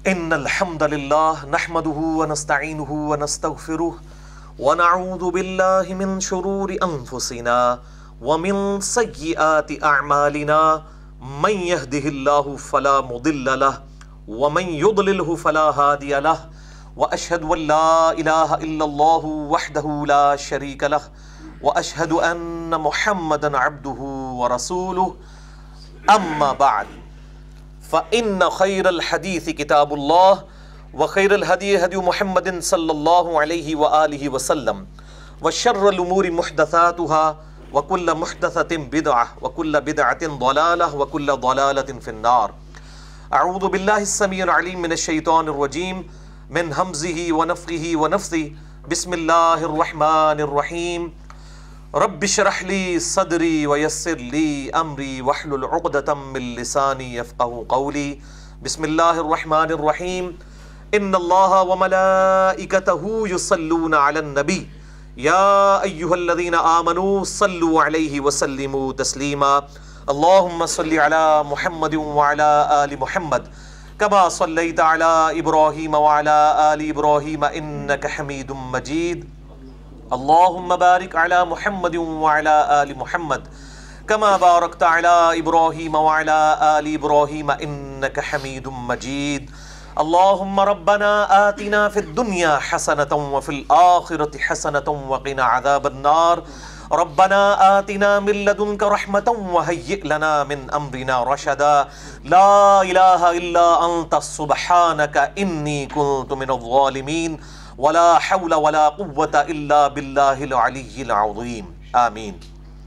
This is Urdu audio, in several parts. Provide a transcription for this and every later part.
ان الحمد للہ نحمده ونستعینه ونستغفره ونعوذ باللہ من شرور انفسنا ومن سیئات اعمالنا من يهده اللہ فلا مضل له ومن يضلله فلا هادی له واشهد ان لا الہ الا اللہ وحدہ لا شریک له واشهد ان محمدا عبدہ ورسولہ اما بعد فإن خير الحديث كتاب الله وخير الهدي هدي محمد صلى الله عليه وآله وسلم وشر الأمور محدثاتها وكل محدثة بدعة وكل بدعة ضلالة وكل ضلالة في النار. أعوذ بالله السميع العليم من الشيطان الرجيم من همزه ونفخه ونفثه بسم الله الرحمن الرحيم. رب اشرح لي صدري ويسر لي امري واحلل عقدة من لساني يفقهوا قولي. بسم الله الرحمن الرحيم. ان الله وملائكته يصلون على النبي يا ايها الذين امنوا صلوا عليه وسلموا تسليما. اللهم صل على محمد وعلى ال محمد كما صليت على ابراهيم وعلى ال ابراهيم انك حميد مجيد. اللهم بارك على محمد وعلى آل محمد كما باركت على إبراهيم وعلى آل إبراهيم إنك حميد مجيد. اللهم ربنا آتنا في الدنيا حسنة وفي الآخرة حسنة وقنا عذاب النار. ربنا آتنا من لدنك رحمة وهيئ لنا من أمرنا رشدا. لا إله إلا أنت سبحانك إني كنت من الظالمين. ولا حول ولا قوة الا باللہ العلی العظیم آمین.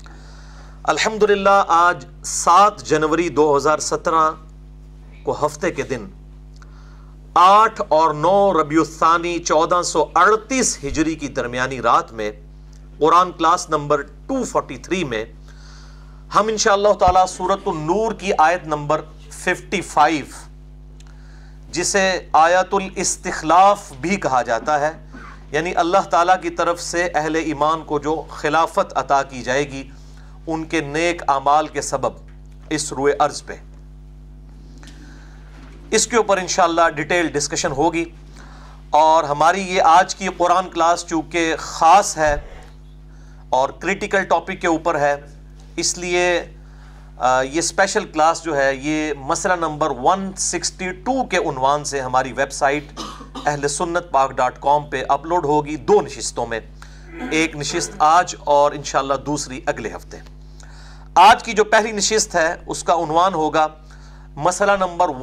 الحمدللہ آج 7 جنوری 2017 کو ہفتے کے دن 8 اور 9 ربیع الثانی 1438 ہجری کی درمیانی رات میں قرآن کلاس نمبر 243 میں ہم انشاءاللہ تعالی سورۃ النور کی آیت نمبر 55 جسے آیت الاستخلاف بھی کہا جاتا ہے، یعنی اللہ تعالیٰ کی طرف سے اہل ایمان کو جو خلافت عطا کی جائے گی ان کے نیک اعمال کے سبب اس روئے ارض پہ، اس کے اوپر انشاءاللہ ڈیٹیل ڈسکشن ہوگی. اور ہماری یہ آج کی قرآن کلاس چونکہ خاص ہے اور کریٹیکل ٹاپک کے اوپر ہے، اس لیے یہ اسپیشل کلاس جو ہے یہ مسئلہ نمبر 162 کے عنوان سے ہماری ویب سائٹ اہل سنت پاک.com پہ اپلوڈ ہوگی 2 نشستوں میں، ایک نشست آج اور انشاءاللہ دوسری اگلے ہفتے. آج کی جو پہلی نشست ہے اس کا عنوان ہوگا مسئلہ نمبر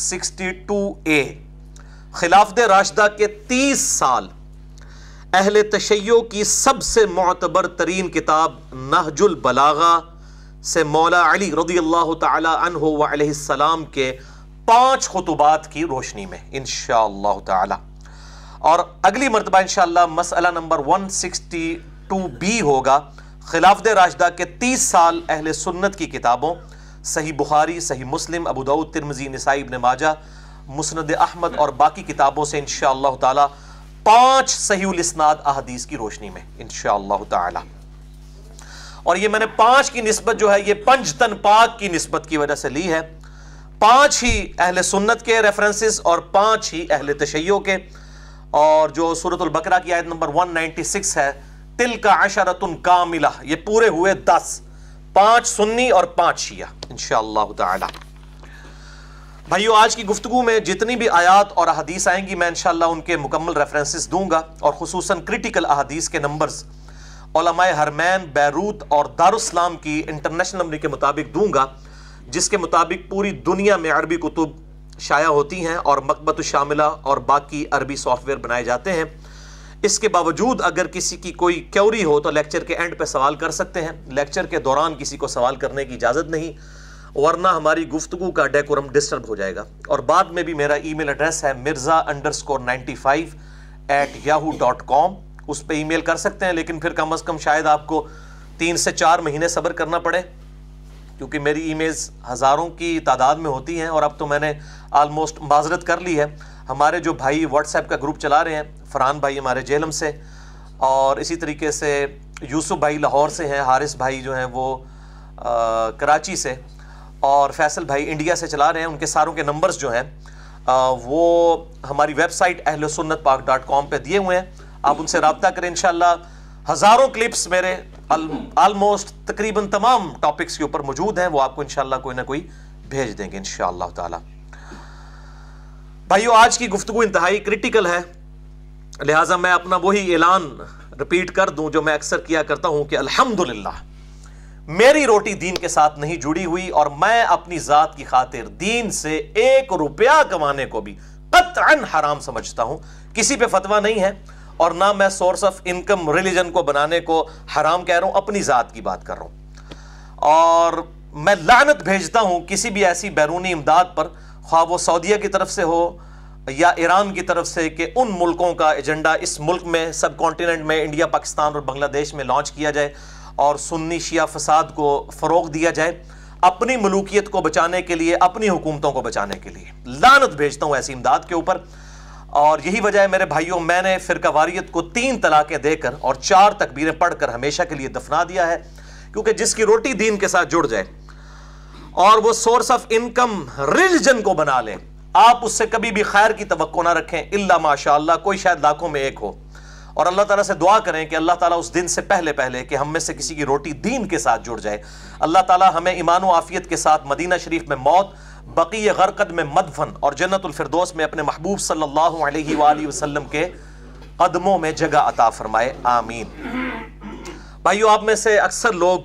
162A، خلافت راشدہ کے 30 سال اہل تشیع کی سب سے معتبر ترین کتاب نہج البلاغہ سے مولا علی رضی اللہ تعالی عنہ و علیہ السلام کے 5 خطبات کی روشنی میں انشاءاللہ تعالی. اور اگلی مرتبہ انشاءاللہ مسئلہ نمبر 162B ہوگا خلافت راشدہ کے 30 سال اہل سنت کی کتابوں صحیح بخاری، صحیح مسلم، ابو داؤد، ترمذی، نسائی، ابن ماجہ، مسند احمد اور باقی کتابوں سے انشاءاللہ تعالی 5 صحیح الاسناد احادیث کی روشنی میں انشاءاللہ تعالی. اور یہ میں نے 5 کی نسبت جو ہے یہ پنجتن پاک کی نسبت کی وجہ سے لی ہے، 5 ہی اہل سنت کے ریفرنسز اور 5 ہی اہل تشیع کے. اور جو سورۃ البقرہ کی آیت نمبر 196 ہے تلک عشرۃ کاملہ، یہ پورے ہوئے 10، 5 سنی اور 5 شیعہ انشاءاللہ تعالی. بھائیو آج کی گفتگو میں جتنی بھی آیات اور احادیث آئیں گی میں انشاءاللہ ان کے مکمل ریفرنسز دوں گا، اور خصوصاً کریٹیکل احادیث کے نمبرز علماء حرمین، بیروت اور دارالاسلام کی انٹرنیشنل نمبر کے مطابق دوں گا، جس کے مطابق پوری دنیا میں عربی کتب شائع ہوتی ہیں اور مکتبۃ الشاملہ اور باقی عربی سافٹ ویئر بنائے جاتے ہیں. اس کے باوجود اگر کسی کی کوئی کیوری ہو تو لیکچر کے اینڈ پہ سوال کر سکتے ہیں، لیکچر کے دوران کسی کو سوال کرنے کی اجازت نہیں، ورنہ ہماری گفتگو کا ڈیکورم ڈسٹرب ہو جائے گا. اور بعد میں بھی میرا ای میل ایڈریس ہے mirza_95@yahoo.com، اس پہ ای میل کر سکتے ہیں، لیکن پھر کم از کم شاید آپ کو 3 سے 4 مہینے صبر کرنا پڑے، کیونکہ میری ای میلز ہزاروں کی تعداد میں ہوتی ہیں. اور اب تو میں نے آلموسٹ معذرت کر لی ہے. ہمارے جو بھائی واٹس ایپ کا گروپ چلا رہے ہیں، فرحان بھائی ہمارے جہلم سے، اور اسی طریقے سے یوسف بھائی لاہور سے ہیں، حارث بھائی جو ہیں وہ کراچی سے، اور فیصل بھائی انڈیا سے چلا رہے ہیں. ان کے ساروں کے نمبرز جو ہیں وہ ہماری ویب سائٹ ahlsunnatpak.com پہ دیے ہوئے ہیں، آپ ان سے رابطہ کریں. انشاءاللہ ہزاروں کلپس میرے آلموسٹ تقریباً تمام ٹاپکس کے اوپر موجود ہیں، وہ آپ کو انشاءاللہ کوئی نہ کوئی بھیج دیں گے انشاءاللہ تعالی. بھائیو، آج کی گفتگو انتہائی کریٹیکل ہے، لہٰذا میں اپنا وہی اعلان ریپیٹ کر دوں جو میں اکثر کیا کرتا ہوں کہ الحمدللہ میری روٹی دین کے ساتھ نہیں جڑی ہوئی، اور میں اپنی ذات کی خاطر دین سے 1 روپیہ کمانے کو بھی قطعاً حرام سمجھتا ہوں. کسی پہ فتویٰ نہیں ہے، اور نہ میں سورس آف انکم ریلیجن کو بنانے کو حرام کہہ رہا ہوں، اپنی ذات کی بات کر رہا ہوں. اور میں لعنت بھیجتا ہوں کسی بھی ایسی بیرونی امداد پر، خواہ وہ سعودیہ کی طرف سے ہو یا ایران کی طرف سے، کہ ان ملکوں کا ایجنڈا اس ملک میں، سب کانٹیننٹ میں، انڈیا، پاکستان اور بنگلہ دیش میں لانچ کیا جائے اور سنی شیعہ فساد کو فروغ دیا جائے اپنی ملوکیت کو بچانے کے لیے، اپنی حکومتوں کو بچانے کے لیے. لعنت بھیجتا ہوں ایسی امداد کے اوپر. اور یہی وجہ ہے میرے بھائیوں، میں نے فرقہ واریت کو 3 طلاقیں دے کر اور 4 تکبیریں پڑھ کر ہمیشہ کے لیے دفنا دیا ہے، کیونکہ جس کی روٹی دین کے ساتھ جڑ جائے اور وہ سورس آف انکم ریلیجن کو بنا لے، آپ اس سے کبھی بھی خیر کی توقع نہ رکھیں الا ماشاءاللہ، کوئی شاید لاکھوں میں ایک ہو. اور اللہ تعالیٰ سے دعا کریں کہ اللہ تعالیٰ اس دن سے پہلے کہ ہم میں سے کسی کی روٹی دین کے ساتھ جڑ جائے، اللہ تعالیٰ ہمیں ایمان و عافیت کے ساتھ مدینہ شریف میں موت، بقیع غرقد میں مدفن اور جنت الفردوس میں اپنے محبوب صلی اللہ علیہ وآلہ وسلم کے قدموں میں جگہ عطا فرمائے، آمین. بھائیو، آپ میں سے اکثر لوگ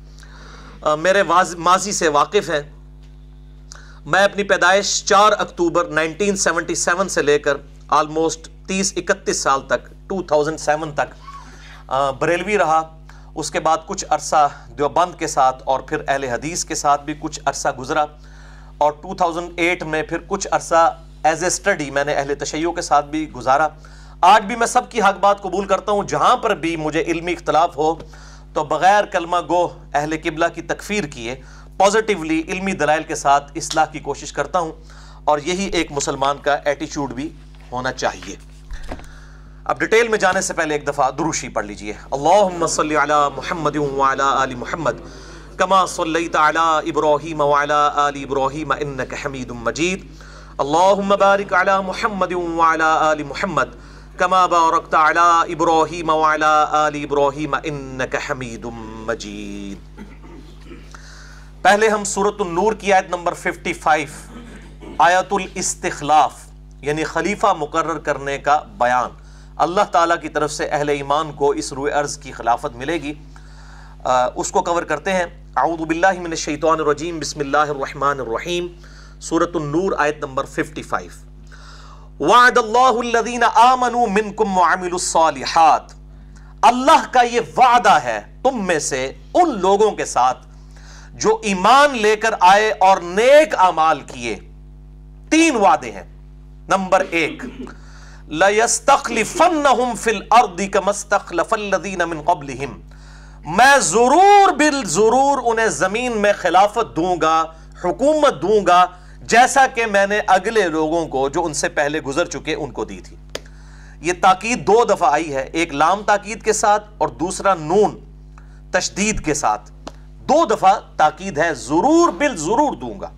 میرے ماضی سے واقف ہیں. میں اپنی پیدائش 4 اکتوبر 1977 سے لے کر آلموسٹ 30-31 سال تک 2007 تک بریلوی رہا. اس کے بعد کچھ عرصہ دیوبند کے ساتھ اور پھر اہل حدیث کے ساتھ بھی کچھ عرصہ گزرا، اور 2008 میں پھر کچھ عرصہ ایز اے اسٹڈی میں نے اہل تشیع کے ساتھ بھی گزارا. آج بھی میں سب کی حق بات قبول کرتا ہوں، جہاں پر بھی مجھے علمی اختلاف ہو تو بغیر کلمہ گو اہل قبلہ کی تکفیر کیے پازیٹیولی علمی دلائل کے ساتھ اصلاح کی کوشش کرتا ہوں، اور یہی ایک مسلمان کا ایٹیچیوڈ بھی ہونا چاہیے. اب ڈیٹیل میں جانے سے پہلے ایک دفعہ دروشی پڑھ لیجئے. اللہم صلی علی محمد وعلی آل محمد کما صلیت علی ابراہیم وعلی آل ابراہیم انک حمید مجید. اللہم بارک علی محمد وعلی آل محمد کما بارکت علی ابراہیم وعلی آل ابراہیم انک حمید مجید. پہلے ہم سورۃ النور کی آیت نمبر 55 آیت الاستخلاف یعنی خلیفہ مقرر کرنے کا بیان، اللہ تعالیٰ کی طرف سے اہل ایمان کو اس روئے ارض کی خلافت ملے گی، اس کو کور کرتے ہیں. اعوذ باللہ من الشیطان الرجیم، بسم اللہ الرحمن الرحیم. سورۃ النور آیت نمبر 55. وعد اللہ الذین آمنوا منکم وعملوا الصالحات، اللہ کا یہ وعدہ ہے تم میں سے ان لوگوں کے ساتھ جو ایمان لے کر آئے اور نیک اعمال کیے. 3 وعدے ہیں. نمبر 1، لَيَسْتَخْلِفَنَّهُمْ فِي الْأَرْضِ كَمَا اسْتَخْلَفَ الَّذِينَ مِنْ قَبْلِهِمْ، میں ضرور بالضرور انہیں زمین میں خلافت دوں گا، حکومت دوں گا، جیسا کہ میں نے اگلے لوگوں کو جو ان سے پہلے گزر چکے ان کو دی تھی. یہ تاکید 2 دفعہ آئی ہے، ایک لام تاکید کے ساتھ اور دوسرا نون تشدید کے ساتھ. 2 دفعہ تاکید ہے، ضرور بالضرور دوں گا.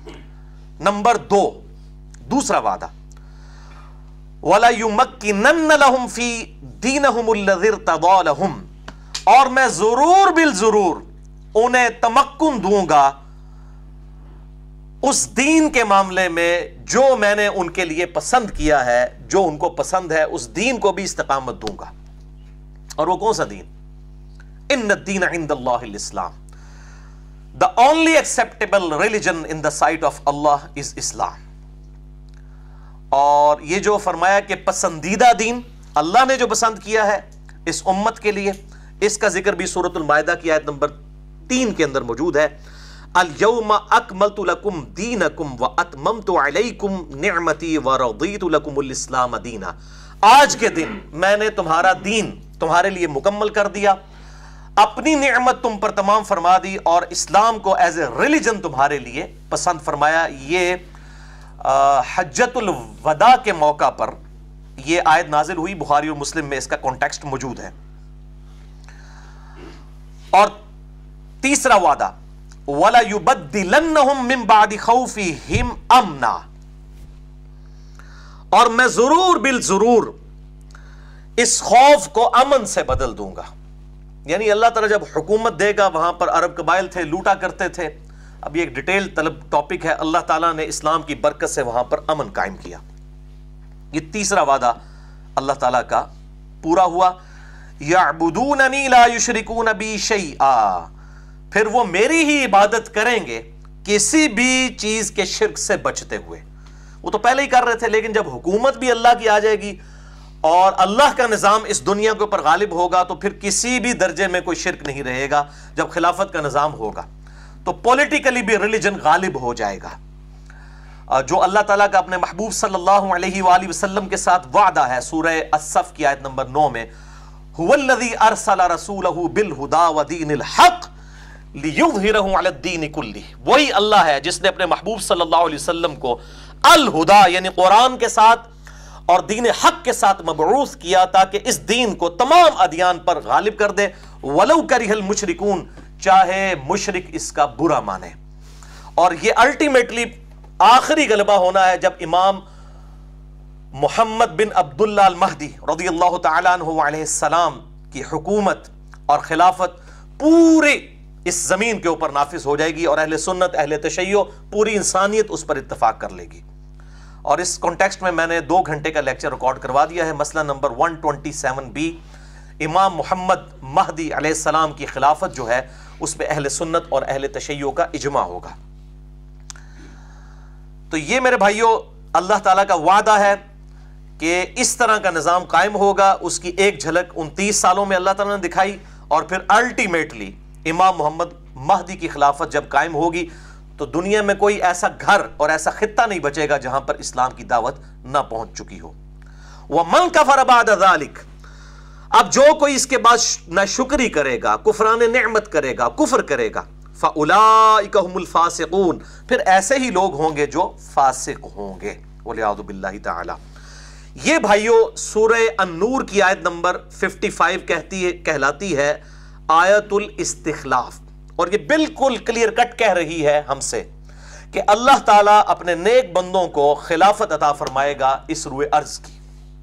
نمبر 2، دوسرا وعدہ، وَلَيُمَكِّنَنَّ لَهُمْ فِي دِينِهُمُ الَّذِي ارْتَضَىٰ لَهُمْ، اور میں ضرور بالضرور انہیں تمکن دوں گا اس دین کے معاملے میں جو میں نے ان کے لیے پسند کیا ہے، جو ان کو پسند ہے اس دین کو بھی استقامت دوں گا. اور وہ کون سا دین؟ ان الدین عند اللہ الاسلام، the only acceptable religion in the sight of Allah is Islam. اور یہ جو فرمایا کہ پسندیدہ دین اللہ نے جو پسند کیا ہے اس امت کے لیے، اس کا ذکر بھی سورۃ المائدہ کی آیت نمبر 3 کے اندر موجود ہے. اليوم اکملت لکم دینکم واتممت علیکم نعمتی ورضیت لکم الاسلام دینا، آج کے دن میں نے تمہارا دین تمہارے لیے مکمل کر دیا، اپنی نعمت تم پر تمام فرما دی اور اسلام کو ایز اے ریلیجن تمہارے لیے پسند فرمایا. یہ حجت الوداع کے موقع پر یہ آیت نازل ہوئی، بخاری اور مسلم میں اس کا کانٹیکسٹ موجود ہے. اور تیسرا وعدہ، وَلَيُبَدِّلَنَّهُمْ مِنْ بَعْدِ خَوْفِهِمْ أَمْنًا، اور میں ضرور بالضرور اس خوف کو امن سے بدل دوں گا. یعنی اللہ تعالیٰ جب حکومت دے گا، وہاں پر عرب قبائل تھے، لوٹا کرتے تھے. اب یہ ایک ڈیٹیل طلب ٹاپک ہے. اللہ تعالیٰ نے اسلام کی برکت سے وہاں پر امن قائم کیا. یہ تیسرا وعدہ اللہ تعالیٰ کا پورا ہوا. یعبدوننی لا یشرکون بی شیئا، پھر وہ میری ہی عبادت کریں گے کسی بھی چیز کے شرک سے بچتے ہوئے. وہ تو پہلے ہی کر رہے تھے، لیکن جب حکومت بھی اللہ کی آ جائے گی اور اللہ کا نظام اس دنیا کے اوپر غالب ہوگا تو پھر کسی بھی درجے میں کوئی شرک نہیں رہے گا. جب خلافت کا نظام ہوگا تو پولیٹیکلی بھی ریلیجن غالب ہو جائے گا. جو اللہ تعالیٰ کا اپنے محبوب صلی اللہ علیہ وآلہ وسلم کے ساتھ وعدہ ہے سورہ الصف کی آیت نمبر 9 میں، هو الذی ارسل رسولہ بالہدی ودین الحق لیظہرہ علی الدین کلہ. وہی اللہ ہے جس نے اپنے محبوب صلی اللہ علیہ وسلم کو الہدا یعنی قرآن کے ساتھ اور دین حق کے ساتھ مبعوث کیا تاکہ اس دین کو تمام ادیان پر غالب کر دے. ولو کرہ المشرکون، چاہے مشرک اس کا برا مانے. اور یہ الٹیمیٹلی آخری غلبہ ہونا ہے جب امام محمد بن عبداللہ المہدی رضی اللہ تعالیٰ عنہ علیہ السلام کی حکومت اور خلافت پورے اس زمین کے اوپر نافذ ہو جائے گی اور اہل سنت، اہل تشیع، پوری انسانیت اس پر اتفاق کر لے گی. اور اس کانٹیکسٹ میں نے 2 گھنٹے کا لیکچر ریکارڈ کروا دیا ہے. مسئلہ نمبر 127B، امام محمد مہدی علیہ السلام کی خلافت جو ہے اس پہ اہل سنت اور اہل تشیع کا اجماع ہوگا. تو یہ میرے بھائیوں اللہ تعالیٰ کا وعدہ ہے کہ اس طرح کا نظام قائم ہوگا. اس کی ایک جھلک 29 سالوں میں اللہ تعالیٰ نے دکھائی، اور پھر الٹیمیٹلی امام محمد مہدی کی خلافت جب قائم ہوگی تو دنیا میں کوئی ایسا گھر اور ایسا خطہ نہیں بچے گا جہاں پر اسلام کی دعوت نہ پہنچ چکی ہو. وَمَنْ كَفَرَ بَعْدَ ذَلِكَ، اب جو کوئی اس کے بعد ناشکری کرے گا، کفران نعمت کرے گا، کفر کرے گا، فَأُولَئِكَ هُمُ الْفَاسِقُونَ، پھر ایسے ہی لوگ ہوں گے جو فاسق ہوں گے. وَلِعَوْذُ بِاللَّهِ تَعَالَى. یہ بھائیو سورہ النور کی آیت نمبر 55 کہلاتی ہے آیت الاستخلاف. اور یہ بالکل کلیئر کٹ کہہ رہی ہے ہم سے کہ اللہ تعالیٰ اپنے نیک بندوں کو خلافت عطا فرمائے گا اس روئے ارض کی.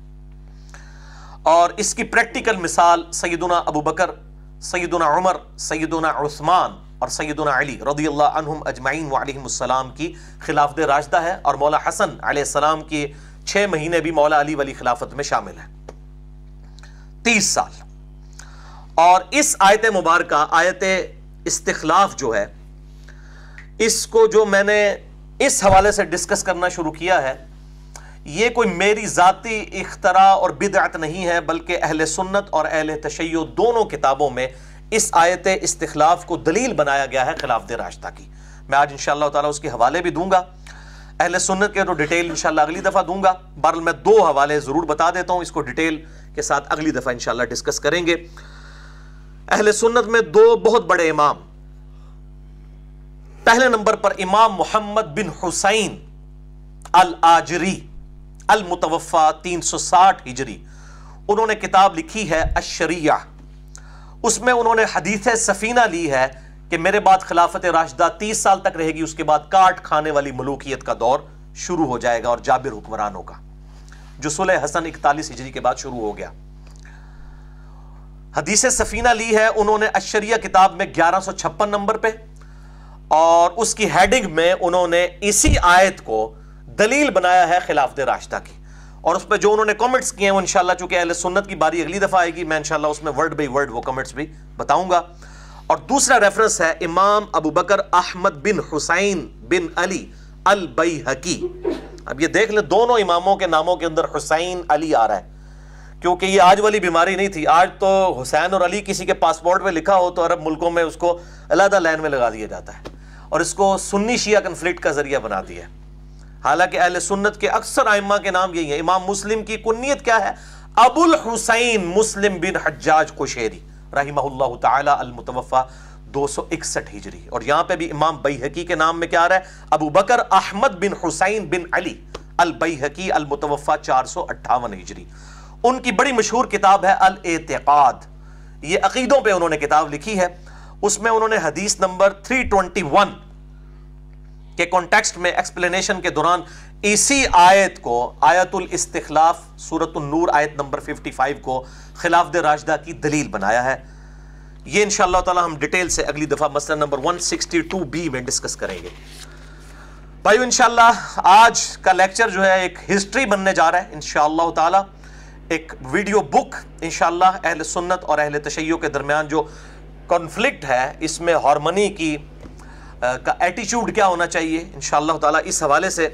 اور اس کی پریکٹیکل مثال سیدنا ابو بکر، سیدنا عمر، سیدنا عثمان اور سیدنا علی رضی اللہ عنہم اجمعین وعلیہم السلام کی خلافت راشدہ ہے. اور مولا حسن علیہ السلام کی 6 مہینے بھی مولا علی والی خلافت میں شامل ہے، 30 سال. اور اس آیت مبارکہ آیت استخلاف جو ہے، اس کو جو میں نے اس حوالے سے ڈسکس کرنا شروع کیا ہے، یہ کوئی میری ذاتی اختراع اور بدعت نہیں ہے، بلکہ اہل سنت اور اہل تشیع دونوں کتابوں میں اس آیت استخلاف کو دلیل بنایا گیا ہے خلافت راشدہ کی. میں آج انشاءاللہ تعالیٰ اس کے حوالے بھی دوں گا. اہل سنت کے تو ڈیٹیل انشاءاللہ اگلی دفعہ دوں گا. بہرحال میں 2 حوالے ضرور بتا دیتا ہوں، اس کو ڈیٹیل کے ساتھ اگلی دفعہ انشاءاللہ ڈسکس کریں گے. اہل سنت میں 2 بہت بڑے امام. پہلے نمبر پر امام محمد بن حسین الآجری المتوفى 360 ہجری، انہوں نے کتاب لکھی ہے الشریعہ. اس میں انہوں نے حدیث سفینہ لی ہے کہ میرے بعد خلافت راشدہ 30 سال تک رہے گی، اس کے بعد کاٹ کھانے والی ملوکیت کا دور شروع ہو جائے گا اور جابر حکمرانوں کا، جو صلح حسن 41 ہجری کے بعد شروع ہو گیا. حدیث سفینہ لی ہے انہوں نے الشریعہ کتاب میں 1156 نمبر پہ، اور اس کی ہیڈنگ میں انہوں نے اسی آیت کو دلیل بنایا ہے خلافت راشدہ کی. اور اس پہ جو انہوں نے کمنٹس کیے ہیں وہ انشاءاللہ چونکہ اہل سنت کی باری اگلی دفعہ آئے گی، میں انشاءاللہ اس میں ورڈ بائی ورڈ وہ کمنٹس بھی بتاؤں گا. اور دوسرا ریفرنس ہے امام ابو بکر احمد بن حسین بن علی البیہقی. اب یہ دیکھ لیں دونوں اماموں کے ناموں کے اندر حسین علی آ رہا ہے، کیونکہ یہ آج والی بیماری نہیں تھی. آج تو حسین اور علی کسی کے پاسپورٹ پہ لکھا ہو تو عرب ملکوں میں اس کو علیحدہ لائن میں لگا دیا جاتا ہے اور اس کو سنی شیعہ کنفلکٹ کا ذریعہ بنا دیا ہے. حالانکہ اہل سنت کے اکثر ائمہ کے نام یہی ہیں. امام مسلم کی کنیت کیا ہے؟ ابو الحسین مسلم بن حجاج قشیری رحمہ اللہ تعالی المتوفى 261 ہجری. اور یہاں پہ بھی امام بیہقی کے نام میں کیا آ رہا ہے؟ ابو بکر احمد بن حسین بن علی البیہقی المتوفى 458 ہجری. ان کی بڑی مشہور کتاب ہے الاعتقاد، یہ عقیدوں پہ انہوں نے کتاب لکھی ہے. اس میں انہوں نے حدیث نمبر 321 کے کانٹیکسٹ میں ایکسپلینیشن کے دوران اسی آیت کو، آیت الاستخلاف سورۃ النور آیت نمبر 55 کو خلافت راشدہ کی دلیل بنایا ہے۔ یہ انشاءاللہ تعالی ہم ڈیٹیل سے اگلی دفعہ مسئلہ نمبر 162B میں ڈسکس کریں گے۔ بھائیو انشاءاللہ آج کا لیکچر جو ہے ایک ہسٹری بننے جا رہا ہے انشاءاللہ تعالی، ایک ویڈیو بک انشاءاللہ اہل سنت اور اہل تشیع کے درمیان جو کنفلکٹ ہے، اس میں ہارمنی کی کا ایٹیچیوڈ کیا ہونا چاہیے انشاءاللہ تعالی، اس حوالے سے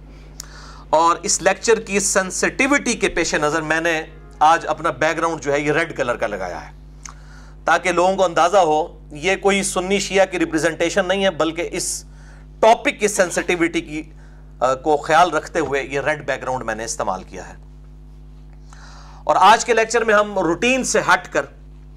اور اس لیکچر کی سینسٹیوٹی کے پیش نظر میں نے آج اپنا بیک گراؤنڈ جو ہے یہ ریڈ کلر کا لگایا ہے، تاکہ لوگوں کو اندازہ ہو یہ کوئی سنی شیعہ کی ریپریزنٹیشن نہیں ہے، بلکہ اس ٹاپک کی سینسٹیوٹی کی کو خیال رکھتے ہوئے یہ ریڈ بیک گراؤنڈ میں نے استعمال کیا ہے۔ اور آج کے لیکچر میں ہم روٹین سے ہٹ کر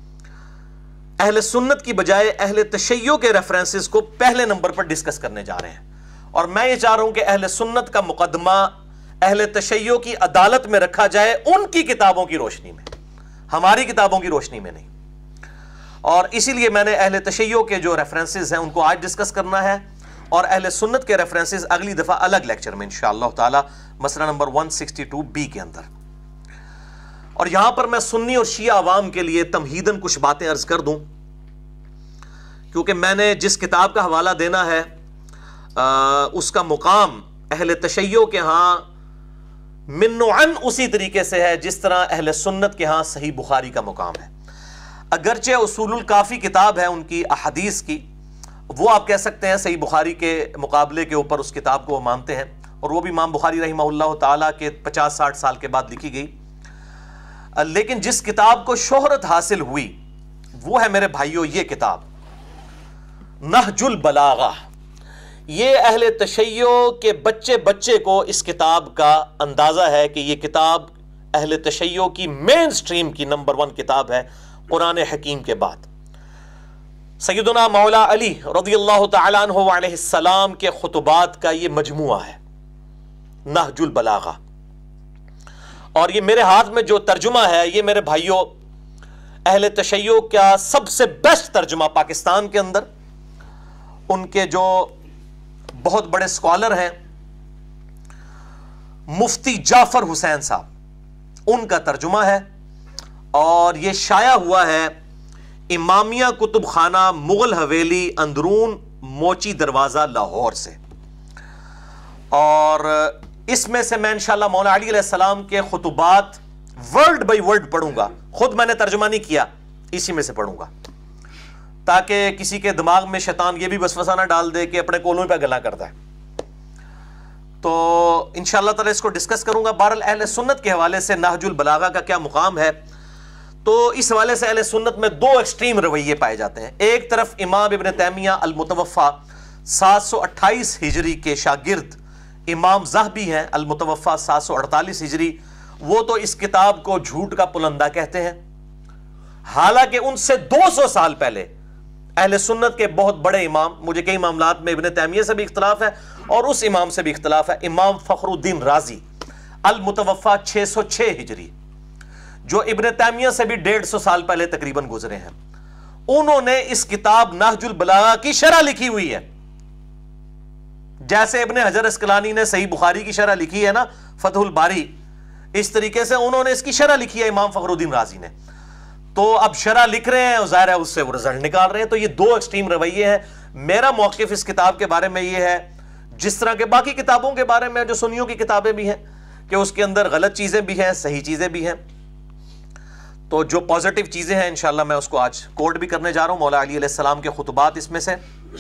اہل سنت کی بجائے اہل تشیع کے ریفرنسز کو پہلے نمبر پر ڈسکس کرنے جا رہے ہیں، اور میں یہ چاہ رہا ہوں کہ اہل سنت کا مقدمہ اہل تشیع کی عدالت میں رکھا جائے، ان کی کتابوں کی روشنی میں، ہماری کتابوں کی روشنی میں نہیں۔ اور اسی لیے میں نے اہل تشیع کے جو ریفرنسز ہیں ان کو آج ڈسکس کرنا ہے، اور اہل سنت کے ریفرنسز اگلی دفعہ الگ لیکچر میں انشاءاللہ تعالی مسئلہ نمبر 162B کے اندر۔ اور یہاں پر میں سنی اور شیعہ عوام کے لیے تمہیداً کچھ باتیں عرض کر دوں، کیونکہ میں نے جس کتاب کا حوالہ دینا ہے اس کا مقام اہل تشیع کے ہاں من و عن اسی طریقے سے ہے جس طرح اہل سنت کے ہاں صحیح بخاری کا مقام ہے۔ اگرچہ اصول الکافی کتاب ہے ان کی احادیث کی، وہ آپ کہہ سکتے ہیں صحیح بخاری کے مقابلے کے اوپر اس کتاب کو وہ مانتے ہیں، اور وہ بھی امام بخاری رحمہ اللہ تعالیٰ کے 50-60 سال کے بعد لکھی گئی، لیکن جس کتاب کو شہرت حاصل ہوئی وہ ہے میرے بھائیوں یہ کتاب نہج البلاغہ۔ یہ اہل تشیع کے بچے بچے کو اس کتاب کا اندازہ ہے کہ یہ کتاب اہل تشیع کی مین سٹریم کی نمبر 1 کتاب ہے قرآن حکیم کے بعد۔ سیدنا مولا علی رضی اللہ تعالیٰ عنہ علیہ السلام کے خطبات کا یہ مجموعہ ہے نہج البلاغہ، اور یہ میرے ہاتھ میں جو ترجمہ ہے یہ میرے بھائیوں اہل تشیع کا سب سے بیسٹ ترجمہ پاکستان کے اندر، ان کے جو بہت بڑے اسکالر ہیں مفتی جعفر حسین صاحب، ان کا ترجمہ ہے، اور یہ شائع ہوا ہے امامیہ کتب خانہ مغل حویلی اندرون موچی دروازہ لاہور سے۔ اور اس میں سے میں انشاءاللہ مولا علی علیہ السلام کے خطبات ورڈ بائی ورڈ پڑھوں گا، خود میں نے ترجمہ نہیں کیا، اسی میں سے پڑھوں گا، تاکہ کسی کے دماغ میں شیطان یہ بھی وسوسہ نہ ڈال دے کہ اپنے کولوں پہ گلا کرتا ہے۔ تو انشاءاللہ تعالی اس کو ڈسکس کروں گا۔ بہرحال اہل سنت کے حوالے سے نہج البلاغہ کا کیا مقام ہے، تو اس حوالے سے اہل سنت میں 2 ایکسٹریم رویے پائے جاتے ہیں۔ ایک طرف امام ابن تیمیہ المتوفی 728 ہجری کے شاگرد امام ذہبی ہیں المتوفی 748 ہجری، وہ تو اس کتاب کو جھوٹ کا پلندہ کہتے ہیں، حالانکہ ان سے 200 سال پہلے اہل سنت کے بہت بڑے امام، مجھے کئی معاملات میں ابن تیمیہ سے بھی اختلاف ہے اور اس امام سے بھی اختلاف ہے، امام فخر الدین رازی المتوفی 606 ہجری، جو ابن تیمیہ سے بھی 150 سال پہلے تقریباً گزرے ہیں، انہوں نے اس کتاب نہج البلاغہ کی شرح لکھی ہوئی ہے، جیسے ابن حجر اسقلانی نے صحیح بخاری کی شرح لکھی ہے نا فتح الباری، اس طریقے سے انہوں نے اس کی شرح لکھی ہے امام فخر الدین رازی نے۔ تو اب شرح لکھ رہے ہیں، ظاہر ہے اس سے وہ رزلٹ نکال رہے ہیں، تو یہ 2 ایکسٹریم رویے ہیں۔ میرا موقف اس کتاب کے بارے میں یہ ہے، جس طرح کے باقی کتابوں کے بارے میں جو سنیوں کی کتابیں بھی ہیں، کہ اس کے اندر غلط چیزیں بھی ہیں، صحیح چیزیں بھی ہیں، تو جو پازیٹیو چیزیں ہیں انشاءاللہ میں اس کو آج کوٹ بھی کرنے جا رہا ہوں، مولا علی علیہ السلام کے خطبات اس میں سے۔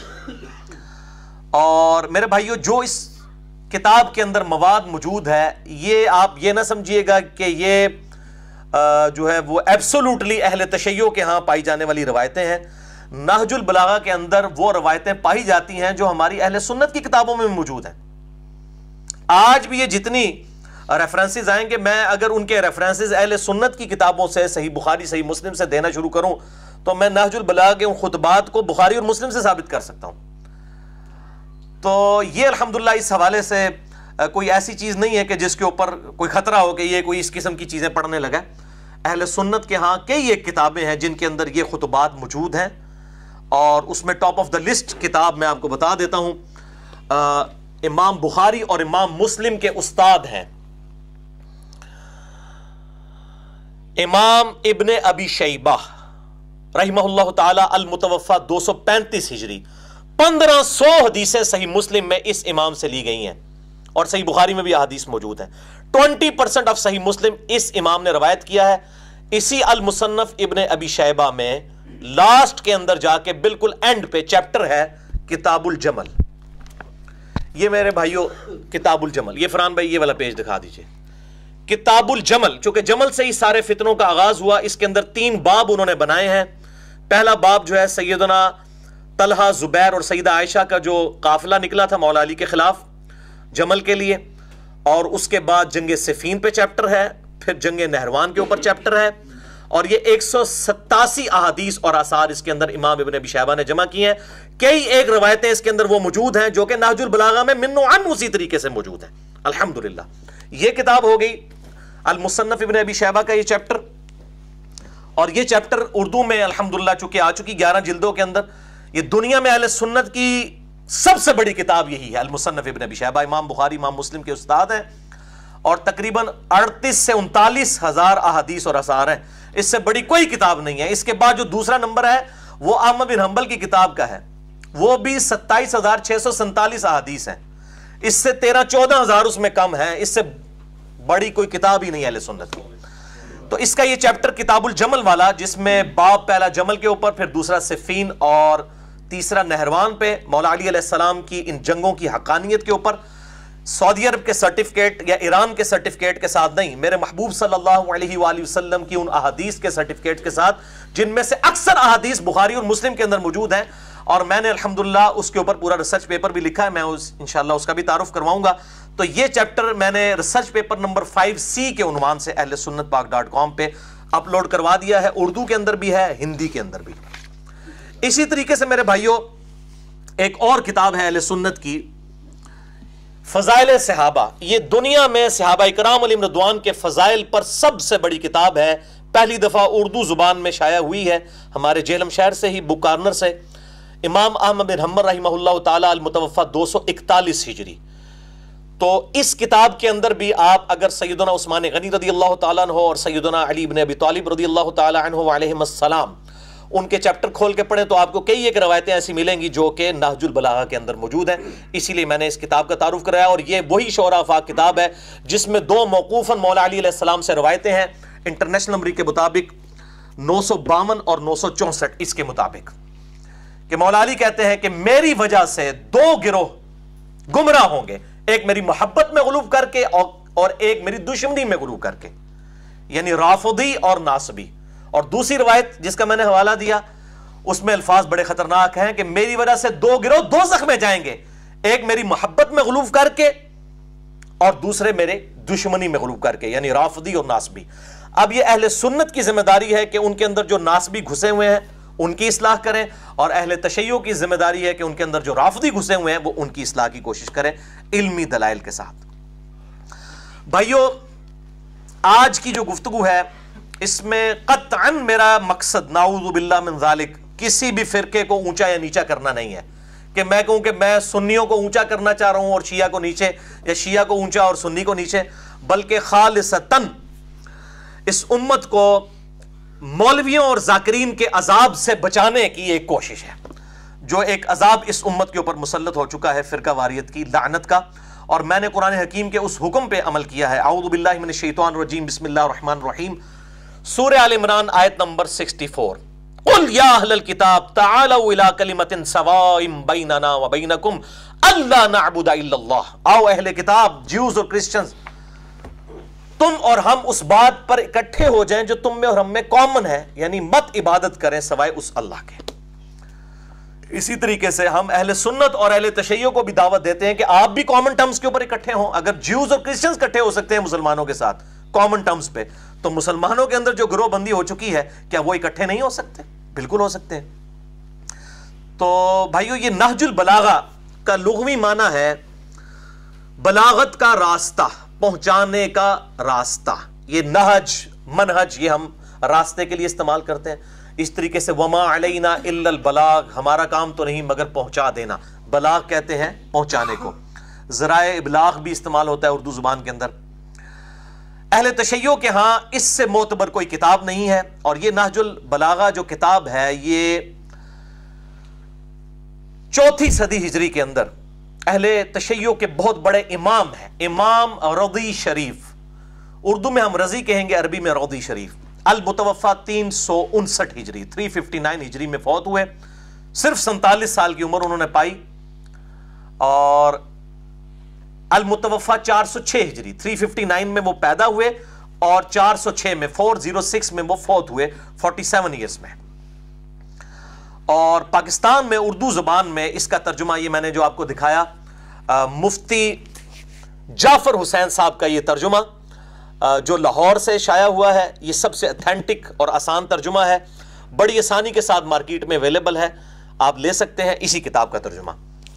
اور میرے بھائیو جو اس کتاب کے اندر مواد موجود ہے، یہ آپ یہ نہ سمجھیے گا کہ یہ جو ہے وہ ایبسولوٹلی اہل تشیع کے ہاں پائی جانے والی روایتیں ہیں۔ نہج البلاغہ کے اندر وہ روایتیں پائی جاتی ہیں جو ہماری اہل سنت کی کتابوں میں موجود ہیں۔ آج بھی یہ جتنی ریفرنسز آئیں گے، میں اگر ان کے ریفرنسز اہل سنت کی کتابوں سے صحیح بخاری صحیح مسلم سے دینا شروع کروں تو میں نہج البلاغہ کے ان خطبات کو بخاری اور مسلم سے ثابت کر سکتا ہوں۔ تو یہ الحمدللہ اس حوالے سے کوئی ایسی چیز نہیں ہے کہ جس کے اوپر کوئی خطرہ ہو کہ یہ کوئی اس قسم کی چیزیں پڑھنے لگا۔ اہل سنت کے ہاں کئی ایک کتابیں ہیں جن کے اندر یہ خطبات موجود ہیں، اور اس میں ٹاپ آف دا لسٹ کتاب میں آپ کو بتا دیتا ہوں، امام بخاری اور امام مسلم کے استاد ہیں امام ابن ابی شیبہ رحمہ اللہ تعالی المتوفی 235 ہجری. 1500 حدیثیں صحیح مسلم میں اس امام سے لی گئی ہیں اور صحیح بخاری میں بھی احادیث موجود ہیں. 20% آف صحیح مسلم اس امام نے روایت کیا ہے. اسی المصنف ابن ابی شیبہ میں لاسٹ کے اندر جا کے بالکل اینڈ پہ چیپٹر ہے کتاب الجمل. یہ میرے بھائیوں کتاب الجمل, یہ فرحان بھائی یہ والا پیج دکھا دیجئے. کتاب الجمل, چونکہ جمل سے ہی سارے فتنوں کا آغاز ہوا, اس کے اندر 3 باب انہوں نے بنائے ہیں. پہلا باب جو ہے سیدنا طلحہ, زبیر اور سیدہ عائشہ کا جو قافلہ نکلا تھا مولا علی کے خلاف جمل کے لیے, اور اس کے بعد جنگ صفین پہ چیپٹر ہے, پھر جنگ نہروان کے اوپر چیپٹر ہے, اور یہ 187 احادیث اور آثار اس کے اندر امام ابن ابی شیبہ نے جمع کی ہیں. کئی ایک روایتیں اس کے اندر وہ موجود ہیں جو کہ نہج البلاغہ میں من و عن اسی طریقے سے موجود ہیں. الحمدللہ یہ کتاب ہو گئی المصنف ابن ابی شیبہ کا یہ چیپٹر, اور یہ چیپٹر اردو میں الحمدللہ چونکہ آ چکی 11 جلدوں کے اندر. یہ دنیا میں اہل سنت کی سب سے بڑی کتاب یہی ہے المصنف ابن ابی شیبہ. امام بخاری امام مسلم کے استاد ہیں اور تقریباً 38 سے 39 ہزار احادیث اور آثار ہیں. اس سے بڑی کوئی کتاب نہیں ہے. اس کے بعد جو دوسرا نمبر ہے وہ احمد بن حنبل کی کتاب کا ہے, وہ بھی 27,647 احادیث ہیں. اس سے 13-14 ہزار اس میں کم ہیں. اس سے بڑی کوئی کتاب ہی نہیں ہے اہل سنت کی. تو اس کا یہ چیپٹر کتاب الجمل والا, جس میں باب پہلا جمل کے اوپر, پھر دوسرا صفین اور تیسرا نہروان پہ, مولا علی علیہ السلام کی ان جنگوں کی حقانیت کے اوپر, سعودی عرب کے سرٹیفکیٹ یا ایران کے سرٹیفکیٹ کے ساتھ نہیں, میرے محبوب صلی اللہ علیہ وآلہ وسلم کی ان احادیث کے سرٹیفکیٹ کے ساتھ, جن میں سے اکثر احادیث بخاری اور مسلم کے اندر موجود ہیں. اور میں نے الحمدللہ اس کے اوپر پورا ریسرچ پیپر بھی لکھا ہے, میں انشاءاللہ اس کا بھی تعارف کرواؤں گا. تو یہ چیپٹر میں نے ریسرچ پیپر نمبر 5C کے عنوان سے اہل سنت پاک.com پہ اپلوڈ کروا دیا ہے. اردو کے اندر بھی ہے, ہندی کے اندر بھی. اسی طریقے سے میرے بھائیوں ایک اور کتاب ہے اہل سنت کی, فضائل صحابہ. یہ دنیا میں صحابہ اکرام علیہم رضوان کے فضائل پر سب سے بڑی کتاب ہے. پہلی دفعہ اردو زبان میں شائع ہوئی ہے ہمارے جہلم شہر سے ہی, بک کارنر سے. امام احمد بن حنبل رحمہ اللہ تعالی المتوفی 241 ہجری. تو اس کتاب کے اندر بھی آپ اگر سیدنا عثمان غنی رضی اللہ تعالیٰ عنہ اور سیدنا علی بن ابی طالب رضی اللہ تعالیٰ عنہ علیہم السلام ان کے چیپٹر کھول کے پڑھیں تو آپ کو کئی ایک روایتیں ایسی ملیں گی جو کہ نہج البلاغہ کے اندر موجود ہیں. اسی لیے میں نے اس کتاب کا تعارف کرایا, اور یہ وہی شعراء افاق کتاب ہے جس میں 2 موقوفاً مولا علی علیہ السلام سے روایتیں ہیں انٹرنیشنل نمبر کے مطابق 952 اور 964 اس کے مطابق, کہ مولا علی کہتے ہیں کہ میری وجہ سے 2 گروہ گمراہ ہوں گے, ایک میری محبت میں غلوب کر کے اور ایک میری دشمنی میں غلوب کر کے, یعنی رافضی اور ناصبی. اور دوسری روایت جس کا میں نے حوالہ دیا اس میں الفاظ بڑے خطرناک ہیں کہ میری وجہ سے 2 گروہ دوزخ میں جائیں گے, ایک میری محبت میں غلوب کر کے اور دوسرے میرے دشمنی میں غلوب کر کے, یعنی رافضی اور ناصبی. اب یہ اہل سنت کی ذمہ داری ہے کہ ان کے اندر جو ناصبی گھسے ہوئے ہیں ان کی اصلاح کریں, اور اہل تشیع کی ذمہ داری ہے کہ ان کے اندر جو رافضی گھسے ہوئے ہیں وہ ان کی اصلاح کی کوشش کریں علمی دلائل کے ساتھ. بھائیو آج کی جو گفتگو ہے اس میں قطعاً میرا مقصد نعوذ باللہ من ذالک کسی بھی فرقے کو اونچا یا نیچا کرنا نہیں ہے, کہ میں کہوں کہ میں سنیوں کو اونچا کرنا چاہ رہا ہوں اور شیعہ کو نیچے, یا شیعہ کو اونچا اور سنی کو نیچے, بلکہ خالصتاً اس امت کو مولویوں اور ذاکرین کے عذاب سے بچانے کی ایک کوشش ہے, جو ایک عذاب اس امت کے اوپر مسلط ہو چکا ہے فرقہ واریت کی لعنت کا. اور میں نے قرآن حکیم کے اس حکم پہ عمل کیا ہے. اعوذ باللہ من الشیطان الرجیم, بسم اللہ الرحمن الرحیم. سورہ آل عمران آیت نمبر 64. قل یا اہل الکتاب تعالوا الی کلمۃ سواء بیننا وبینکم الا نعبد الا اللہ. آؤ اہل کتاب, جیوز اور کرسچنز, تم اور ہم اس بات پر اکٹھے ہو جائیں جو تم میں اور ہم میں کامن ہے, یعنی مت عبادت کریں سوائے اس اللہ کے. اسی طریقے سے ہم اہل سنت اور اہل تشیع کو بھی دعوت دیتے ہیں کہ آپ بھی کامن ٹرمز کے اوپر اکٹھے ہوں. اگر جیوز اور کرسچنز اکٹھے ہو سکتے ہیں مسلمانوں کے ساتھ کامن ٹرمز پہ, تو مسلمانوں کے اندر جو گروہ بندی ہو چکی ہے کیا وہ اکٹھے نہیں ہو سکتے؟ بالکل ہو سکتے ہیں. تو بھائیو یہ نہج البلاغہ کا لغوی معنی ہے بلاغت کا راستہ, پہنچانے کا راستہ. یہ نہج منہج یہ ہم راستے کے لیے استعمال کرتے ہیں. اس طریقے سے وما علینا الا البلاغ, ہمارا کام تو نہیں مگر پہنچا دینا. بلاغ کہتے ہیں پہنچانے کو. ذرائع ابلاغ بھی استعمال ہوتا ہے اردو زبان کے اندر. اہل تشیع کے ہاں اس سے معتبر کوئی کتاب نہیں ہے. اور یہ نہج البلاغہ جو کتاب ہے یہ 4 صدی ہجری کے اندر اہل تشیع کے بہت بڑے امام ہیں, امام رضی شریف, اردو میں ہم رضی کہیں گے, عربی میں رضی شریف, المتوفا 359 ہجری 359 ہجری میں فوت ہوئے. صرف 47 سال کی عمر انہوں نے پائی. اور المتوفا 406 ہجری 359 میں وہ پیدا ہوئے اور 406 میں 406 میں وہ فوت ہوئے 47 ایئرز میں. اور پاکستان میں اردو زبان میں اس کا ترجمہ یہ میں نے جو آپ کو دکھایا, مفتی جعفر حسین صاحب کا یہ ترجمہ جو لاہور سے شائع ہوا ہے, یہ سب سے اتھینٹک اور آسان ترجمہ ہے, بڑی آسانی کے ساتھ مارکیٹ میں اویلیبل ہے, آپ لے سکتے ہیں اسی کتاب کا ترجمہ.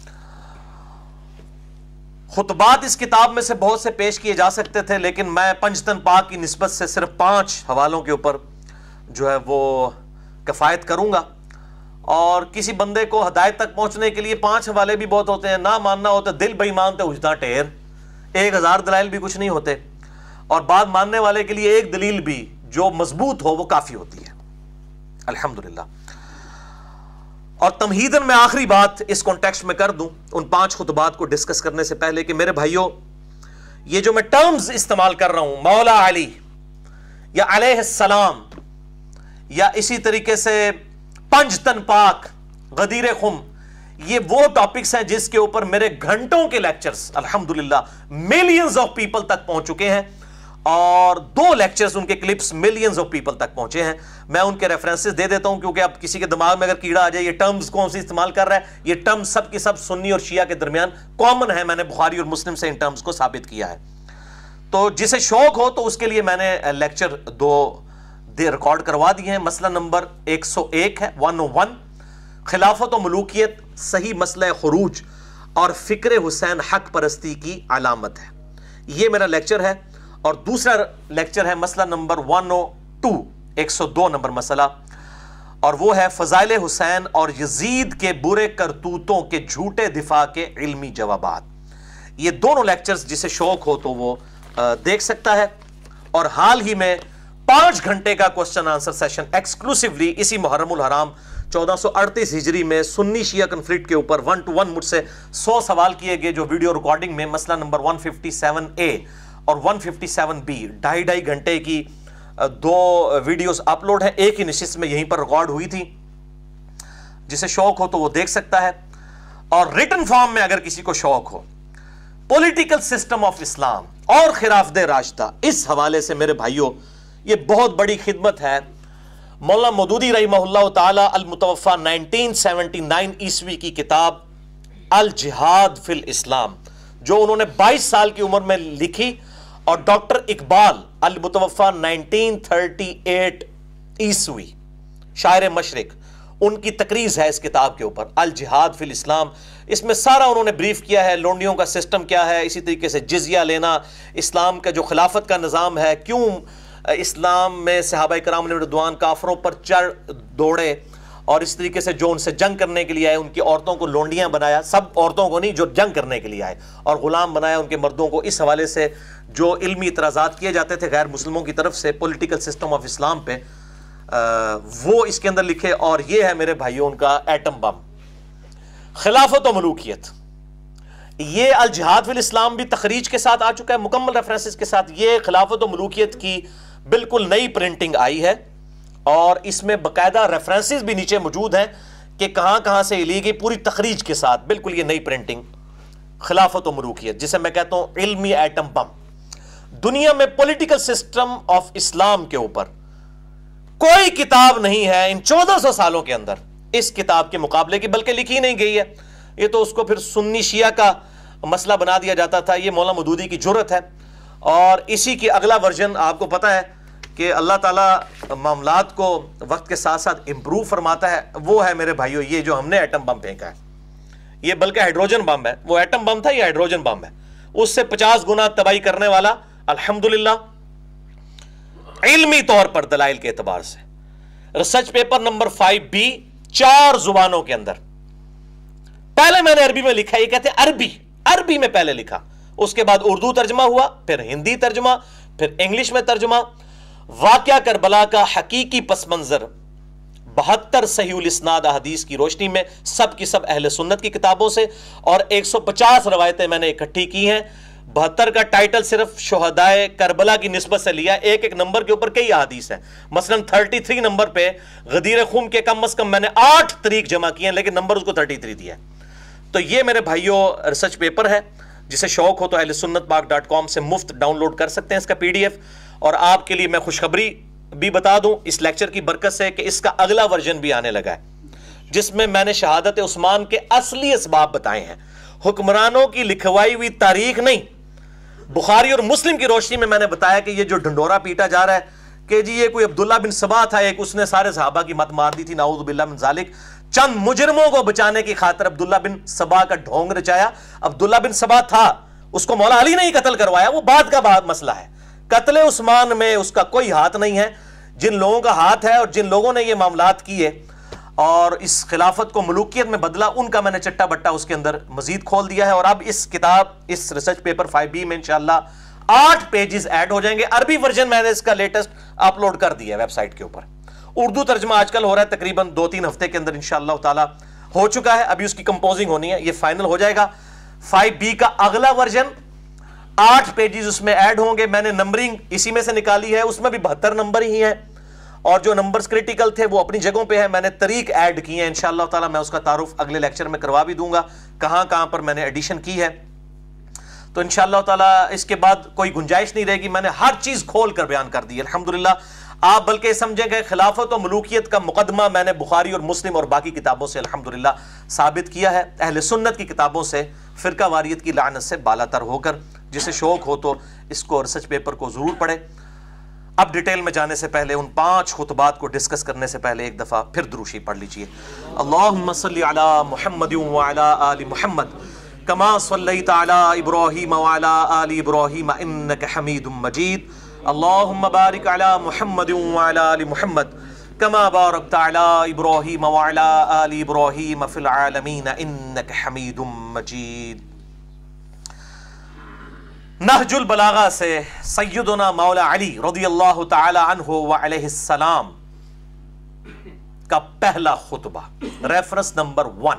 خطبات اس کتاب میں سے بہت سے پیش کیے جا سکتے تھے, لیکن میں پنجتن پاک کی نسبت سے صرف 5 حوالوں کے اوپر جو ہے وہ کفایت کروں گا. اور کسی بندے کو ہدایت تک پہنچنے کے لیے 5 حوالے بھی بہت ہوتے ہیں, نہ ماننا ہوتا دل بے ایمان تے اجدا ٹیر, 1000 دلائل بھی کچھ نہیں ہوتے, اور بات ماننے والے کے لیے ایک دلیل بھی جو مضبوط ہو وہ کافی ہوتی ہے الحمدللہ. اور تمہیدن میں آخری بات اس کانٹیکسٹ میں کر دوں ان 5 خطبات کو ڈسکس کرنے سے پہلے کہ میرے بھائیوں, یہ جو میں ٹرمز استعمال کر رہا ہوں, مولا علی یا علیہ السلام یا اسی طریقے سے پنجتن پاک, غدیر خم, یہ وہ ٹاپکس ہیں جس کے اوپر میرے گھنٹوں کے لیکچرز الحمدللہ ملینز آف پیپل تک پہنچ چکے ہیں, اور 2 لیکچرز ان کے کلپس ملینز آف پیپل تک پہنچے ہیں. میں ان کے ریفرنسز دے دیتا ہوں کیونکہ اب کسی کے دماغ میں اگر کیڑا آ جائے یہ ٹرمز کون سی استعمال کر رہا ہے, یہ ٹرمز سب کی سب سنی اور شیعہ کے درمیان کامن ہے, میں نے بخاری اور مسلم سے ان ٹرمز کو ثابت کیا ہے. تو جسے شوق ہو تو اس کے لیے میں نے لیکچر 2 ریکارڈ کروا دیے ہیں. مسئلہ نمبر 101 ہے 101, خلافت و ملوکیت صحیح مسئلہ خروج اور فکر حسین حق پرستی کی علامت ہے, یہ میرا لیکچر ہے. اور دوسرا لیکچر ہے مسئلہ نمبر 102 102 نمبر مسئلہ, اور وہ ہے فضائل حسین اور یزید کے برے کرتوتوں کے جھوٹے دفاع کے علمی جوابات. یہ دونوں لیکچرز جسے شوق ہو تو وہ دیکھ سکتا ہے. اور حال ہی میں 5 گھنٹے کا کوسچن آنسر سیشن ایکسکلوسیولی اسی محرم الحرام 1438 ہجری میں سنی شیعہ کنفلکٹ کے اوپر 1 to 1 مجھ سے 100 سوال کیے گئے, جو ویڈیو ریکارڈنگ میں مسئلہ نمبر 157A اور 157B 2.5 گھنٹے کی 2 ویڈیوز اپلوڈ ہیں, ایک ہی نشست میں یہیں پر ریکارڈ ہوئی تھی. جسے شوق ہو تو وہ دیکھ سکتا ہے. اور ریٹن فارم میں اگر کسی کو شوق ہو, پولیٹیکل سسٹم آف اسلام اور خلافت راشدہ, اس حوالے سے میرے بھائیوں یہ بہت بڑی خدمت ہے. مولانا مودودی رحمہ اللہ تعالی المتوفا 1979 عیسوی کی کتاب الجہاد فی الاسلام جو انہوں نے 22 سال کی عمر میں لکھی, اور ڈاکٹر اقبال المتوفا 1938 عیسوی شاعر مشرق, ان کی تقریض ہے اس کتاب کے اوپر الجہاد فی الاسلام. اس میں سارا انہوں نے بریف کیا ہے, لونڈیوں کا سسٹم کیا ہے, اسی طریقے سے جزیہ لینا, اسلام کا جو خلافت کا نظام ہے, کیوں اسلام میں صحابہ کرام علیہ رضوان کافروں پر چڑھ دوڑے, اور اس طریقے سے جو ان سے جنگ کرنے کے لیے آئے ان کی عورتوں کو لونڈیاں بنایا, سب عورتوں کو نہیں جو جنگ کرنے کے لیے آئے, اور غلام بنایا ان کے مردوں کو. اس حوالے سے جو علمی اعتراضات کیے جاتے تھے غیر مسلموں کی طرف سے پولیٹیکل سسٹم آف اسلام پہ, وہ اس کے اندر لکھے. اور یہ ہے میرے بھائیوں ان کا ایٹم بم, خلافت و ملوکیت. یہ الجہاد فی الاسلام بھی تخریج کے ساتھ آ چکا ہے, مکمل ریفرنسز کے ساتھ. یہ خلافت و ملوکیت کی بالکل نئی پرنٹنگ آئی ہے, اور اس میں باقاعدہ ریفرنسز بھی نیچے موجود ہیں کہ کہاں کہاں سے لی گئی, پوری تخریج کے ساتھ. بالکل یہ نئی پرنٹنگ خلافت و ملوکیت, جسے میں کہتا ہوں علمی ایٹم بم. دنیا میں پولیٹیکل سسٹم آف اسلام کے اوپر کوئی کتاب نہیں ہے ان 1400 سالوں کے اندر اس کتاب کے مقابلے کی, بلکہ لکھی نہیں گئی ہے. یہ تو اس کو پھر سنی شیعہ کا مسئلہ بنا دیا جاتا تھا. یہ مولانا مودودی کی جرت ہے, اور اسی کی اگلا ورژن آپ کو پتا ہے کہ اللہ تعالیٰ معاملات کو وقت کے ساتھ ساتھ امپروو فرماتا ہے. وہ ہے میرے بھائیو یہ جو ہم نے ایٹم بم پھینکا ہے, یہ بلکہ ہائیڈروجن بم ہے. وہ ایٹم بم تھا, یہ ہائیڈروجن بم ہے, اس سے 50 گنا تباہی کرنے والا الحمدللہ علمی طور پر دلائل کے اعتبار سے. ریسرچ پیپر نمبر 5B 4 زبانوں کے اندر. پہلے میں نے عربی میں لکھا, یہ کہتے ہیں عربی میں پہلے لکھا، اس کے بعد اردو ترجمہ ہوا، پھر ہندی ترجمہ، پھر انگلش میں ترجمہ۔ واقعہ کربلا کا حقیقی پس منظر 72 صحیح الاسناد احادیث کی روشنی میں سب کی سب اہل سنت کی کتابوں سے، اور 150 روایتیں میں نے اکٹھی کی ہیں۔ 72 کا ٹائٹل صرف شہدائے کربلا کی نسبت سے لیا، ایک ایک نمبر کے اوپر کئی احادیث ہیں۔ مثلا 33 نمبر پہ غدیر خون کے کم از کم میں نے 8 طریق جمع کیے ہیں، لیکن نمبر اس کو 33 دیا ہے۔ تو یہ میرے بھائیوں ریسرچ پیپر ہے، جسے شوق ہو تو اہل سنت پاک.com سے مفت ڈاؤن لوڈ کر سکتے ہیں اس کا PDF۔ اور آپ کے لیے میں خوشخبری بھی بتا دوں اس لیکچر کی برکت سے کہ اس کا اگلا ورژن بھی آنے لگا ہے، جس میں میں نے شہادت عثمان کے اصلی اسباب بتائے ہیں، حکمرانوں کی لکھوائی ہوئی تاریخ نہیں۔ بخاری اور مسلم کی روشنی میں نے بتایا کہ یہ جو ڈھنڈورا پیٹا جا رہا ہے کہ جی یہ کوئی عبداللہ بن سبا تھا، ایک اس نے سارے صحابہ کی مت مار دی تھی، نعوذ باللہ من ذالک، چند مجرموں کو بچانے کی خاطر عبداللہ بن سبا کا ڈھونگ رچایا۔ عبداللہ بن سبا تھا، اس کو مولا علی نے ہی قتل کروایا، وہ بعد کا مسئلہ ہے۔ قتل عثمان میں اس کا کوئی ہاتھ نہیں ہے، جن لوگوں کا ہاتھ ہے اور جن لوگوں نے یہ معاملات کیے اور اس خلافت کو ملوکیت میں بدلا، ان کا میں نے چٹا بٹا اس کے اندر مزید کھول دیا ہے۔ اور اب اس کتاب، اس ریسرچ پیپر 5B میں انشاءاللہ 8 پیجز ایڈ ہو جائیں گے۔ عربی ورژن میں نے اس کا لیٹسٹ اپلوڈ کر دیا ہے ویب سائٹ کے اوپر۔ اردو ترجمہ آج کل ہو رہا ہے، تقریباً 2-3 ہفتے کے اندر انشاءاللہ تعالی ہو چکا ہے، ابھی اس کی کمپوزنگ ہونی ہے، یہ فائنل ہو جائے گا۔ 5B کا اگلا ورژن 8 پیجز اس میں ایڈ ہوں گے، میں نے نمبرنگ اسی میں سے نکالی ہے، اس میں بھی 72 نمبر ہی ہیں، اور جو نمبرز کریٹیکل تھے وہ اپنی جگہوں پہ ہیں، میں نے طریق ایڈ کی ہیں، انشاءاللہ تعالی میں اس کا تعارف اگلے لیکچر میں کروا بھی دوں گا، کہاں کہاں پر میں نے ایڈیشن کی ہے۔ تو انشاءاللہ تعالی اس کے بعد کوئی گنجائش نہیں رہے گی، میں نے ہر چیز کھول کر بیان کر دی الحمدللہ۔ آپ بلکہ سمجھیں کہ خلافت و ملوکیت کا مقدمہ میں نے بخاری اور مسلم اور باقی کتابوں سے الحمدللہ ثابت کیا ہے، اہل سنت کی کتابوں سے، فرقہ واریت کی لعنت سے بالا تر ہو کر۔ جسے شوق ہو تو اس کو ریسرچ پیپر کو ضرور پڑھیں۔ اب ڈیٹیل میں جانے سے پہلے ان 5 خطبات کو ڈسکس کرنے سے پہلے ایک دفعہ پھر دروشی پڑھ لیجئے۔ اللہم صلی علی محمد وعلی آل محمد کما صلیت علی ابراہیم وعلی آل ابراہیم انک حمید مجید۔ اللہم بارک علی محمد وعلی آل محمد کما بارکت علی ابراہیم وعلی آل ابراہیم فی العالمین انک حمید مجید۔ نہج البلاغہ سے سیدنا مولا علی رضی اللہ تعالی عنہ وعلیہ السلام کا پہلا خطبہ، ریفرنس نمبر 1،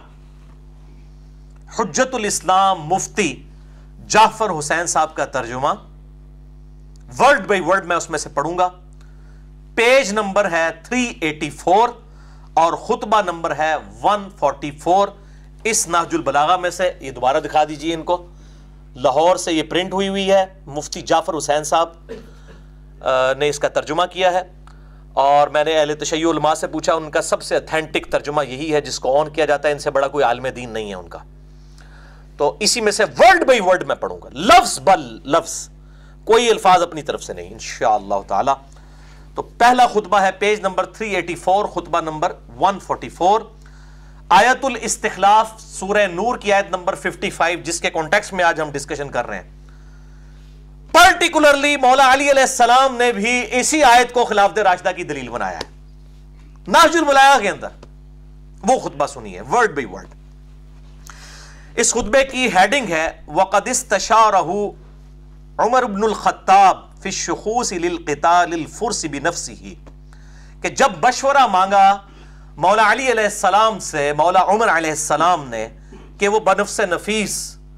حجت الاسلام مفتی جعفر حسین صاحب کا ترجمہ، ورڈ بائی ورڈ میں اس میں سے پڑھوں گا۔ پیج نمبر ہے 384 اور خطبہ نمبر ہے 144۔ اس نہج البلاغہ میں سے، یہ دوبارہ دکھا دیجئے ان کو، لاہور سے یہ پرنٹ ہوئی ہے، مفتی جعفر حسین صاحب نے اس کا ترجمہ کیا ہے، اور میں نے اہل تشیع علماء سے پوچھا، ان کا سب سے اتھینٹک ترجمہ یہی ہے جس کو آن کیا جاتا ہے، ان سے بڑا کوئی عالم دین نہیں ہے ان کا۔ تو اسی میں سے ورڈ بائی ورڈ میں پڑھوں گا، لفظ بل لفظ، کوئی الفاظ اپنی طرف سے نہیں انشاءاللہ تعالی۔ تو پہلا خطبہ ہے پیج نمبر 384، خطبہ نمبر 144، آیت الاستخلاف، سورہ نور کی آیت نمبر 55، جس کے کانٹیکسٹ میں آج ہم ڈسکشن کر رہے ہیں۔ پرٹیکولرلی مولا علی علیہ السلام نے بھی اسی آیت کو خلافت راشدہ کی دلیل بنایا ہے نہج البلاغہ کے اندر، وہ خطبہ سنیے ورڈ بائی ورڈ۔ اس خطبے کی ہیڈنگ ہے وَقَدْ اسْتَشَارَهُ عمر بن الخطاب فی الشخوص للقتال الفرس بنفسه، کہ جب مشورہ مانگا مولا علی علیہ السلام سے مولا عمر علیہ السلام نے کہ وہ بنفس نفیس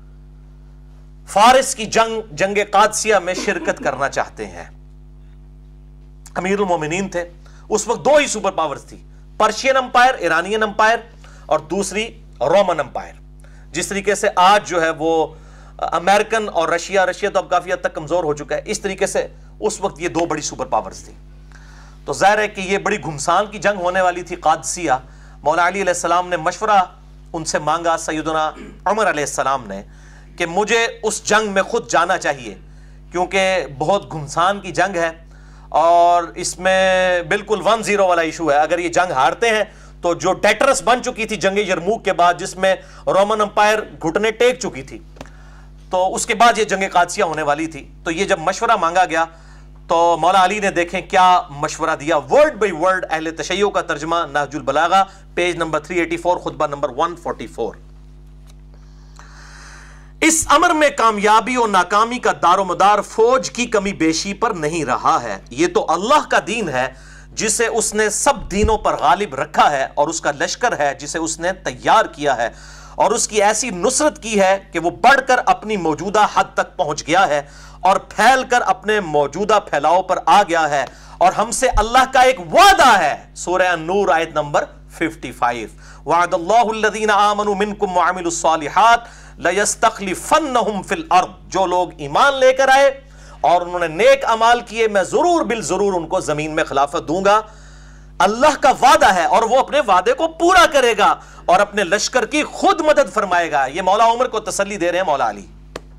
فارس کی جنگ قادسیہ میں شرکت کرنا چاہتے ہیں۔ امیر المومنین تھے اس وقت، 2 ہی سپر پاورز تھی، پرشین امپائر، ایرانین امپائر، اور دوسری رومن امپائر۔ جس طریقے سے آج جو ہے وہ امریکن اور رشیا تو اب کافی حد تک کمزور ہو چکا ہے، اس طریقے سے اس وقت یہ 2 بڑی سپر پاورز تھی۔ تو ظاہر ہے کہ یہ بڑی گھمسان کی جنگ ہونے والی تھی قادسیہ۔ مولا علی علیہ السلام نے مشورہ ان سے مانگا، سیدنا عمر علیہ السلام نے، کہ مجھے اس جنگ میں خود جانا چاہیے کیونکہ بہت گھمسان کی جنگ ہے، اور اس میں بالکل 1-0 والا ایشو ہے۔ اگر یہ جنگ ہارتے ہیں تو جو ڈیٹرس بن چکی تھی جنگ یرموک کے بعد، جس میں رومن امپائر گھٹنے ٹیک چکی تھی، تو اس کے بعد یہ جنگ قادسیہ ہونے والی تھی۔ تو یہ جب مشورہ مانگا گیا تو مولا علی نے دیکھیں کیا مشورہ دیا، ورڈ بائی ورڈ اہل تشیع کا ترجمہ، نہج البلاغہ، پیج نمبر 384، خطبہ نمبر 144۔ اس امر میں کامیابی اور ناکامی کا دار و مدار فوج کی کمی بیشی پر نہیں رہا ہے، یہ تو اللہ کا دین ہے جسے اس نے سب دینوں پر غالب رکھا ہے، اور اس کا لشکر ہے جسے اس نے تیار کیا ہے، اور اس کی ایسی نصرت کی ہے کہ وہ بڑھ کر اپنی موجودہ حد تک پہنچ گیا ہے اور پھیل کر اپنے موجودہ پھیلاؤ پر آ گیا ہے، اور ہم سے اللہ کا ایک وعدہ ہے۔ سورہ النور آیت نمبر 55، وعد اللہ الذین آمنوا منکم وعملوا الصالحات لَيَسْتَخْلِفَنَّهُمْ فِي الْأَرْضِ، جو لوگ ایمان لے کر آئے اور انہوں نے نیک اعمال کیے، میں ضرور بالضرور ان کو زمین میں خلافت دوں گا۔ اللہ کا وعدہ ہے اور وہ اپنے وعدے کو پورا کرے گا اور اپنے لشکر کی خود مدد فرمائے گا۔ یہ مولا عمر کو تسلی دے رہے ہیں مولا علی۔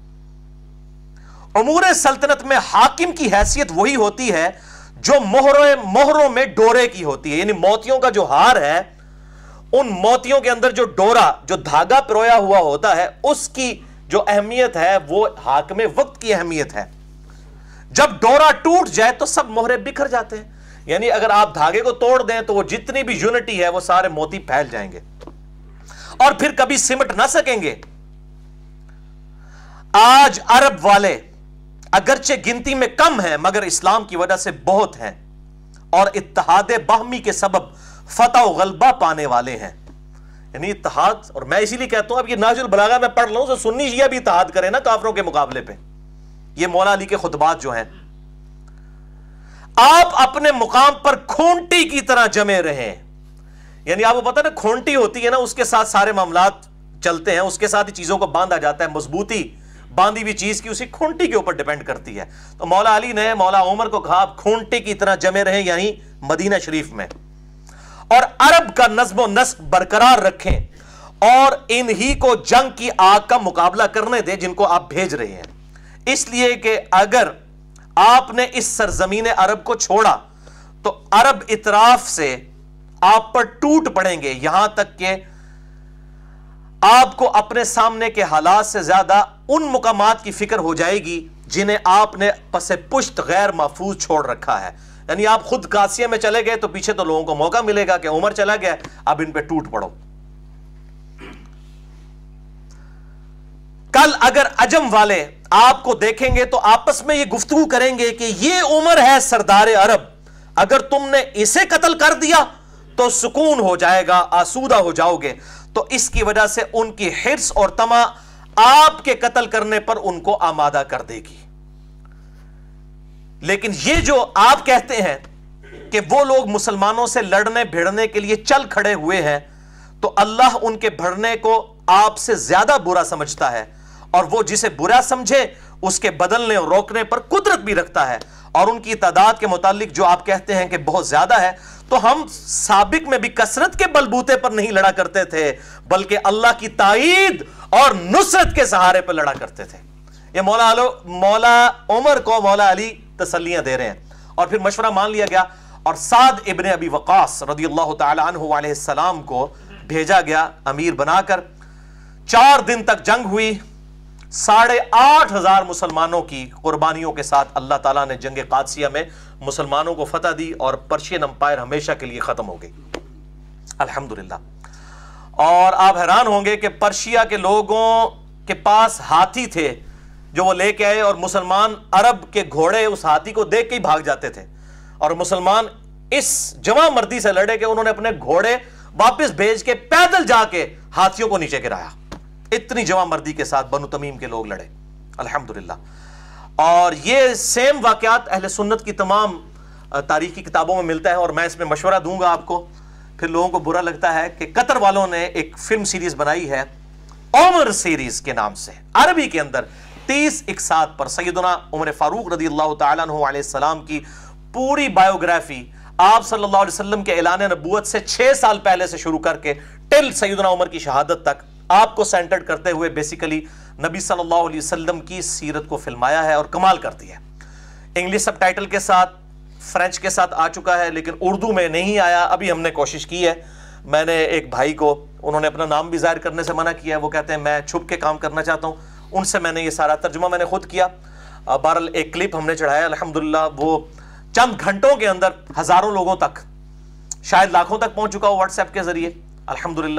امور سلطنت میں حاکم کی حیثیت وہی ہوتی ہے جو مہروں میں ڈورے کی ہوتی ہے، یعنی موتیوں کا جو ہار ہے، ان موتیوں کے اندر جو ڈورا، جو دھاگا پرویا ہوا ہوتا ہے، اس کی جو اہمیت ہے وہ حاکم وقت کی اہمیت ہے۔ جب ڈورا ٹوٹ جائے تو سب مہرے بکھر جاتے ہیں، یعنی اگر آپ دھاگے کو توڑ دیں تو وہ جتنی بھی یونٹی ہے وہ سارے موتی پھیل جائیں گے اور پھر کبھی سمٹ نہ سکیں گے۔ آج عرب والے اگرچہ گنتی میں کم ہیں مگر اسلام کی وجہ سے بہت ہیں اور اتحاد باہمی کے سبب فتح و غلبہ پانے والے ہیں، یعنی اتحاد۔ اور میں اسی لیے کہتا ہوں اب یہ نہج البلاغہ میں پڑھ لوں تو سنی شیعہ بھی اتحاد کریں نا کافروں کے مقابلے پہ۔ یہ مولا علی کے خطبات جو ہیں، آپ اپنے مقام پر کھونٹی کی طرح جمے رہیں، یعنی آپ کو پتہ نا کھونٹی ہوتی ہے نا، اس کے ساتھ سارے معاملات چلتے ہیں، اس کے ساتھ ہی چیزوں کو باندھا جاتا ہے، مضبوطی باندھی ہوئی چیز کی اسی کھونٹی کے اوپر ڈیپینڈ کرتی ہے۔ تو مولا علی نے مولا عمر کو کہا آپ کھونٹی کی طرح جمے رہیں، یعنی مدینہ شریف میں، اور عرب کا نظم و نسق برقرار رکھیں اور انہی کو جنگ کی آگ کا مقابلہ کرنے دیں جن کو آپ بھیج رہے ہیں، اس لیے کہ اگر آپ نے اس سرزمین عرب کو چھوڑا تو عرب اطراف سے آپ پر ٹوٹ پڑیں گے، یہاں تک کہ آپ کو اپنے سامنے کے حالات سے زیادہ ان مقامات کی فکر ہو جائے گی جنہیں آپ نے پس پشت غیر محفوظ چھوڑ رکھا ہے۔ یعنی آپ خود قاسیہ میں چلے گئے تو پیچھے تو لوگوں کو موقع ملے گا کہ عمر چلا گیا، اب ان پہ ٹوٹ پڑو۔ کل اگر عجم والے آپ کو دیکھیں گے تو آپس میں یہ گفتگو کریں گے کہ یہ عمر ہے سردار عرب، اگر تم نے اسے قتل کر دیا تو سکون ہو جائے گا، آسودہ ہو جاؤ گے۔ تو اس کی وجہ سے ان کی حرص اور طمع آپ کے قتل کرنے پر ان کو آمادہ کر دے گی۔ لیکن یہ جو آپ کہتے ہیں کہ وہ لوگ مسلمانوں سے لڑنے بھیڑنے کے لیے چل کھڑے ہوئے ہیں، تو اللہ ان کے بھڑنے کو آپ سے زیادہ برا سمجھتا ہے، اور وہ جسے برا سمجھے اس کے بدلنے اور روکنے پر قدرت بھی رکھتا ہے۔ اور ان کی تعداد کے متعلق جو آپ کہتے ہیں کہ بہت زیادہ ہے، تو ہم سابق میں بھی کثرت کے بلبوتے پر نہیں لڑا کرتے تھے بلکہ اللہ کی تائید اور نصرت کے سہارے پر لڑا کرتے تھے۔ یہ مولا عمر کو مولا علی تسلیاں دے رہے ہیں، اور پھر مشورہ مان لیا گیا اور سعد ابن ابی وقاص رضی اللہ تعالی عنہ علیہ السلام کو بھیجا گیا امیر بنا کر۔ 4 دن تک جنگ ہوئی، 8,500 مسلمانوں کی قربانیوں کے ساتھ اللہ تعالیٰ نے جنگ قادسیہ میں مسلمانوں کو فتح دی اور پرشین امپائر ہمیشہ کے لیے ختم ہو گئی، الحمدللہ۔ اور آپ حیران ہوں گے کہ پرشیا کے لوگوں کے پاس ہاتھی تھے جو وہ لے کے آئے، اور مسلمان عرب کے گھوڑے اس ہاتھی کو دیکھ کے ہی بھاگ جاتے تھے، اور مسلمان اس جواں مردی سے لڑے کہ انہوں نے اپنے گھوڑے واپس بھیج کے پیدل جا کے ہاتھیوں کو نیچے گرایا۔ اتنی جواں مردی کے ساتھ بنو تمیم کے لوگ لڑے، الحمدللہ۔ اور یہ سیم واقعات اہل سنت کی تمام تاریخی کتابوں میں ملتا ہے، اور میں اس میں مشورہ دوں گا آپ کو۔ پھر لوگوں کو برا لگتا ہے کہ قطر والوں نے ایک فلم سیریز بنائی ہے عمر سیریز کے نام سے، عربی کے اندر 30 اقساط پر سیدنا عمر فاروق رضی اللہ تعالیٰ عنہ علیہ السلام کی پوری بایوگرافی، آپ صلی اللہ علیہ وسلم کے اعلان نبوت سے 6 سال پہلے سے شروع کر کے ٹل سیدنا عمر کی شہادت تک آپ کو سینٹرڈ کرتے ہوئے بیسیکلی نبی صلی اللہ علیہ وسلم کی سیرت کو فلمایا ہے اور کمال کرتی ہے۔ انگلش سب ٹائٹل کے ساتھ، فرینچ کے ساتھ آ چکا ہے، لیکن اردو میں نہیں آیا، ابھی ہم نے کوشش کی ہے۔ میں نے ایک بھائی کو، انہوں نے اپنا نام بھی ظاہر کرنے سے منع کیا ہے، وہ کہتے ہیں میں چھپ کے کام کرنا چاہتا ہوں، ان سے میں نے یہ سارا ترجمہ میں نے خود کیا۔ بہرحال ایک کلپ ہم نے چڑھایا، الحمدللہ وہ چند گھنٹوں کے اندر ہزاروں لوگوں تک، شاید لاکھوں تک پہنچ چکا ہو واٹس ایپ کے ذریعے، الحمدللہ۔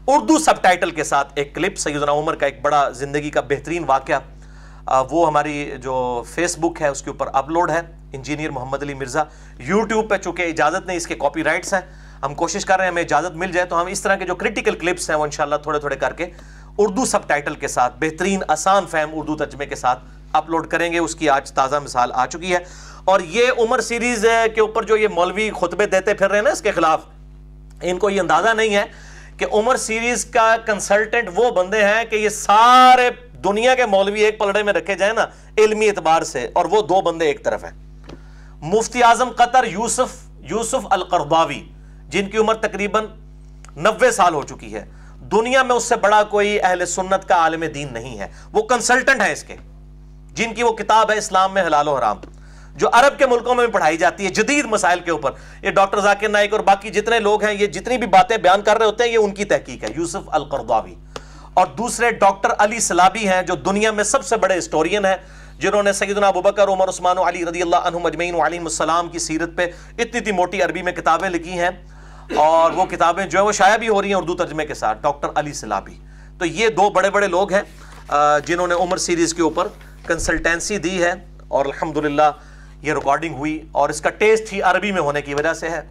اردو سب ٹائٹل کے ساتھ ایک کلپ سیدنا عمر کا ایک بڑا زندگی کا بہترین واقعہ، وہ ہماری جو فیس بک ہے اس کے اوپر اپلوڈ ہے، انجینئر محمد علی مرزا۔ یوٹیوب پہ چونکہ اجازت نہیں، اس کے کاپی رائٹس ہیں، ہم کوشش کر رہے ہیں ہمیں اجازت مل جائے تو ہم اس طرح کے جو کرٹیکل کلپس ہیں وہ انشاءاللہ تھوڑے تھوڑے کر کے اردو سب ٹائٹل کے ساتھ بہترین آسان فہم اردو ترجمے کے ساتھ اپلوڈ کریں گے۔ اس کی آج تازہ مثال آ چکی ہے، اور یہ عمر سیریز کے اوپر جو یہ مولوی خطبے دیتے پھر رہے ہیں نا اس کے خلاف، ان کو یہ اندازہ نہیں ہے کہ عمر سیریز کا کنسلٹنٹ وہ بندے ہیں کہ یہ سارے دنیا کے مولوی ایک پلڑے میں رکھے جائیں نا علمی اعتبار سے، اور وہ دو بندے ایک طرف ہیں۔ مفتی اعظم قطر یوسف القرضاوی، جن کی عمر تقریباً 90 سال ہو چکی ہے، دنیا میں اس سے بڑا کوئی اہل سنت کا عالم دین نہیں ہے، وہ کنسلٹنٹ ہیں اس کے، جن کی وہ کتاب ہے اسلام میں حلال و حرام، جو عرب کے ملکوں میں پڑھائی جاتی ہے جدید مسائل کے اوپر۔ یہ ڈاکٹر ذاکر نائک اور باقی جتنے لوگ ہیں، یہ جتنی بھی باتیں بیان کر رہے ہوتے ہیں، یہ ان کی تحقیق ہے، یوسف القرضاوی۔ اور دوسرے ڈاکٹر علی سلابی ہیں، جو دنیا میں سب سے بڑے ہسٹورین ہیں، جنہوں نے سیدنا ابوبکر، عمر، عثمان و علی رضی اللہ عنہم اجمعین وعلیہم السلام کی سیرت پہ اتنی موٹی عربی میں کتابیں لکھی ہیں، اور وہ کتابیں جو ہے وہ شائع بھی ہو رہی ہیں اردو ترجمے کے ساتھ، ڈاکٹر علی سلابی۔ تو یہ دو بڑے بڑے لوگ ہیں جنہوں نے عمر سیریز کے اوپر کنسلٹینسی دی ہے، اور الحمدللہ یہ ریکارڈنگ ہوئی، اور اس کا ٹیسٹ ہی عربی میں ہونے کی وجہ سے ہے۔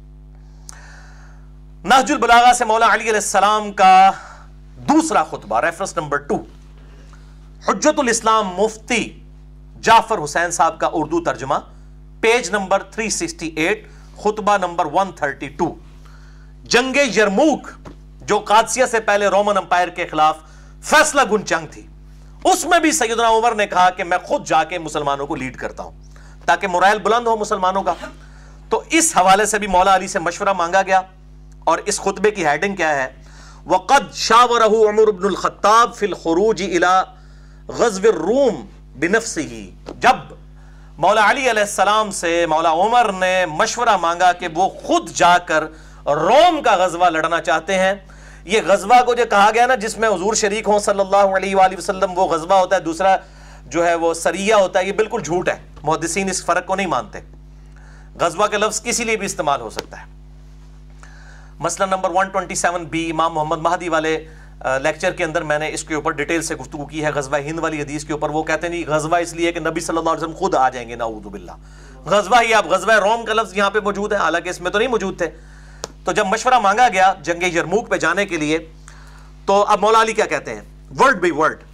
نہج البلاغہ سے مولا علی علیہ السلام کا دوسرا خطبہ، ریفرنس نمبر 2، حجت الاسلام مفتی جعفر حسین صاحب کا اردو ترجمہ، پیج نمبر 368، خطبہ نمبر 132۔ جنگ یرموک، جو قادسیہ سے پہلے رومن امپائر کے خلاف فیصلہ گن جنگ تھی، اس میں بھی سیدنا عمر نے کہا کہ میں خود جا کے مسلمانوں کو لیڈ کرتا ہوں تاکہ مرائل بلند ہو مسلمانوں کا۔ تو اس حوالے سے بھی مولا علی سے مشورہ مانگا گیا، اور اس خطبے کی ہیڈنگ کیا ہے؟ وَقَدْ شَاوَرَهُ عمر بن الخطاب فی الخروج الى غزو الروم بنفسه۔ جب مولا علی علیہ السلام سے مولا عمر نے مشورہ مانگا کہ وہ خود جا کر روم کا غزوہ لڑنا چاہتے ہیں۔ یہ غزوہ کو جو کہا گیا نا جس میں حضور شریک ہوں صلی اللہ علیہ وآلہ وسلم، وہ غزوہ ہوتا ہے، دوسرا جو ہے وہ سریہ ہوتا ہے، یہ بالکل جھوٹ ہے، محدثین اس فرق کو نہیں مانتے۔ غزوہ کے لفظ کسی لیے بھی استعمال ہو سکتا ہے۔ مسئلہ نمبر 127B امام محمد مہدی والے لیکچر کے اندر میں نے اس کے اوپر ڈیٹیل سے گفتگو کی ہے، غزوہ ہند والی حدیث کے اوپر۔ وہ کہتے ہیں نہیں، غزوہ اس لیے کہ نبی صلی اللہ علیہ وسلم خود آ جائیں گے، نعوذ باللہ۔ غزوہ ہی، اب غزوہ روم کا لفظ یہاں پہ موجود ہے، حالانکہ اس میں تو نہیں موجود تھے۔ تو جب مشورہ مانگا گیا جنگ یرموک پہ جانے کے لیے، تو اب مولا علی کیا کہتے ہیں، ورڈ بائی ورڈ: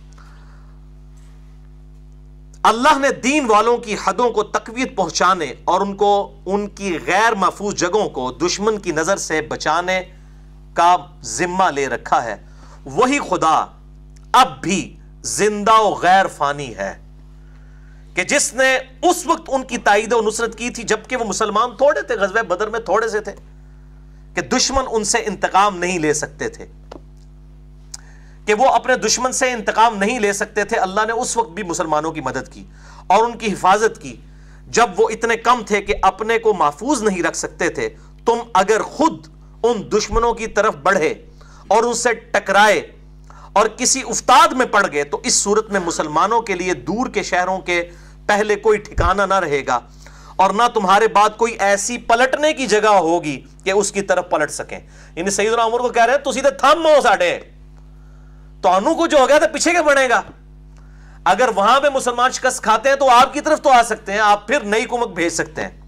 اللہ نے دین والوں کی حدوں کو تقویت پہنچانے اور ان کو ان کی غیر محفوظ جگہوں کو دشمن کی نظر سے بچانے کا ذمہ لے رکھا ہے۔ وہی خدا اب بھی زندہ و غیر فانی ہے کہ جس نے اس وقت ان کی تائید و نصرت کی تھی جبکہ وہ مسلمان تھوڑے تھے، غزوہ بدر میں تھوڑے سے تھے، کہ دشمن ان سے انتقام نہیں لے سکتے تھے، کہ وہ اپنے دشمن سے انتقام نہیں لے سکتے تھے۔ اللہ نے اس وقت بھی مسلمانوں کی مدد کی اور ان کی حفاظت کی جب وہ اتنے کم تھے کہ اپنے کو محفوظ نہیں رکھ سکتے تھے۔ تم اگر خود ان دشمنوں کی طرف بڑھے اور ان سے ٹکرائے اور کسی افتاد میں پڑ گئے تو اس صورت میں مسلمانوں کے لیے دور کے شہروں کے پہلے کوئی ٹھکانہ نہ رہے گا، اور نہ تمہارے بعد کوئی ایسی پلٹنے کی جگہ ہوگی کہ اس کی طرف پلٹ سکیں۔ یعنی سیدنا عمر کو کہہ رہے ہیں تو سیدھے تھم ہو ساڑھے تو انو کو جو ہو گیا تھا پیچھے کے بڑھے گا۔ اگر وہاں پہ مسلمان شکست کھاتے ہیں تو آپ کی طرف تو آ سکتے ہیں، آپ پھر نئی کمک بھیج سکتے ہیں۔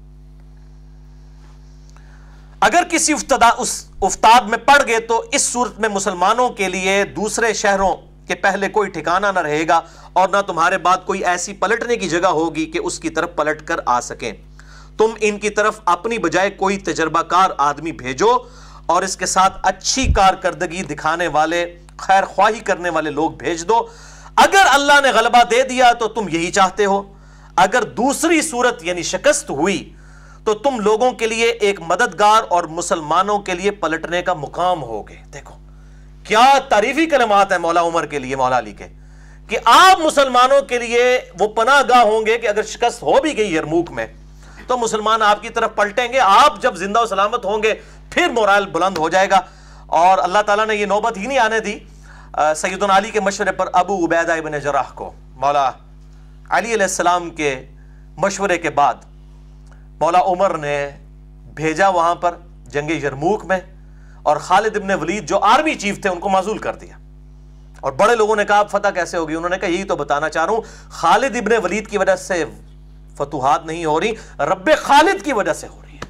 اگر کسی افتاد میں پڑ گئے تو اس صورت میں مسلمانوں کے لیے دوسرے شہروں کے پہلے کوئی ٹھکانہ نہ رہے گا، اور نہ تمہارے بعد کوئی ایسی پلٹنے کی جگہ ہوگی کہ اس کی طرف پلٹ کر آ سکیں۔ تم ان کی طرف اپنی بجائے کوئی تجربہ کار آدمی بھیجو اور اس کے ساتھ اچھی کارکردگی دکھانے والے، خیر خواہی کرنے والے لوگ بھیج دو۔ اگر اللہ نے غلبہ دے دیا تو تم یہی چاہتے ہو، اگر دوسری صورت یعنی شکست ہوئی تو تم لوگوں کے لیے ایک مددگار اور مسلمانوں کے لیے پلٹنے کا مقام ہوگے۔ دیکھو کیا تعریفی کلمات ہیں مولا عمر کے لیے، مولا علی کے، کہ آپ مسلمانوں کے لیے وہ پناہ گاہ ہوں گے کہ اگر شکست ہو بھی گئی یرموک میں تو مسلمان آپ کی طرف پلٹیں گے، آپ جب زندہ و سلامت ہوں گے پھر مورال بلند ہو جائے گا۔ اور اللہ تعالیٰ نے یہ نوبت ہی نہیں آنے دی۔ سیدنا علی کے مشورے پر ابو عبیدہ ابن جراح کو مولا علی علیہ السلام کے مشورے کے بعد مولا عمر نے بھیجا وہاں پر جنگ یرموک میں، اور خالد ابن ولید جو آرمی چیف تھے ان کو معزول کر دیا. اور بڑے لوگوں نے کہا فتح کیسے ہوگی؟ انہوں نے کہا یہی تو بتانا چاہ رہا ہوں، خالد ابن ولید کی وجہ سے فتوحات نہیں ہو رہی، رب خالد کی وجہ سے ہو رہی ہے.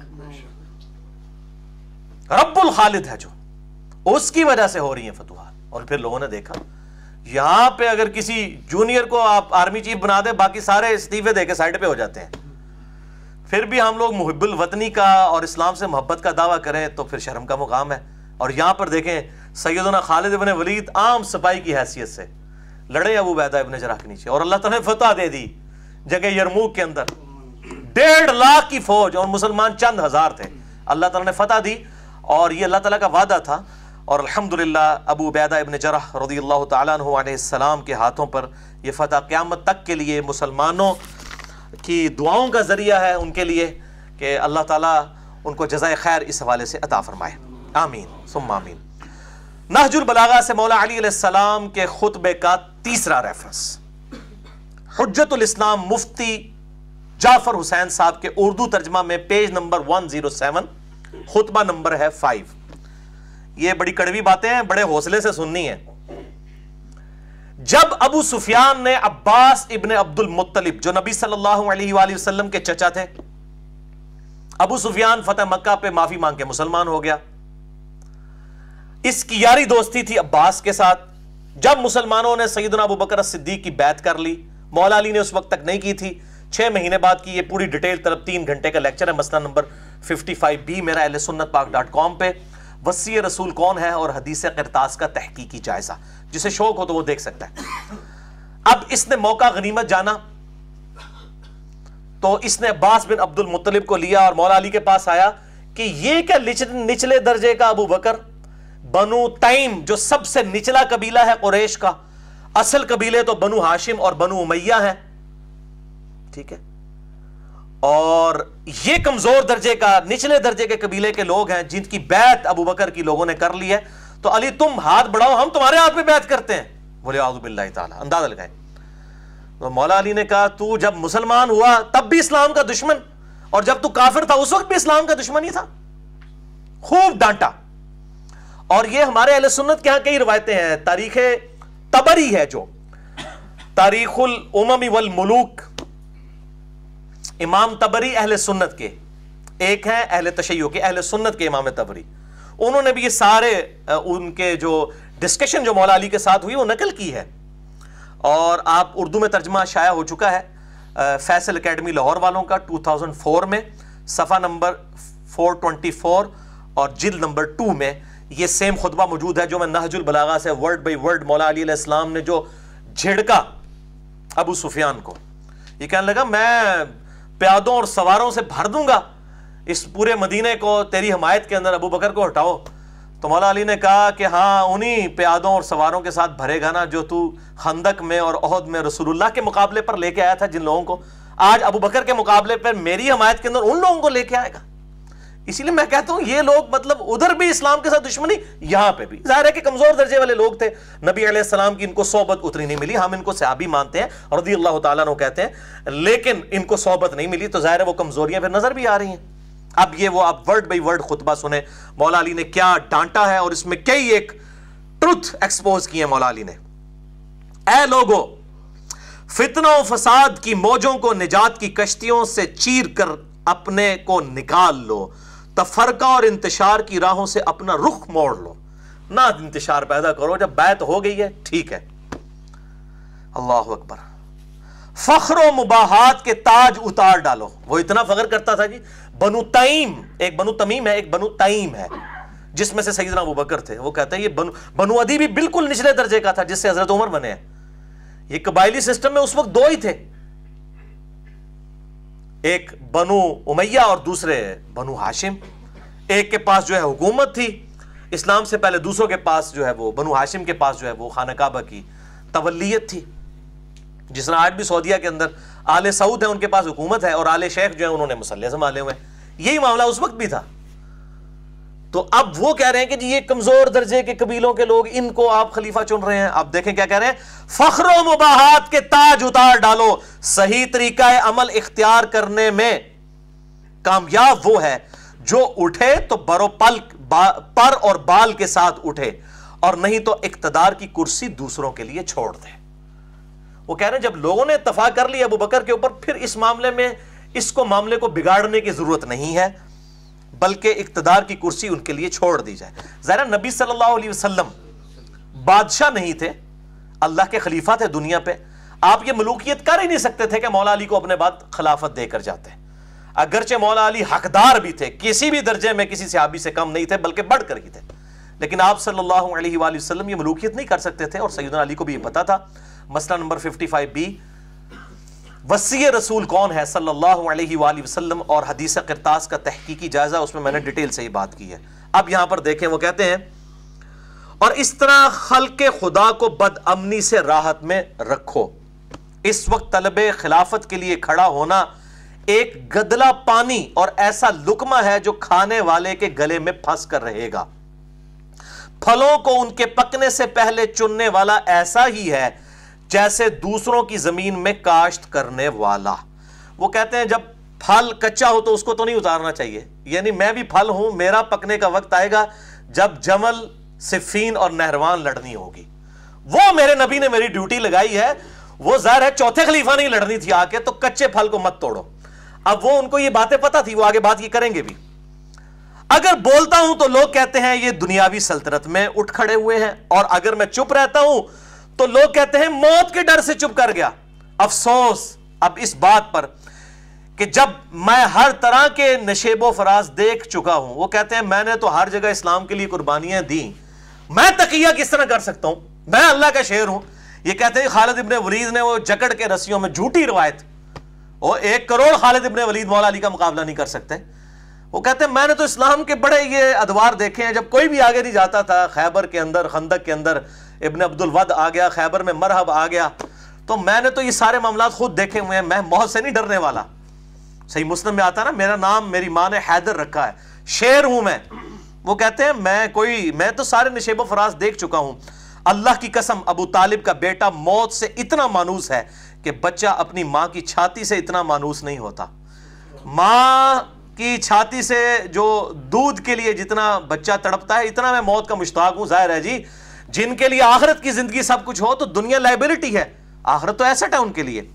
رب الخالد ہے جو، اس کی وجہ سے ہو رہی ہیں فتوحات. اور پھر لوگوں نے دیکھا یہاں پہ اگر کسی جونیئر کو آپ آرمی چیف بنا دیں، باقی سارے استعفے دے کے سائڈ پہ ہو جاتے ہیں. پھر بھی ہم لوگ محب الوطنی کا اور اسلام سے محبت کا دعویٰ کریں تو پھر شرم کا مقام ہے. اور یہاں پر دیکھیں سیدنا خالد ابن ولید عام سپاہی کی حیثیت سے لڑے ابو عبیدہ ابن جراح کے نیچے، اور اللہ تعالیٰ نے فتح دے دی جگہ یرموک کے اندر. 1.5 لاکھ کی فوج اور مسلمان چند ہزار تھے، اللہ تعالیٰ نے فتح دی. اور یہ اللہ تعالیٰ کا وعدہ تھا. اور الحمدللہ ابو عبیدہ ابن جراح رضی اللہ تعالیٰ عنہ علیہ السلام کے ہاتھوں پر یہ فتح قیامت تک کے لیے مسلمانوں کی دعاؤں کا ذریعہ ہے ان کے لیے، کہ اللہ تعالیٰ ان کو جزائے خیر اس حوالے سے عطا فرمائے. آمین ثم آمین. نہج البلاغہ سے مولا علی علیہ السلام کے خطبے کا تیسرا ریفرنس، حجت الاسلام مفتی جعفر حسین صاحب کے اردو ترجمہ میں پیج نمبر 107، خطبہ نمبر ہے 5. یہ بڑی کڑوی باتیں ہیں، بڑے حوصلے سے سننی ہیں. جب ابو سفیان نے عباس ابن عبد المطلب جو نبی صلی اللہ علیہ وآلہ وسلم کے چچا تھے، ابو سفیان فتح مکہ پہ معافی مانگ کے مسلمان ہو گیا. اس کی یاری دوستی تھی عباس کے ساتھ. جب مسلمانوں نے سیدنا ابو بکر صدیق کی بیعت کر لی، مولا علی نے اس وقت تک نہیں کی تھی، 6 مہینے بعد کی. یہ پوری ڈیٹیل طرف 3 گھنٹے کا لیکچر ہے، مسئلہ نمبر 55B میرا اہل سنت پاک.com پہ. وصی رسول کون ہے اور حدیث قرطاس کا تحقیقی جائزہ، جسے شوق ہو تو وہ دیکھ سکتا ہے. اب اس نے موقع غنیمت جانا تو اس نے عباس بن عبد المطلب کو لیا اور مولا علی کے پاس آیا کہ یہ کیا نچلے درجے کا ابو بکر، بنو تیم جو سب سے نچلا قبیلہ ہے قریش کا، اصل قبیلے تو بنو ہاشم اور بنو امیہ ہیں، ٹھیک ہے، اور یہ کمزور درجے کا نچلے درجے کے قبیلے کے لوگ ہیں جن کی بیعت ابو بکر کی لوگوں نے کر لی ہے. تو علی تم ہاتھ بڑھاؤ، ہم تمہارے ہاتھ پہ بیعت کرتے ہیں. بولے اعوذ باللہ تعالی، اندازہ لگائیں. تو مولا علی نے کہا تو جب مسلمان ہوا تب بھی اسلام کا دشمن، اور جب تو کافر تھا اس وقت بھی اسلام کا دشمن ہی تھا. خوب ڈانٹا. اور یہ ہمارے اہل سنت کے ہاں کئی روایتیں ہیں. تاریخ طبری ہے جو تاریخ الامم والملوک، امام طبری اہل سنت کے ایک ہیں، اہل تشیع کے، اہل سنت کے امام طبری. انہوں نے بھی یہ سارے ان کے جو ڈسکشن جو مولا علی کے ساتھ ہوئی وہ نقل کی ہے، اور آپ اردو میں ترجمہ شائع ہو چکا ہے فیصل اکیڈمی لاہور والوں کا 2004 میں، صفحہ نمبر 424 اور جلد نمبر 2 میں یہ سیم خطبہ موجود ہے جو میں نہج البلاغہ سے ورڈ بائی ورڈ مولا علی علیہ السلام نے جو جھڑکا ابو سفیان کو. یہ کہنے لگا میں پیادوں اور سواروں سے بھر دوں گا اس پورے مدینے کو، تیری حمایت کے اندر ابو بکر کو ہٹاؤ. تو مولا علی نے کہا کہ ہاں انہی پیادوں اور سواروں کے ساتھ بھرے گا نا جو تو خندق میں اور احد میں رسول اللہ کے مقابلے پر لے کے آیا تھا جن لوگوں کو، آج ابو بکر کے مقابلے پر میری حمایت کے اندر ان لوگوں کو لے کے آئے گا. اسی لیے میں کہتا ہوں یہ لوگ مطلب ادھر بھی اسلام کے ساتھ دشمنی، یہاں پہ بھی. ظاہر ہے کہ کمزور درجے والے لوگ تھے، نبی علیہ السلام کی ان کو صحبت اتنی نہیں ملی. ہم ان کو صحابی مانتے ہیں، رضی اللہ تعالیٰ عنہ کہتے ہیں، لیکن ان کو صحبت نہیں ملی تو ظاہر ہے وہ کمزوریاں پھر نظر بھی آ رہی ہیں. اب یہ وہ آپ ورڈ بائی ورڈ خطبہ سنیں مولا علی نے کیا ڈانٹا ہے، اور اس میں کئی ایک ٹروتھ ایکسپوز کیے مولا علی نے. اے لوگو، فتنہ و فساد کی موجوں کو نجات کی کشتیوں سے چیر کر اپنے کو نکال لو، تفرقہ اور انتشار کی راہوں سے اپنا رخ موڑ لو. نہ انتشار پیدا کرو، جب بیعت ہو گئی ہے ٹھیک ہے. اللہ اکبر. فخر و مباحات کے تاج اتار ڈالو. وہ اتنا فخر کرتا تھا جی، بنو تیم، ایک بنو تمیم ہے ایک بنو تیم ہے جس میں سے سیدنا ابو بکر تھے. وہ کہتے ہیں یہ بنو عدی بھی بالکل نچلے درجے کا تھا جس سے حضرت عمر بنے ہیں. یہ قبائلی سسٹم میں اس وقت 2 ہی تھے، ایک بنو امیہ اور دوسرے بنو ہاشم. ایک کے پاس جو ہے حکومت تھی اسلام سے پہلے، دوسروں کے پاس جو ہے وہ بنو ہاشم کے پاس جو ہے وہ خانہ کعبہ کی تولیت تھی. جس طرح آج بھی سعودیہ کے اندر آل سعود ہیں، ان کے پاس حکومت ہے، اور آل شیخ جو ہیں انہوں نے مسلح سنبھالے ہوئے ہیں. یہی معاملہ اس وقت بھی تھا. تو اب وہ کہہ رہے ہیں کہ جی یہ کمزور درجے کے قبیلوں کے لوگ، ان کو آپ خلیفہ چن رہے ہیں. اب دیکھیں کیا کہہ رہے ہیں، فخر و مباحات کے تاج اتار ڈالو. صحیح طریقہ عمل اختیار کرنے میں کامیاب وہ ہے جو اٹھے تو پر اور بال کے ساتھ اٹھے اور نہیں تو اقتدار کی کرسی دوسروں کے لیے چھوڑ دے۔ وہ کہہ رہے ہیں جب لوگوں نے اتفاق کر لیا ابو بکر کے اوپر، پھر اس معاملے میں اس کو معاملے کو بگاڑنے کی ضرورت نہیں ہے، بلکہ اقتدار کی کرسی ان کے لیے چھوڑ دی جائے۔ ظاہر نبی صلی اللہ علیہ وسلم بادشاہ نہیں تھے، اللہ کے خلیفہ تھے دنیا پہ۔ آپ یہ ملوکیت کر ہی نہیں سکتے تھے کہ مولا علی کو اپنے بعد خلافت دے کر جاتے، اگرچہ مولا علی حقدار بھی تھے، کسی بھی درجے میں کسی صحابی سے کم نہیں تھے بلکہ بڑھ کر ہی تھے، لیکن آپ صلی اللہ علیہ وآلہ وسلم یہ ملوکیت نہیں کر سکتے تھے، اور سیدنا علی کو بھی یہ پتا تھا۔ مسئلہ نمبر 55B، وصی رسول کون ہے صلی اللہ علیہ وآلہ وسلم اور حدیث قرطاس کا تحقیقی جائزہ، اس میں نے ڈیٹیل سے ہی بات کی ہے۔ اب یہاں پر دیکھیں، وہ کہتے ہیں اور اس طرح خلق خدا کو بد امنی سے راحت میں رکھو۔ اس وقت طلب خلافت کے لیے کھڑا ہونا ایک گدلا پانی اور ایسا لقمہ ہے جو کھانے والے کے گلے میں پھنس کر رہے گا۔ پھلوں کو ان کے پکنے سے پہلے چننے والا ایسا ہی ہے جیسے دوسروں کی زمین میں کاشت کرنے والا۔ وہ کہتے ہیں جب پھل کچا ہو تو اس کو تو نہیں اتارنا چاہیے، یعنی میں بھی پھل ہوں، میرا پکنے کا وقت آئے گا جب جمل، صفین اور نہروان لڑنی ہوگی، وہ میرے نبی نے میری ڈیوٹی لگائی ہے۔ وہ ظاہر ہے چوتھے خلیفہ نہیں لڑنی تھی آ کے، تو کچے پھل کو مت توڑو۔ اب وہ ان کو یہ باتیں پتہ تھی، وہ آگے بات یہ کریں گے بھی۔ اگر بولتا ہوں تو لوگ کہتے ہیں یہ دنیاوی سلطنت میں اٹھ کھڑے ہوئے ہیں، اور اگر میں چپ رہتا ہوں تو لوگ کہتے ہیں موت کے ڈر سے چپ کر گیا۔ افسوس اب اس بات پر کہ جب میں ہر طرح کے نشیب و فراز دیکھ چکا ہوں۔ وہ کہتے ہیں میں نے تو ہر جگہ اسلام کے لیے قربانیاں دیں، میں تقیہ کس طرح کر سکتا ہوں، میں اللہ کا شیر ہوں۔ یہ کہتے ہیں خالد ابن ولید نے وہ جکڑ کے رسیوں میں، جھوٹی روایت، وہ 1 کروڑ خالد ابن ولید مولا علی کا مقابلہ نہیں کر سکتے۔ وہ کہتے ہیں میں نے تو اسلام کے بڑے یہ ادوار دیکھے ہیں، جب کوئی بھی آگے نہیں جاتا تھا، خیبر کے اندر، خندق کے اندر ابن عبد الود آ گیا، خیبر میں مرحب آ گیا، تو میں نے تو یہ سارے معاملات خود دیکھے ہوئے ہیں، میں موت سے نہیں ڈرنے والا۔ صحیح مسلم میں آتا نا، میرا نام میری ماں نے حیدر رکھا ہے، شیر ہوں میں۔ وہ کہتے ہیں میں تو سارے نشیب و فراز دیکھ چکا ہوں۔ اللہ کی قسم ابو طالب کا بیٹا موت سے اتنا مانوس ہے کہ بچہ اپنی ماں کی چھاتی سے اتنا مانوس نہیں ہوتا۔ ماں کی چھاتی سے جو دودھ کے لیے جتنا بچہ تڑپتا ہے، اتنا میں موت کا مشتاق ہوں۔ ظاہر ہے جی، جن کے لیے آخرت کی زندگی سب کچھ ہو تو دنیا لائبلٹی ہے، آخرت تو ایسٹ ہے ان کے لیے۔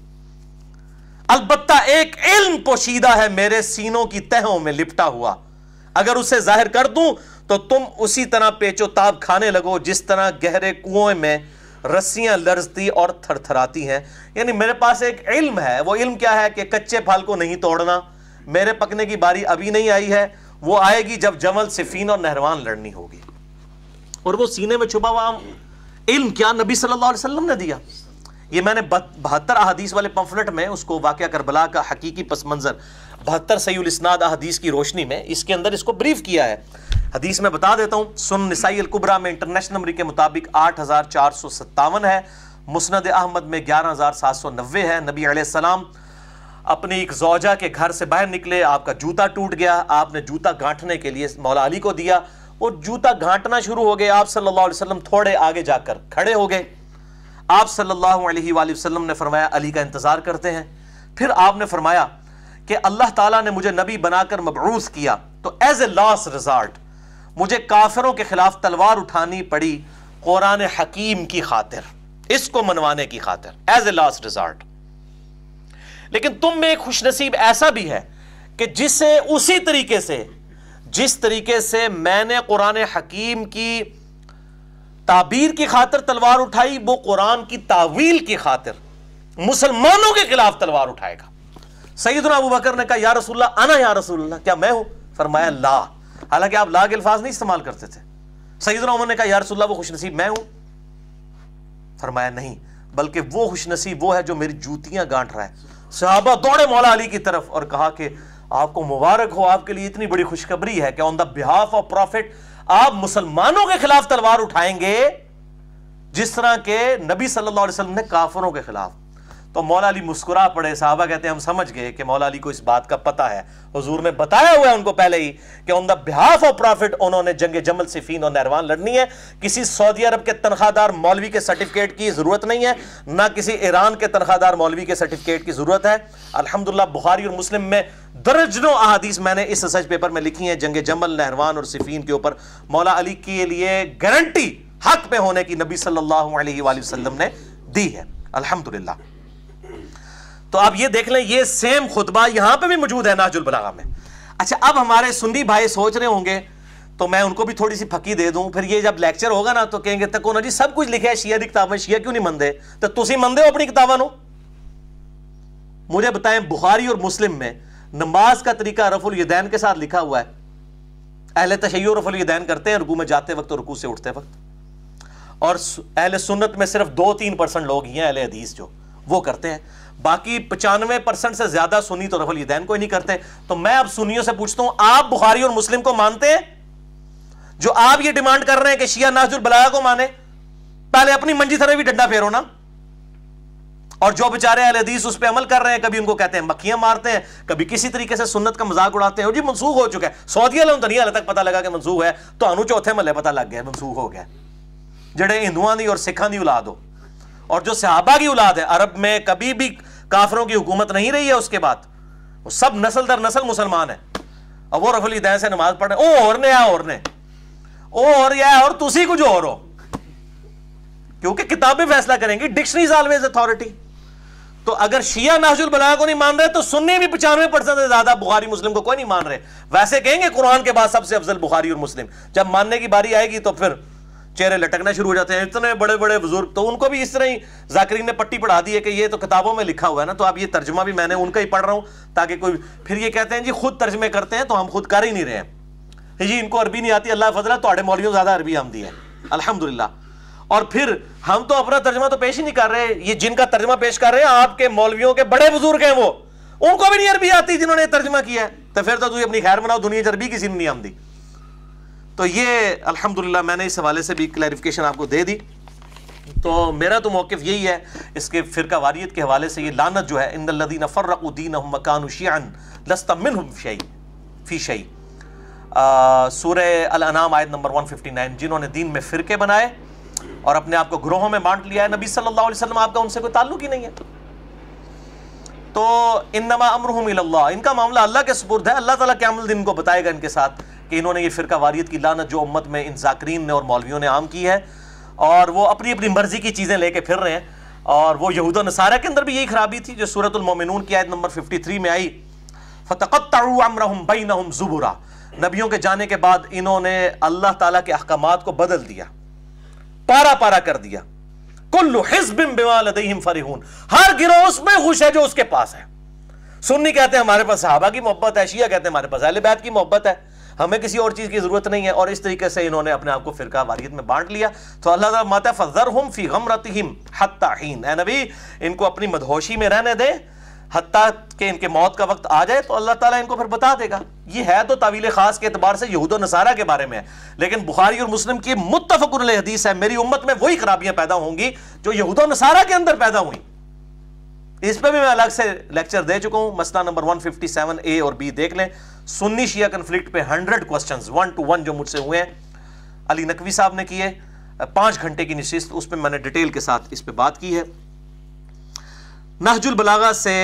البتہ ایک علم پوشیدہ ہے میرے سینوں کی تہوں میں لپٹا ہوا، اگر اسے ظاہر کر دوں تو تم اسی طرح پیچ و تاب کھانے لگو جس طرح گہرے کنویں میں رسیاں لرزتی اور تھر تھراتی ہیں۔ یعنی میرے پاس ایک علم ہے، وہ علم کیا ہے کہ کچے پھل کو نہیں توڑنا، میرے پکنے کی باری ابھی نہیں آئی ہے، وہ آئے گی جب جمل، صفین اور نہروان لڑنی ہوگی۔ اور وہ سینے میں چھپا ہوا علم کیا نبی صلی اللہ علیہ وسلم نے دیا۔ یہ میں نے 72 احادیث والے پمفلٹ میں اس کو واقعہ کربلا کا حقیقی پس منظر 72 صحیح الاسناد احادیث کی روشنی میں اس کے اندر اس کو بریف کیا ہے۔ حدیث میں بتا دیتا ہوں، سنن نسائی الکبریٰ میں انٹرنیشنل نمبر کے مطابق 8457 ہے، مسند احمد میں 11790 ہے۔ نبی علیہ السلام اپنی ایک زوجہ کے گھر سے باہر نکلے، آپ کا جوتا ٹوٹ گیا، آپ نے جوتا گھانٹنے کے لیے مولا علی کو دیا، وہ جوتا گھانٹنا شروع ہو گئے۔ آپ صلی اللہ علیہ وسلم تھوڑے آگے جا کر کھڑے ہو گئے۔ آپ صلی اللہ علیہ وآلہ وسلم نے فرمایا علی کا انتظار کرتے ہیں۔ پھر آپ نے فرمایا کہ اللہ تعالیٰ نے مجھے نبی بنا کر مبعوث کیا تو ایز اے لاسٹ ریزارٹ مجھے کافروں کے خلاف تلوار اٹھانی پڑی قرآن حکیم کی خاطر، اس کو منوانے کی خاطر، ایز اے لاسٹ ریزارٹ۔ لیکن تم میں ایک خوش نصیب ایسا بھی ہے کہ جسے اسی طریقے سے جس طریقے سے میں نے قرآن حکیم کی تعبیر کی خاطر تلوار اٹھائی، وہ قرآن کی تعویل کی خاطر مسلمانوں کے خلاف تلوار اٹھائے گا۔ سیدنا ابو بکر نے کہا یا رسول اللہ، انا یا رسول اللہ، کیا میں ہوں؟ فرمایا لا، حالانکہ آپ لا کے الفاظ نہیں استعمال کرتے تھے۔ سیدنا عمر نے کہا یا رسول اللہ وہ خوش نصیب میں ہوں؟ فرمایا نہیں، بلکہ وہ خوش نصیب وہ ہے جو میری جوتیاں گانٹ رہا ہے۔ صحابہ دوڑے مولا علی کی طرف اور کہا کہ آپ کو مبارک ہو، آپ کے لیے اتنی بڑی خوشخبری ہے کہ آن دا بہاف آف پروفٹ آپ مسلمانوں کے خلاف تلوار اٹھائیں گے جس طرح کہ نبی صلی اللہ علیہ وسلم نے کافروں کے خلاف۔ تو مولا علی مسکرا پڑے. صحابہ کہتے ہیں ہم سمجھ گئے کہ مولا علی کو اس بات کا پتہ ہے, حضور نے بتایا ہوا ہے ان کو پہلے ہی کہ آن دا بہاف آف پرافٹ انہوں نے جنگ جمل صفین اور نہروان لڑنی ہے. کسی سعودی عرب کے تنخواہ دار مولوی کے سرٹیفکیٹ کی ضرورت نہیں ہے, نہ کسی ایران کے تنخواہ دار مولوی کے سرٹیفکیٹ کی ضرورت ہے. الحمدللہ بخاری اور مسلم میں درجنوں احادیث میں نے اس ریسرچ پیپر میں لکھی ہیں جنگ جمل, نہروان اور صفین کے اوپر مولا علی کے لیے گارنٹی حق پہ ہونے کی نبی صلی اللہ علیہ وآلہ وسلم نے دی ہے الحمدللہ. تو آپ یہ دیکھ لیں, یہ سیم خطبہ یہاں پہ بھی موجود ہے نہج البلاغہ میں. اچھا اب ہمارے سنی بھائی سوچ رہے ہوں گے, تو میں ان کو بھی تھوڑی سی پھکی دے دوں, پھر یہ جب لیکچر ہوگا نا تو کہیں گے تکو نا جی سب کچھ لکھا ہے شیعہ دی کتاب میں, شیعہ کیوں نہیں مندے؟ تو تسی مندے ہو اپنی کتاباں نو؟ مجھے بتائیں بخاری اور مسلم میں نماز کا طریقہ رفع الیدین کے ساتھ لکھا ہوا ہے. اہل تشیع رفع الیدین کرتے ہیں رکوع میں جاتے وقت اور رکوع سے اٹھتے وقت, اور اہل سنت میں صرف 2-3% لوگ ہی ہیں اہل حدیث جو وہ کرتے ہیں, باقی 95% سے زیادہ سنی تو رفع الیدین کوئی نہیں کرتے. تو میں اب سنیوں سے پوچھتا ہوں, آپ بخاری اور مسلم کو مانتے ہیں جو آپ یہ ڈیمانڈ کر رہے ہیں کہ شیعہ نہج البلاغہ کو مانے؟ پہلے اپنی منجی تھرے بھی ڈنڈا پھیرو نا. اور جو بیچارے اہل حدیث اس پہ عمل کر رہے ہیں, کبھی ان کو کہتے ہیں مکھیاں مارتے ہیں, کبھی کسی طریقے سے سنت کا مذاق اڑاتے ہیں, اور جی منسوخ ہو چکا ہے. سعودی عالم تو نہیں حال تک پتہ لگا کہ منسوخ ہے, تو انو چوتھے محلے پتہ لگ گیا منسوخ ہو گیا. جڑے ہندوؤں دی اور سکھاں دی اولاد ہو, اور جو صحابہ کی اولاد ہے, عرب میں کبھی بھی کافروں کی حکومت نہیں رہی ہے اس کے بعد, وہ سب نسل در نسل مسلمان ہیں, اور وہ رفع الیدین سے نماز پڑھ رہے ہیں. او اور نے اور نے او اور یا اور تسی کچھ اور ہو, کیونکہ کتابیں فیصلہ کریں گی, ڈکشنری از آلویز اتھارٹی. تو اگر شیعہ نہج البلاغہ کو نہیں مان رہے تو سنی بھی 95% سے زیادہ بخاری مسلم کو کوئی نہیں مان رہے. ویسے کہیں گے قرآن کے بعد سب سے افضل بخاری اور مسلم, جب ماننے کی باری آئے گی تو پھر چہرے لٹکنا شروع ہو جاتے ہیں. اتنے بڑے بڑے بزرگ, تو ان کو بھی اس طرح ہی ذاکرین نے پٹی پڑھا دی ہے کہ یہ تو کتابوں میں لکھا ہوا ہے نا, تو اب یہ ترجمہ بھی میں نے ان کا ہی پڑھ رہا ہوں تاکہ کوئی پھر یہ کہتے ہیں جی خود ترجمے کرتے ہیں, تو ہم خود کر ہی نہیں رہے ہیں جی, ان کو عربی نہیں آتی, اللہ فضل ہے تو مولویوں زیادہ عربی آمدی ہے الحمدللہ. اور پھر ہم تو اپنا ترجمہ تو پیش ہی نہیں کر رہے, یہ جن کا ترجمہ پیش کر رہے ہیں آپ کے مولویوں کے بڑے بزرگ ہیں, وہ ان کو بھی نہیں عربی آتی جنہوں نے ترجمہ کیا ہے. تو پھر تو اپنی خیر بناؤ, دنیا عربی کسی نے نہیں آمدی. تو یہ الحمدللہ میں نے اس حوالے سے بھی کلیریفیکیشن آپ کو دے دی. تو میرا تو موقف یہی ہے اس کے فرقہ واریت کے حوالے سے, یہ لعنت جو ہے, ان الذین فرقوا دینہم وکانوا شیعا لست منہم فی شیء, سورہ الانعام آیت نمبر 159, جنہوں نے دین میں فرقے بنائے اور اپنے آپ کو گروہوں میں بانٹ لیا ہے, نبی صلی اللہ علیہ وسلم آپ کا ان سے کوئی تعلق ہی نہیں ہے. تو انما امرہم الی اللہ, ان کا معاملہ اللہ کے سپرد ہے. اللہ تعالیٰ قیامت الدین کو بتائے گا ان کے ساتھ کہ انہوں نے یہ فرقہ واریت کی لعنت جو امت میں ان ذاکرین نے اور مولویوں نے عام کی ہے, اور وہ اپنی اپنی مرضی کی چیزیں لے کے پھر رہے ہیں. اور وہ یہود و نصارہ کے اندر بھی یہی خرابی تھی جو سورۃ المومنون کی آیت نمبر 53 میں آئی, فَتَقَطَّعُوا أَمْرَهُمْ بَيْنَهُمْ زُبُرًا. نبیوں کے جانے کے بعد انہوں نے اللہ تعالیٰ کے احکامات کو بدل دیا, پارا پارا کر دیا. کل حزب بما لدیہم فرحون, ہر گروہ اس میں خوش ہے جو اس کے پاس ہے. سنی کہتے ہیں ہمارے پاس صحابہ کی محبت ہے, شیعہ کہتے ہیں ہمارے پاس اہل بیت کی محبت ہے, ہمیں کسی اور چیز کی ضرورت نہیں ہے. اور اس طریقے سے انہوں نے اپنے آپ کو فرقہ واریت میں بانٹ لیا. تو اللہ تعالیٰ ماتا فذرہم فی غمرتہم حتی حین, اے نبی ان کو اپنی مدہوشی میں رہنے دے حتیٰ کہ ان کے موت کا وقت آ جائے, تو اللہ تعالیٰ ان کو پھر بتا دے گا. یہ ہے تو تعویل خاص کے اعتبار سے یہود و نصارہ کے بارے میں ہے, لیکن بخاری اور مسلم کی متفق علیہ حدیث ہے, میری امت میں وہی خرابیاں پیدا ہوں گی جو یہود و نصارہ کے اندر پیدا ہوئیں. اس پہ بھی میں الگ سے لیکچر دے چکا ہوں, مسئلہ نمبر 157A اور B دیکھ لیں. سنی شیعہ کنفلکٹ پہ 100 کوسچنز 1 to 1 جو مجھ سے ہوئے ہیں, علی نقوی صاحب نے کیے, 5 گھنٹے کی نشست, اس پہ میں نے ڈیٹیل کے ساتھ اس پہ بات کی ہے. نہج البلاغہ سے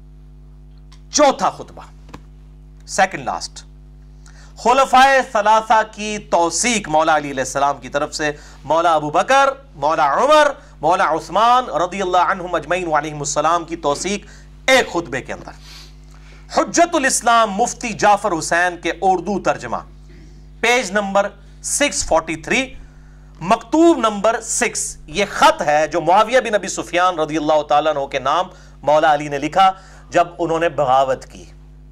چوتھا خطبہ, سیکنڈ لاسٹ, خلفائے ثلاثہ کی توثیق مولا علی علیہ السلام کی طرف سے, مولا ابو بکر, مولا عمر, مولا عثمان رضی اللہ عنہم اجمعین وعلیہم السلام کی توثیق ایک خطبے کے اندر. حجت الاسلام مفتی جعفر حسین کے اردو ترجمہ, پیج نمبر 643, مکتوب نمبر 6. یہ خط ہے جو معاویہ بن ابی سفیان رضی اللہ تعالیٰ عنہ کے نام مولا علی نے لکھا جب انہوں نے بغاوت کی.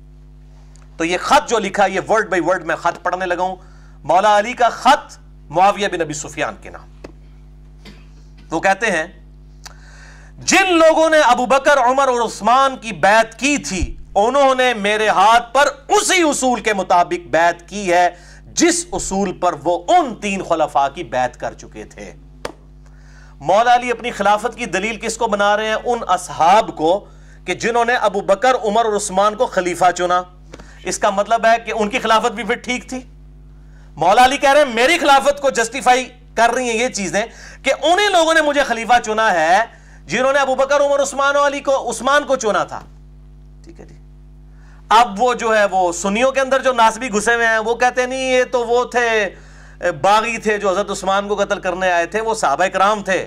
تو یہ خط جو لکھا, یہ ورڈ بائی ورڈ میں خط پڑھنے لگا ہوں, مولا علی کا خط معاویہ بن ابی سفیان کے نام. وہ کہتے ہیں جن لوگوں نے ابو بکر, عمر اور عثمان کی بیعت کی تھی انہوں نے میرے ہاتھ پر اسی اصول کے مطابق بیعت کی ہے جس اصول پر وہ ان 3 خلفاء کی بیعت کر چکے تھے. مولا علی اپنی خلافت کی دلیل کس کو بنا رہے ہیں؟ ان اصحاب کو کہ جنہوں نے ابو بکر، عمر اور عثمان کو خلیفہ چنا۔ اس کا مطلب ہے کہ ان کی خلافت بھی پھر ٹھیک تھی۔ مولا علی کہہ رہے ہیں میری خلافت کو جسٹیفائی کر رہی ہیں یہ چیزیں کہ انہیں لوگوں نے مجھے خلیفہ چنا ہے جنہوں نے ابو بکر، عمر، عثمان کو چنا تھا۔ ٹھیک ہے جی۔ اب وہ جو ہے وہ سنیوں کے اندر جو ناسبی گھسے ہوئے ہیں وہ کہتے ہیں نہیں یہ تو وہ تھے باغی تھے جو حضرت عثمان کو قتل کرنے آئے تھے، وہ صحابہ کرام تھے،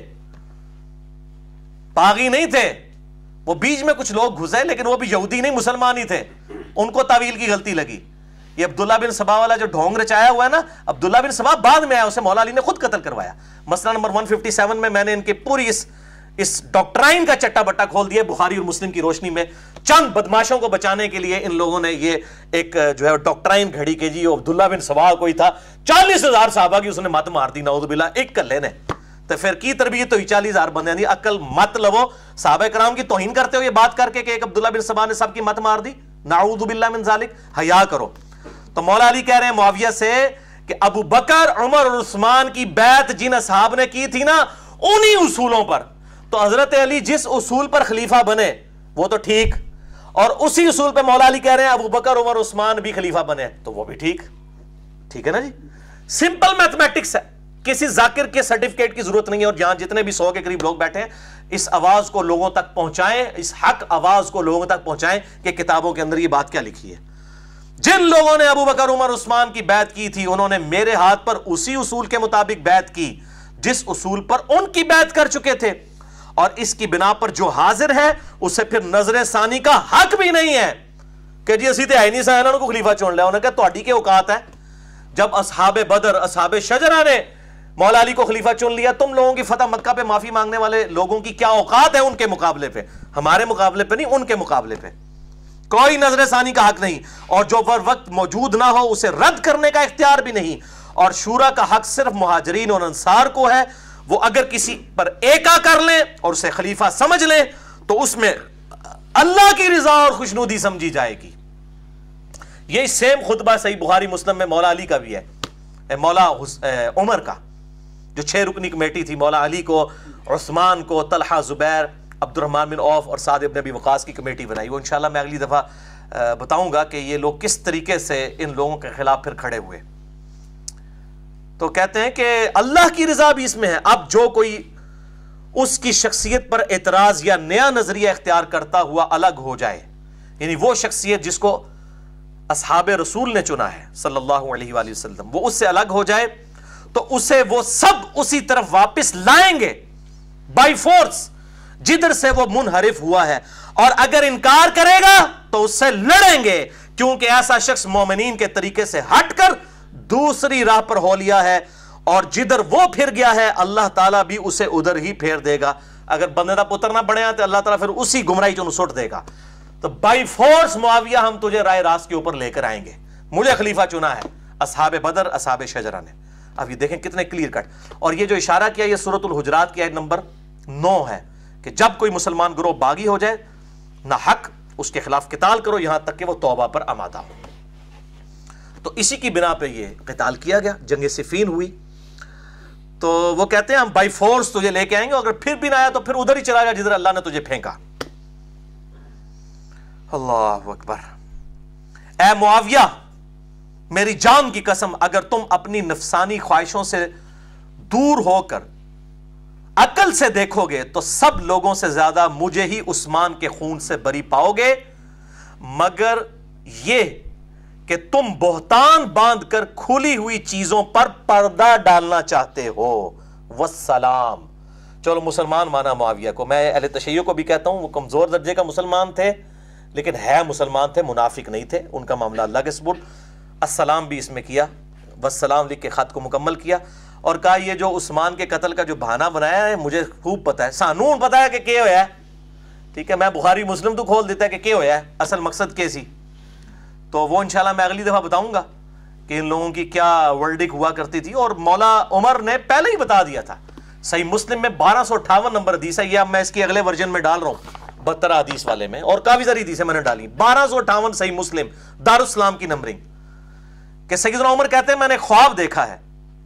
باغی نہیں تھے، وہ بیچ میں کچھ لوگ گھسے لیکن وہ بھی یہودی نہیں مسلمان ہی تھے، ان کو تعویل کی غلطی لگی۔ یہ عبداللہ بن سبا والا جو ڈھونگ رچایا ہوا ہے نا، عبداللہ بن سبا بعد میں آیا، اسے مولا علی نے خود قتل کروایا۔ مسئلہ نمبر 157 میں نے ان کے پوری اس ڈاکٹرائن کا چٹا بٹا کھول دیا بخاری اور مسلم کی روشنی میں۔ چند بدماشوں کو بچانے کے لیے ان لوگوں نے یہ ایک جو ہے ڈاکٹرائن گھڑی کہ جی عبداللہ بن سبا کوئی تھا، 40,000 صحابہ کی اس نے مت مار دی، نعوذ باللہ، ایک کلے نے۔ تو پھر کی تربیت تو 40,000 بندے دی، عقل مت لو، صحابہ کرام کی توہین کرتے ہو یہ بات کر کے کہ ایک عبداللہ بن سبا نے سب کی مت مار دی، نعوذ باللہ من ذالک، حیا کرو۔ تو مولا علی کہہ رہے ہیں معاویہ سے کہ ابو بکر، عمر اور عثمان کی بیعت جن اصحاب نے کی تھی نا انہی اصولوں پر، تو حضرت علی جس اصول پر خلیفہ بنے وہ تو ٹھیک، اور اسی اصول پہ مولا علی کہہ رہے ہیں ابو بکر، عمر، عثمان بھی خلیفہ بنے تو وہ بھی ٹھیک۔ ٹھیک ہے نا جی، سمپل میتھمیٹکس ہے، کسی ذاکر کے سرٹیفکیٹ کی ضرورت نہیں ہے۔ اور یہاں جتنے بھی 100 کے قریب لوگ بیٹھے ہیں اس آواز کو لوگوں تک پہنچائیں، اس حق آواز کو لوگوں تک پہنچائیں کہ کتابوں کے اندر یہ بات کیا لکھی ہے۔ جن لوگوں نے ابو بکر، عمر، عثمان کی بیعت کی تھی انہوں نے میرے ہاتھ پر اسی اصول کے مطابق بیعت کی جس اصول پر ان کی بیعت کر چکے تھے، اور اس کی بنا پر جو حاضر ہے اسے پھر نظر ثانی کا حق بھی نہیں ہے کہ جی اسی تے آئی نہیں سائنہ کو خلیفہ چون لیا۔ انہوں نے کہا تو اڈی کے اوقات ہے، جب اصحاب بدر، اصحاب شجرہ نے مولا علی کو خلیفہ چن لیا، تم لوگوں کی فتح مکہ پہ معافی مانگنے والے لوگوں کی کیا اوقات ہے ان کے مقابلے پہ؟ ہمارے مقابلے پہ نہیں، ان کے مقابلے پہ کوئی نظر ثانی کا حق نہیں، اور جو وقت موجود نہ ہو اسے رد کرنے کا اختیار بھی نہیں۔ اور شورا کا حق صرف مہاجرین اور انصار کو ہے، وہ اگر کسی پر ایکا کر لیں اور اسے خلیفہ سمجھ لیں تو اس میں اللہ کی رضا اور خوشنودی سمجھی جائے گی۔ یہ سیم خطبہ صحیح بخاری مسلم میں مولا علی کا بھی ہے، مولا عمر کا، جو 6 رکنی کمیٹی تھی، مولا علی کو، عثمان کو، طلحہ، زبیر، عبد الرحمن بن عوف اور سعد بن ابی وقاص کی کمیٹی بنائی۔ وہ انشاءاللہ میں اگلی دفعہ بتاؤں گا کہ یہ لوگ کس طریقے سے ان لوگوں کے خلاف پھر کھڑے ہوئے۔ تو کہتے ہیں کہ اللہ کی رضا بھی اس میں ہے۔ اب جو کوئی اس کی شخصیت پر اعتراض یا نیا نظریہ اختیار کرتا ہوا الگ ہو جائے، یعنی وہ شخصیت جس کو اصحاب رسول نے چنا ہے صلی اللہ علیہ وآلہ وسلم، وہ اس سے الگ ہو جائے تو اسے وہ سب اسی طرف واپس لائیں گے بائی فورس جدھر سے وہ منحرف ہوا ہے، اور اگر انکار کرے گا تو اس سے لڑیں گے، کیونکہ ایسا شخص مومنین کے طریقے سے ہٹ کر دوسری راہ پر ہو لیا ہے، اور جدھر وہ پھر گیا ہے اللہ تعالیٰ بھی اسے ادھر ہی پھیر دے گا۔ اگر بندے دا پتر نہ بڑھے تو اللہ تعالیٰ پھر اسی گمراہی چوں سٹ دے گا۔ تو بائی فورس معاویہ ہم تجھے رائے راست کے اوپر لے کر آئیں گے، مجھے خلیفہ چنا ہے اصحاب بدر، اصحاب شجرہ نے۔ اب یہ دیکھیں کتنے کلیئر کٹ، اور یہ جو اشارہ کیا یہ سورۃ الحجرات کی آیت نمبر 9 ہے کہ جب کوئی مسلمان گروہ باغی ہو جائے نہ حق اس کے خلاف قتال کرو یہاں تک کہ وہ توبہ پر آمادہ ہو۔ تو اسی کی بنا پہ یہ قتال کیا گیا، جنگ صفین ہوئی۔ تو وہ کہتے ہیں ہم بائی فورس تجھے لے کے آئیں گے، اگر پھر بھی نہ آیا تو پھر ادھر ہی چلا جا جدھر اللہ نے تجھے پھینکا۔ اللہ اکبر۔ اے معاویہ میری جان کی قسم، اگر تم اپنی نفسانی خواہشوں سے دور ہو کر عقل سے دیکھو گے تو سب لوگوں سے زیادہ مجھے ہی عثمان کے خون سے بری پاؤ گے، مگر یہ کہ تم بہتان باندھ کر کھلی ہوئی چیزوں پر پردہ ڈالنا چاہتے ہو۔ والسلام۔ چلو مسلمان مانا معاویہ کو، میں اہل تشیع کو بھی کہتا ہوں، وہ کمزور درجے کا مسلمان تھے لیکن ہے مسلمان تھے، منافق نہیں تھے، ان کا معاملہ اللہ کے سپرد۔ السلام بھی اس میں کیا، والسلام لکھ کے خط کو مکمل کیا، اور کہا یہ جو عثمان کے قتل کا جو بہانہ بنایا ہے مجھے خوب پتا ہے، سانون پتا ہے کہ کیا ہوا ہے، ٹھیک ہے، میں بخاری مسلم تو کھول دیتا ہے کہ کیا ہوا ہے، اصل مقصد کیسی، تو وہ انشاءاللہ میں اگلی دفعہ بتاؤں گا کہ ان لوگوں کی کیا ورڈک ہوا کرتی تھی۔ اور مولا عمر نے پہلے ہی بتا دیا تھا، صحیح مسلم میں 1258 نمبر حدیث ہے، یہ اب میں اس کی اگلے ورژن میں ڈال رہا ہوں 72 حدیث والے میں، اور کافی ساری حدیثیں میں نے ڈالی، 1258 صحیح مسلم دارالاسلام کی نمبرنگ، کہ سیدنا عمر کہتے ہیں میں نے خواب دیکھا ہے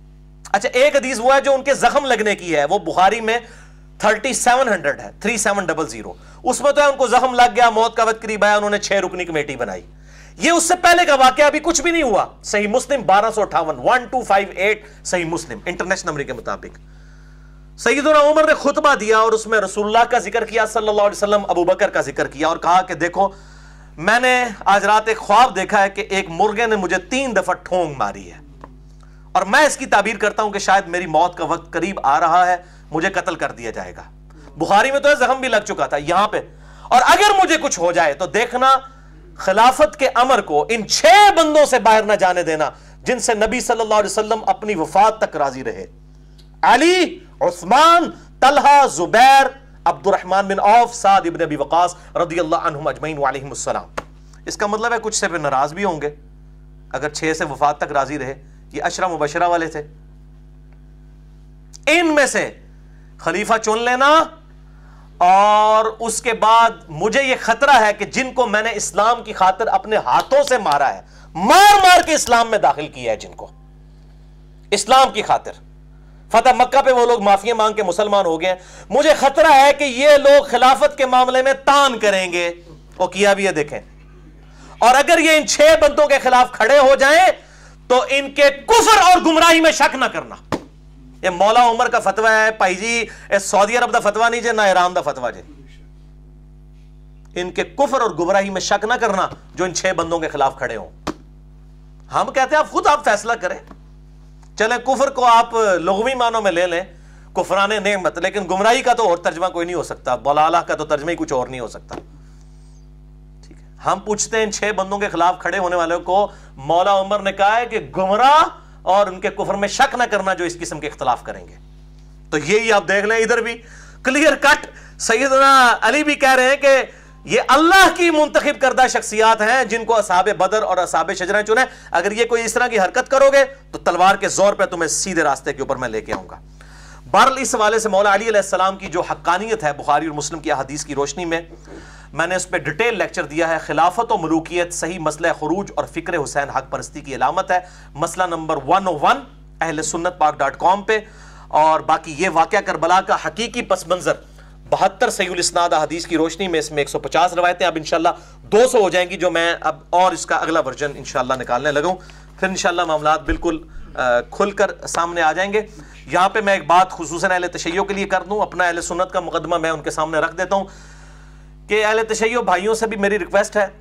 اچھا ایک حدیث وہ ہے جو ان کے زخم لگنے کی ہے، وہ بخاری میں 3700 ہے، 3700، اس میں تو ہے ان کو زخم لگ گیا، موت کا وقت قریب آیا، انہوں نے 6 رکنی کمیٹی بنائی۔ یہ اس سے پہلے کا واقعہ، ابھی کچھ بھی نہیں ہوا۔ صحیح مسلم 1258 1258 صحیح مسلم انٹرنیشنل نمبر کے مطابق سیدنا عمر نے خطبہ دیا اور اس میں رسول اللہ کا ذکر کیا صلی اللہ علیہ وسلم، ابو بکر کا ذکر کیا اور کہا کہ دیکھو میں نے آج رات ایک خواب دیکھا ہے کہ ایک مرغے نے مجھے 3 دفعہ ٹھونگ ماری ہے، اور میں اس کی تعبیر کرتا ہوں کہ شاید میری موت کا وقت قریب آ رہا ہے، مجھے قتل کر دیا جائے گا۔ بخاری میں تو ہے زخم بھی لگ چکا تھا یہاں پہ، اور اگر مجھے کچھ ہو جائے تو دیکھنا خلافت کے امر کو ان 6 بندوں سے باہر نہ جانے دینا جن سے نبی صلی اللہ علیہ وسلم اپنی وفات تک راضی رہے، علی، عثمان، طلحہ، زبیر، عبد الرحمن بن عوف، سعد ابن ابی وقاص رضی اللہ عنہم اجمعین وعلیہم السلام۔ اس کا مطلب ہے کچھ سے پھر ناراض بھی ہوں گے اگر 6 سے وفات تک راضی رہے۔ یہ عشرہ مبشرہ والے تھے، ان میں سے خلیفہ چن لینا، اور اس کے بعد مجھے یہ خطرہ ہے کہ جن کو میں نے اسلام کی خاطر اپنے ہاتھوں سے مارا ہے، مار مار کے اسلام میں داخل کیا ہے، جن کو اسلام کی خاطر فتح مکہ پہ وہ لوگ معافی مانگ کے مسلمان ہو گئے ہیں، مجھے خطرہ ہے کہ یہ لوگ خلافت کے معاملے میں تان کریں گے، وہ کیا بھی ہے دیکھیں، اور اگر یہ ان 6 بندوں کے خلاف کھڑے ہو جائیں تو ان کے کفر اور گمراہی میں شک نہ کرنا۔ یہ مولا عمر کا فتویٰ ہے بھائی جی، سعودی عرب دا فتویٰ نہیں جے، نہ ایران دا فتویٰ جے۔ ان کے کفر اور گمراہی میں شک نہ کرنا جو ان 6 بندوں کے خلاف کھڑے ہوں۔ ہم کہتے ہیں خود آپ فیصلہ کریں، چلیں کفر کو آپ لغوی معنوں میں لے لیں، کفران نعمت، لیکن گمراہی کا تو اور ترجمہ کوئی نہیں ہو سکتا، ضلالہ کا تو ترجمہ ہی کچھ اور نہیں ہو سکتا۔ ٹھیک ہے، ہم پوچھتے ہیں ان 6 بندوں کے خلاف کھڑے ہونے والوں کو، مولا عمر نے کہا ہے کہ گمراہ اور ان کے کفر میں شک نہ کرنا جو اس قسم کے اختلاف کریں گے۔ تو یہی آپ دیکھ لیں، ادھر بھی کلیئر کٹ سیدنا علی بھی کہہ رہے ہیں کہ یہ اللہ کی منتخب کردہ شخصیات ہیں جن کو اصحاب بدر اور اصحاب شجرہ چنے، اگر یہ کوئی اس طرح کی حرکت کرو گے تو تلوار کے زور پہ تمہیں سیدھے راستے کے اوپر میں لے کے آؤں گا۔ بہرحال اس حوالے سے مولا علی علیہ السلام کی جو حقانیت ہے بخاری اور مسلم کی احادیث کی روشنی میں نے اس پہ ڈیٹیل لیکچر دیا ہے، خلافت و ملوکیت، صحیح مسئلہ خروج اور فکر حسین حق پرستی کی علامت ہے، مسئلہ نمبر 101 اہل سنت پاک.com پہ، اور باقی یہ واقعہ کربلا کا حقیقی پس منظر 72 صحیح الاسناد احادیث کی روشنی میں، اس میں 150 روایتیں، اب انشاءاللہ 200 ہو جائیں گی جو میں اب اور اس کا اگلا ورژن انشاءاللہ نکالنے لگوں، پھر انشاءاللہ معاملات بالکل کھل کر سامنے آ جائیں گے۔ یہاں پہ میں ایک بات خصوصاً اہل تشیع کے لیے کر دوں، اپنا اہل سنت کا مقدمہ میں ان کے سامنے رکھ دیتا ہوں کہ اہل تشیع بھائیوں سے بھی میری ریکویسٹ ہے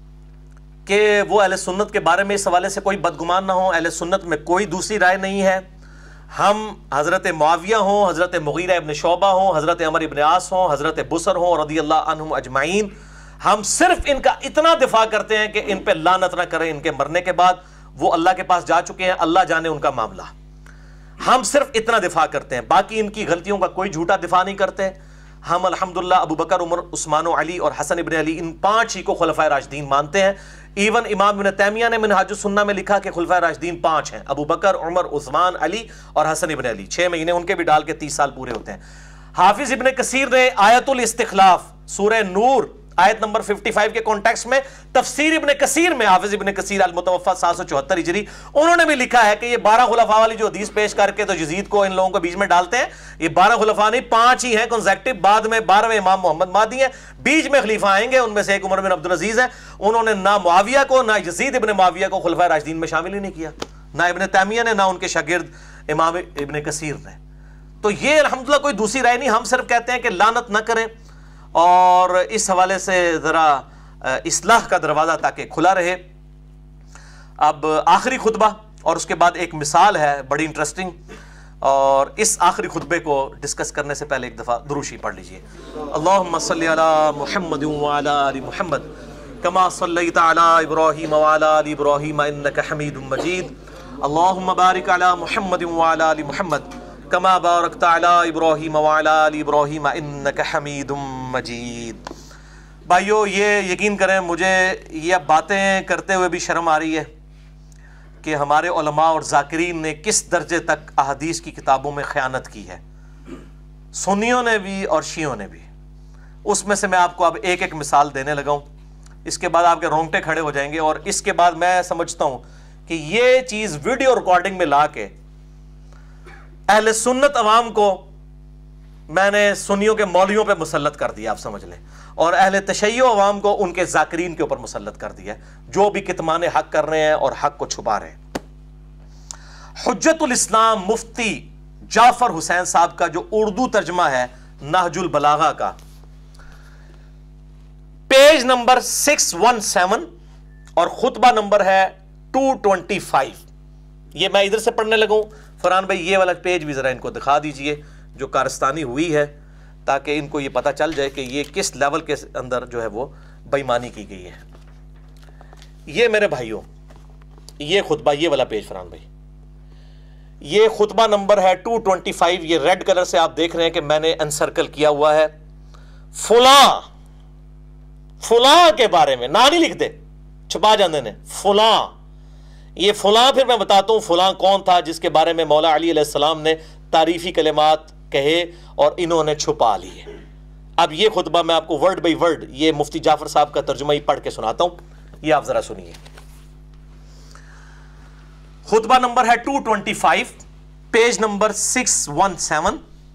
کہ وہ اہل سنت کے بارے میں اس حوالے سے کوئی بدگمان نہ ہو، اہل سنت میں کوئی دوسری رائے نہیں ہے۔ ہم حضرت معاویہ ہوں، حضرت مغیرہ ابن شعبہ ہوں، حضرت عمر ابن عاص ہوں، حضرت بصر ہوں رضی اللہ عنہم اجمعین، ہم صرف ان کا اتنا دفاع کرتے ہیں کہ ان پہ لعنت نہ کریں، ان کے مرنے کے بعد وہ اللہ کے پاس جا چکے ہیں، اللہ جانے ان کا معاملہ، ہم صرف اتنا دفاع کرتے ہیں، باقی ان کی غلطیوں کا کوئی جھوٹا دفاع نہیں کرتے۔ ہم الحمدللہ ابو بکر، عمر، عثمان و علی اور حسن ابن علی، ان 5 ہی کو خلفائے راشدین مانتے ہیں۔ ایون امام ابن تیمیہ نے منہاج السنہ میں لکھا کہ خلفائے راشدین 5 ہیں، ابو بکر، عمر، عثمان، علی اور حسن ابن علی، 6 مہینے ان کے بھی ڈال کے 30 سال پورے ہوتے ہیں۔ حافظ ابن کثیر نے آیت الاستخلاف سورہ نور آیت نمبر 55 کے کانٹیکسٹ میں تفسیر ابن کثیر میں، حافظ ابن کثیر المتوفی 774 ہجری، انہوں نے بھی لکھا ہے کہ یہ 12 خلفاء والی جو حدیث پیش کر کے تو یزید کو ان لوگوں کو بیچ میں ڈالتے ہیں، یہ 12 خلفاء نہیں 5 ہی ہیں کنزیکٹو، بعد میں 12ویں امام محمد مہدی ہیں، بیچ میں خلیفہ آئیں گے، ان میں سے ایک عمر بن عبدالعزیز ہیں، انہوں نے نہ معاویہ کو نہ یزید ابن معاویہ کو خلفائے راشدین میں شامل ہی نہیں کیا، نہ ابن تیمیہ نے، نہ ان کے شاگرد امام ابن کثیر نے۔ تو یہ الحمدللہ کوئی دوسری رائے نہیں، ہم صرف کہتے ہیں کہ لعنت نہ کریں، اور اس حوالے سے ذرا اصلاح کا دروازہ تاکہ کھلا رہے۔ اب آخری خطبہ اور اس کے بعد ایک مثال ہے بڑی انٹرسٹنگ، اور اس آخری خطبے کو ڈسکس کرنے سے پہلے ایک دفعہ دروشی پڑھ لیجئے۔ اللہم صلی علی محمد وعلی آل محمد کما صلیت علی ابراہیم وعلی آل ابراہیم انک حمید مجید، اللہم بارک علی محمد وعلی آل محمد کما بارکت علی ابراہیم وعلی آل ابراہیم انک حمید مجید۔ بھائیو یہ یقین کریں مجھے یہ باتیں کرتے ہوئے بھی شرم آ رہی ہے کہ ہمارے علماء اور ذاکرین نے کس درجے تک احادیث کی کتابوں میں خیانت کی ہے، سنیوں نے بھی اور شیعوں نے بھی۔ اس میں سے میں آپ کو اب ایک ایک مثال دینے لگا ہوں، اس کے بعد آپ کے رونگٹے کھڑے ہو جائیں گے، اور اس کے بعد میں سمجھتا ہوں کہ یہ چیز ویڈیو ریکارڈنگ میں لا کے اہل سنت عوام کو میں نے سنیوں کے مولویوں پہ مسلط کر دیا، آپ سمجھ لیں، اور اہل تشیع عوام کو ان کے ذاکرین کے اوپر مسلط کر دیا، جو بھی کتمان حق کر رہے ہیں اور حق کو چھپا رہے ہیں۔ حجت الاسلام مفتی جعفر حسین صاحب کا جو اردو ترجمہ ہے نہج البلاغہ کا، پیج نمبر 617 اور خطبہ نمبر ہے 225، یہ میں ادھر سے پڑھنے لگوں۔ فرحان بھائی یہ والا پیج بھی ذرا ان کو دکھا دیجئے جو کارستانی ہوئی ہے، تاکہ ان کو یہ پتہ چل جائے کہ یہ کس لیول کے اندر جو ہے وہ بے ایمانی کی گئی ہے۔ یہ میرے بھائیوں، یہ خطبہ، یہ والا پیج فرحان بھائی، یہ خطبہ نمبر ہے 225، یہ ریڈ کلر سے آپ دیکھ رہے ہیں کہ میں نے انسرکل کیا ہوا ہے۔ فلاں فلاں کے بارے میں نہ نہیں لکھ دے، چھپا جاندے نے، فلاں، یہ فلاں پھر میں بتاتا ہوں فلاں کون تھا جس کے بارے میں مولا علی علیہ السلام نے تعریفی کلمات کہے اور انہوں نے چھپا لیے۔ اب یہ خطبہ میں آپ کو ورڈ بائی ورڈ یہ مفتی جعفر صاحب کا ترجمہ ہی پڑھ کے سناتا ہوں، یہ آپ ذرا سنیے۔ خطبہ نمبر ہے 225، پیج نمبر 617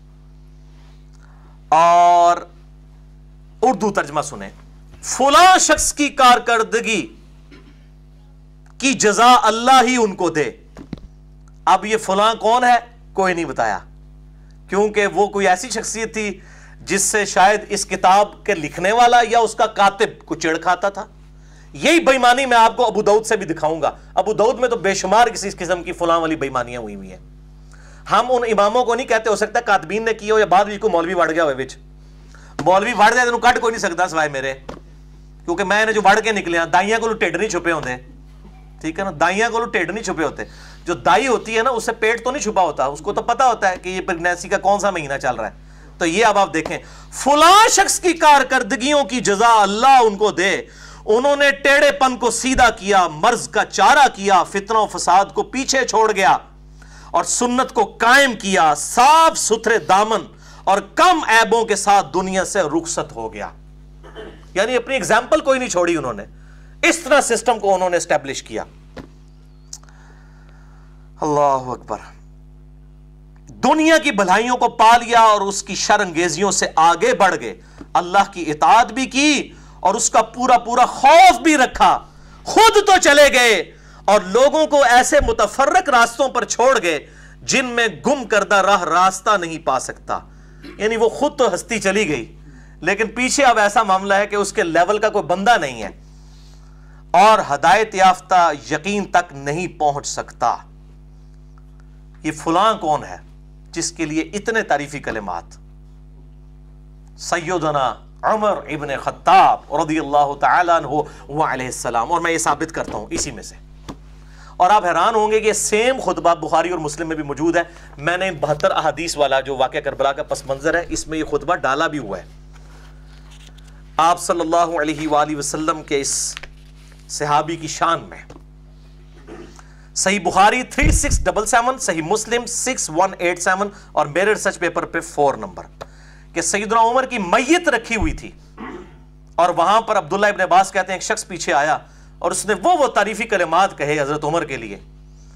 اور اردو ترجمہ سنیں۔ فلاں شخص کی کارکردگی کی جزا اللہ ہی ان کو دے۔ اب یہ فلاں کون ہے کوئی نہیں بتایا، کیونکہ وہ کوئی ایسی شخصیت تھی جس سے شاید اس کتاب کے لکھنے والا یا اس کا کاتب کو چڑ کھاتا تھا۔ یہی بے ایمانی میں آپ کو ابو داؤد سے بھی دکھاؤں گا۔ ابو داؤد میں تو بے شمار کسی قسم کی فلاں والی بے ایمانیاں ہوئی ہوئی ہیں۔ ہم ان اماموں کو نہیں کہتے، ہو سکتا ہے کاتبین نے کی ہو یا بعد بھی کوئی مولوی وڑ گیا ہوئے وچ، مولوی وڑ جائے تو کٹ کوئی نہیں سکتا سوائے میرے، کیونکہ میں نے جو وڑ کے نکلے ہیں، دائیاں کو ٹھڈ نہیں چھپے ہوتے، ٹھیک ہے نا، دائیاں کو ٹھڈ نہیں چھپے ہوتے۔ جو دائی ہوتی ہے نا، اس سے پیٹ تو نہیں چھپا ہوتا، اس کو تو پتا ہوتا ہے کہ یہ پریگنینسی کا کون سا مہینہ چل رہا ہے۔ تو یہ اب آپ دیکھیں، فلاں شخص کی کارکردگیوں کی جزا اللہ ان کو دے، انہوں نے ٹیڑے پن کو سیدھا کیا، مرض کا چارہ کیا، فتنہ و فساد کو پیچھے چھوڑ گیا اور سنت کو قائم کیا، صاف ستھرے دامن اور کم عیبوں کے ساتھ دنیا سے رخصت ہو گیا۔ یعنی اپنی اگزامپل کوئی نہیں چھوڑی انہوں نے، اس طرح سسٹم کو انہوں نے اسٹیبلش کیا۔ اللہ اکبر۔ دنیا کی بھلائیوں کو پا لیا اور اس کی شر انگیزیوں سے آگے بڑھ گئے، اللہ کی اطاعت بھی کی اور اس کا پورا پورا خوف بھی رکھا، خود تو چلے گئے اور لوگوں کو ایسے متفرق راستوں پر چھوڑ گئے جن میں گم کردہ راہ راستہ نہیں پا سکتا۔ یعنی وہ خود تو ہستی چلی گئی، لیکن پیچھے اب ایسا معاملہ ہے کہ اس کے لیول کا کوئی بندہ نہیں ہے اور ہدایت یافتہ یقین تک نہیں پہنچ سکتا۔ یہ فلاں کون ہے جس کے لیے اتنے تعریفی کلمات؟ سیدنا عمر ابن خطاب رضی اللہ تعالی عنہ وعلیہ السلام، اور میں یہ ثابت کرتا ہوں اسی میں سے۔ اور آپ حیران ہوں گے کہ سیم خطبہ بخاری اور مسلم میں بھی موجود ہے۔ میں نے 72 احادیث والا جو واقعہ کربلا کا پس منظر ہے، اس میں یہ خطبہ ڈالا بھی ہوا ہے۔ آپ صلی اللہ علیہ وآلہ وسلم کے اس صحابی کی شان میں صحیح بخاری 3677، صحیح مسلم 6187 اور میرے ریسرچ پیپر پہ 4 نمبر، کہ سیدنا عمر کی میت رکھی ہوئی تھی اور وہاں پر عبداللہ ابن عباس کہتے ہیں ایک شخص پیچھے آیا اور اس نے وہ تعریفی کلمات کہے حضرت عمر کے لیے،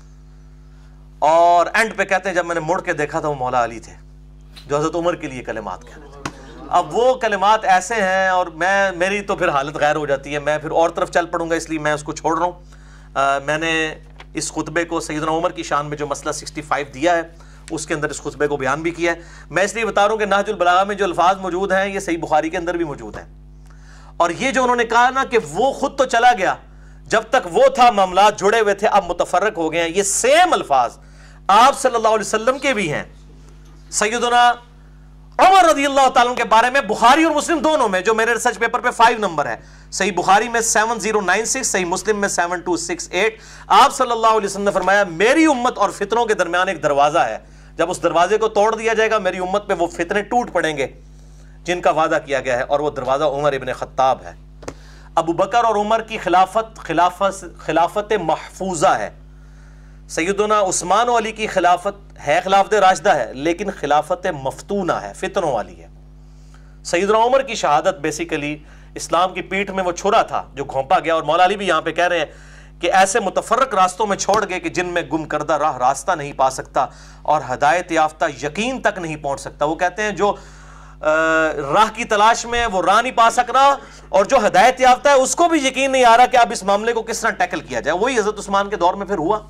اور اینڈ پہ کہتے ہیں جب میں نے مڑ کے دیکھا تھا وہ مولا علی تھے جو حضرت عمر کے لیے کلمات کہہ رہے تھے۔ اب وہ کلمات ایسے ہیں اور میری تو پھر حالت غیر ہو جاتی ہے، میں پھر اور طرف چل پڑوں گا، اس لیے میں اس کو چھوڑ رہا ہوں۔ میں نے اس خطبے کو سیدنا عمر کی شان میں جو مسئلہ 65 دیا ہے اس کے اندر اس خطبے کو بیان بھی کیا ہے۔ میں اس لیے بتا رہا ہوں کہ نہج البلاغہ میں جو الفاظ موجود ہیں یہ صحیح بخاری کے اندر بھی موجود ہیں، اور یہ جو انہوں نے کہا نا کہ وہ خود تو چلا گیا، جب تک وہ تھا معاملات جڑے ہوئے تھے، اب متفرق ہو گئے ہیں، یہ سیم الفاظ آپ صلی اللہ علیہ وسلم کے بھی ہیں۔ سیدنا عمر رضی اللہ تعالیٰ کے بارے میں بخاری اور مسلم دونوں میں، جو میرے ریسرچ پیپر پہ 5 نمبر ہے، صحیح بخاری میں 7096، صحیح مسلم میں 7268، آپ صلی اللہ علیہ وسلم نے فرمایا میری امت اور فتنوں کے درمیان ایک دروازہ ہے، جب اس دروازے کو توڑ دیا جائے گا میری امت پہ وہ فتنے ٹوٹ پڑیں گے جن کا وعدہ کیا گیا ہے، اور وہ دروازہ عمر ابن خطاب ہے۔ ابو بکر اور عمر کی خلافت محفوظہ ہے، سیدنا عثمان و علی کی خلافت ہے خلافت راشدہ ہے، لیکن خلافت مفتونہ ہے، فتنوں والی ہے۔ سیدنا عمر کی شہادت بیسیکلی اسلام کی پیٹھ میں وہ چھرا تھا جو گھونپا گیا، اور مولا علی بھی یہاں پہ کہہ رہے ہیں کہ ایسے متفرق راستوں میں چھوڑ گئے کہ جن میں گم کردہ راہ راستہ نہیں پا سکتا اور ہدایت یافتہ یقین تک نہیں پہنچ سکتا. وہ کہتے ہیں جو راہ کی تلاش میں وہ راہ نہیں پا سک رہا، اور جو ہدایت یافتہ ہے اس کو بھی یقین نہیں آ رہا کہ اب اس معاملے کو کس طرح ٹیکل کیا جائے. وہی حضرت عثمان کے دور میں پھر ہوا.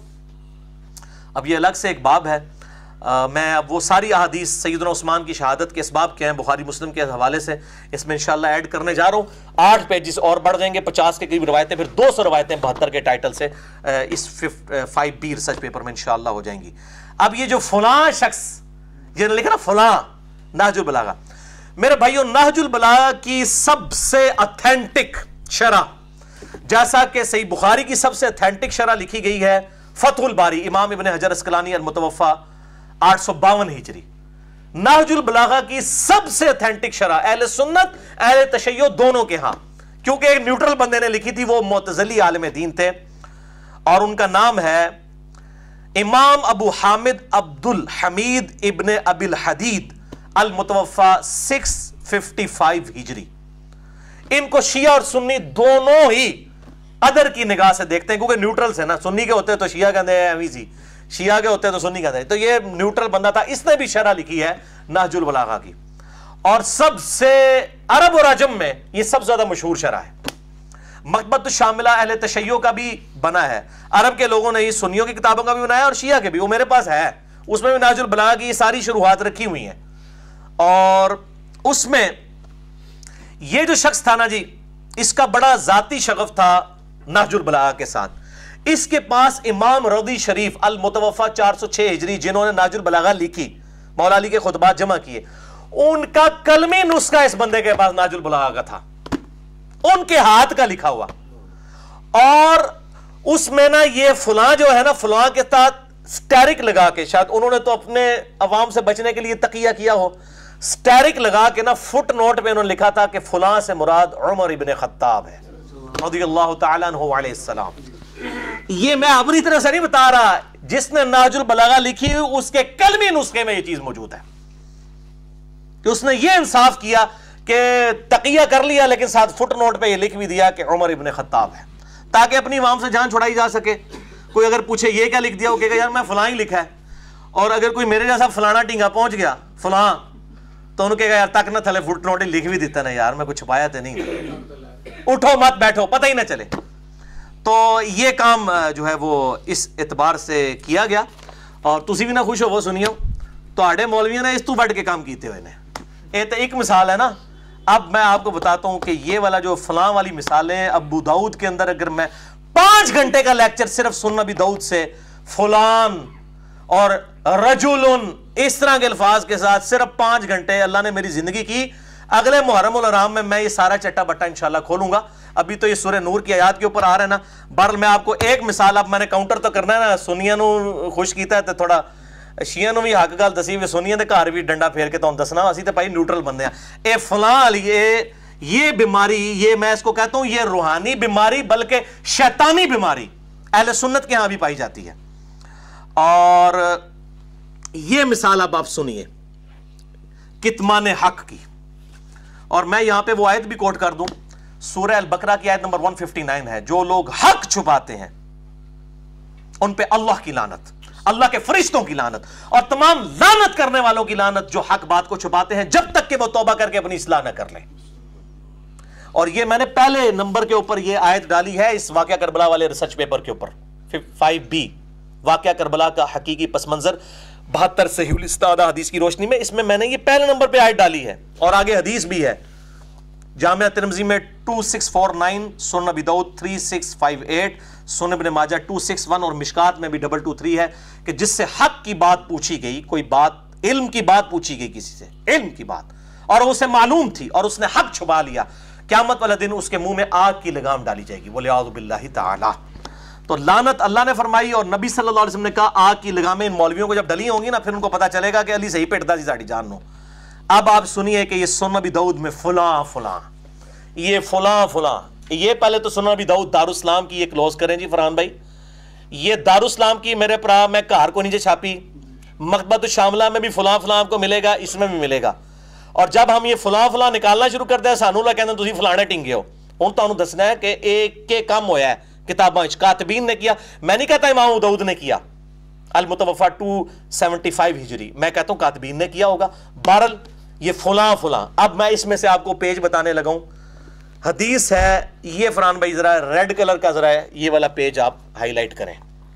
اب یہ الگ سے ایک باب ہے. میں اب وہ ساری احادیث سیدنا عثمان کی شہادت کے اسباب کے ہیں بخاری مسلم کے حوالے سے، اس میں انشاءاللہ ایڈ کرنے جا رہا ہوں. 8 پیجز اور بڑھ جائیں گے، 50 کے قریب روایتیں، پھر 200 روایتیں 72 کے ٹائٹل سے اس 5B ریسرچ پیپر میں انشاءاللہ ہو جائیں گی. اب یہ جو فلاں شخص یہ لکھا نا فلاں نہج البلاغہ، میرے بھائیو نہج البلاغہ کی سب سے اتھینٹک شرح، جیسا کہ صحیح بخاری کی سب سے اتھینٹک شرح لکھی گئی ہے فتح الباری امام ابن حجر اسقلانی المتوفا 852 ہجری، نہج البلاغہ کی سب سے اتھینٹک شرح اہل سنت اہل تشیع دونوں کے ہاں، کیونکہ ایک نیوٹرل بندے نے لکھی تھی، وہ معتزلی عالم دین تھے، اور ان کا نام ہے امام ابو حامد عبد الحمید ابن ابی الحدید المتوفا 655 ہجری. ان کو شیعہ اور سنی دونوں ہی ادر کی نگاہ سے دیکھتے ہیں، کیونکہ نیوٹرل سے نا، سنی کے ہوتے تو شیعہ کہتے ہیں ایویزی، شیعہ کے ہوتے تو سنی کہتے ہیں، تو یہ نیوٹرل بندہ تھا. اس نے بھی شرح لکھی ہے نہج البلاغہ کی، اور سب سے عرب اور عجم میں یہ سب سے زیادہ مشہور شرح ہے. مکتبۃ الشاملہ اہل تشیع کا بھی بنا ہے، عرب کے لوگوں نے یہ سنیوں کی کتابوں کا بھی بنایا اور شیعہ کے بھی، وہ میرے پاس ہے، اس میں بھی نہج البلاغہ کی یہ ساری شروحات رکھی ہوئی ہیں. اور اس میں یہ جو شخص تھا نا جی، اس کا بڑا ذاتی شغف تھا نہج البلاغہ کے ساتھ. اس کے پاس امام رضی شریف المتوفا 406 ہجری جنہوں نے نہج البلاغہ لکھی، مولا علی کے خطبات جمع کیے، ان کا کلمی نسخہ اس بندے کے پاس نہج البلاغہ کا تھا، ان کے ہاتھ کا لکھا ہوا. اور اس میں نا یہ فلاں جو ہے نا، فلاں کے ساتھ سٹیرک لگا کے، شاید انہوں نے تو اپنے عوام سے بچنے کے لیے تقیہ کیا ہو، سٹیرک لگا کے نا فٹ نوٹ پہ انہوں نے لکھا تھا کہ فلاں سے مراد عمر ابن خطاب ہے رضی اللہ تعالیٰ عنہ علیہ السلام. یہ میں اپنی طرف سے نہیں بتا رہا، جس نے نہج البلاغہ لکھی اس کے کلمی نسخے میں یہ چیز موجود ہے کہ اس نے یہ انصاف کیا کہ تقیہ کر لیا لیکن ساتھ فٹ نوٹ پہ یہ لکھ بھی دیا کہ عمر ابن خطاب ہے، تاکہ اپنی عوام سے جان چھڑائی جا سکے. کوئی اگر پوچھے یہ کیا لکھ دیا، وہ کہے گا یار میں فلاں ہی لکھا ہے. اور اگر کوئی میرے جیسا فلانا ٹینگا پہنچ گیا فلاں، تو انہوں کہے گا یار تک نہ تھلے فٹ نوٹ لکھ بھی دیتا نا یار، میں کچھ چھپایا تو نہیں، اٹھو مت بیٹھو پتہ ہی نہ چلے. تو یہ کام جو ہے وہ اس اعتبار سے کیا گیا، اور تسی بھی نہ خوش ہو وہ سنیو تو آڑے مولویوں نے اس تو بڑھ کے کام کیتے ہوئے نے. یہ تو ایک مثال ہے نا. اب میں آپ کو بتاتا ہوں کہ یہ والا جو فلاں والی مثالیں ابو داؤد کے اندر، اگر میں 5 گھنٹے کا لیکچر صرف سنن ابی داؤد سے فلان اور رجلن اس طرح کے الفاظ کے ساتھ صرف 5 گھنٹے اللہ نے میری زندگی کی. اگلے محرم الحرام میں یہ سارا چٹا بٹا انشاءاللہ کھولوں گا. ابھی تو یہ سورہ نور کی آیات کے اوپر آ رہا ہے نا. بہرحال میں آپ کو ایک مثال، اب میں نے کاؤنٹر تو کرنا ہے نا، سنیاں نو خوش کیتا ہے تو تھوڑا شیعہ نو بھی حق گل دسی ہوئی، سنیاں دے گھر بھی ڈنڈا پھیر کے تو دسنا، اسی تے بھائی نیوٹرل بندے ہیں. اے فلاں علی یہ بیماری، یہ میں اس کو کہتا ہوں یہ روحانی بیماری بلکہ شیطانی بیماری اہل سنت کے ہاں بھی پائی جاتی ہے. اور یہ مثال اب آپ سنیے کتمان حق کی، اور میں یہاں پہ وہ آیت بھی کوٹ کر دوں، سورہ البقرہ کی آیت نمبر 159 ہے، جو لوگ حق چھپاتے ہیں ان پہ اللہ کی لعنت، اللہ کے فرشتوں کی لعنت، اور تمام لعنت کرنے والوں کی لعنت جو حق بات کو چھپاتے ہیں جب تک کہ وہ توبہ کر کے اپنی اصلاح نہ کر لیں. اور یہ میں نے پہلے نمبر کے اوپر یہ آیت ڈالی ہے اس واقعہ کربلا والے ریسرچ پیپر کے اوپر 5B، واقعہ کربلا کا حقیقی پس منظر 72 صحیح الاستعادہ حدیث کی روشنی میں نے یہ پہلے نمبر پہ آیت ڈالی ہے. اور آگے حدیث بھی ہے جامعہ ترمذی میں 2649، سنن ابی داؤد 3658، سنن ابن ماجہ 261 اور مشکات میں بھی 223 ہے کہ جس سے حق کی بات پوچھی گئی، کوئی بات علم کی بات پوچھی گئی کسی سے، علم کی بات، اور اسے معلوم تھی اور اس نے حق چھپا لیا، قیامت والا دن اس کے منہ میں آگ کی لگام ڈالی جائے گی، وَلِعَاذُ بِاللَّهِ تعالی. تو لعنت اللہ نے فرمائی، اور نبی صلی اللہ علیہ وسلم نے کہا آگ کی لگامیں ان مولویوں کو جب ڈلی ہوں گی نا، پھر ان کو پتا چلے گا کہ علی صحیح پیٹدا سی ساڈی جان نو. اب آپ سنیے کہ یہ سنن ابی داؤد میں فلاں فلاں، یہ فلاں فلاں، یہ پہلے تو سنن ابی داؤد دارالاسلام کی یہ کلوز کریں جی فرحان بھائی. یہ دارالاسلام کی میرے پرا میں گھر کو نیچے چھاپی، مکتبۃ الشاملہ میں بھی فلاں فلاں کو ملے گا، اس میں بھی ملے گا. اور جب ہم یہ فلاں فلاں نکالنا شروع کرتے ہیں سانو لا کہندے تسی فلانے ٹنگے ہو. ہن تانوں دسنا ہے کہ ایک کے کم ہویا ہے किताबां कातबीन ने किया। मैं नहीं कहता इमाम अबू दाऊद ने किया, अल-मुतवफ़ा 275 हिजरी, मैं कहता हूं कातबीन ने किया होगा। बहरहाल ये फुला फुला। अब मैं इसमें से आपको पेज बताने लगा हूं। हदीस है ये, फरहान भाई जरा रेड कलर का जरा है ये वाला पेज आप हाईलाइट करें।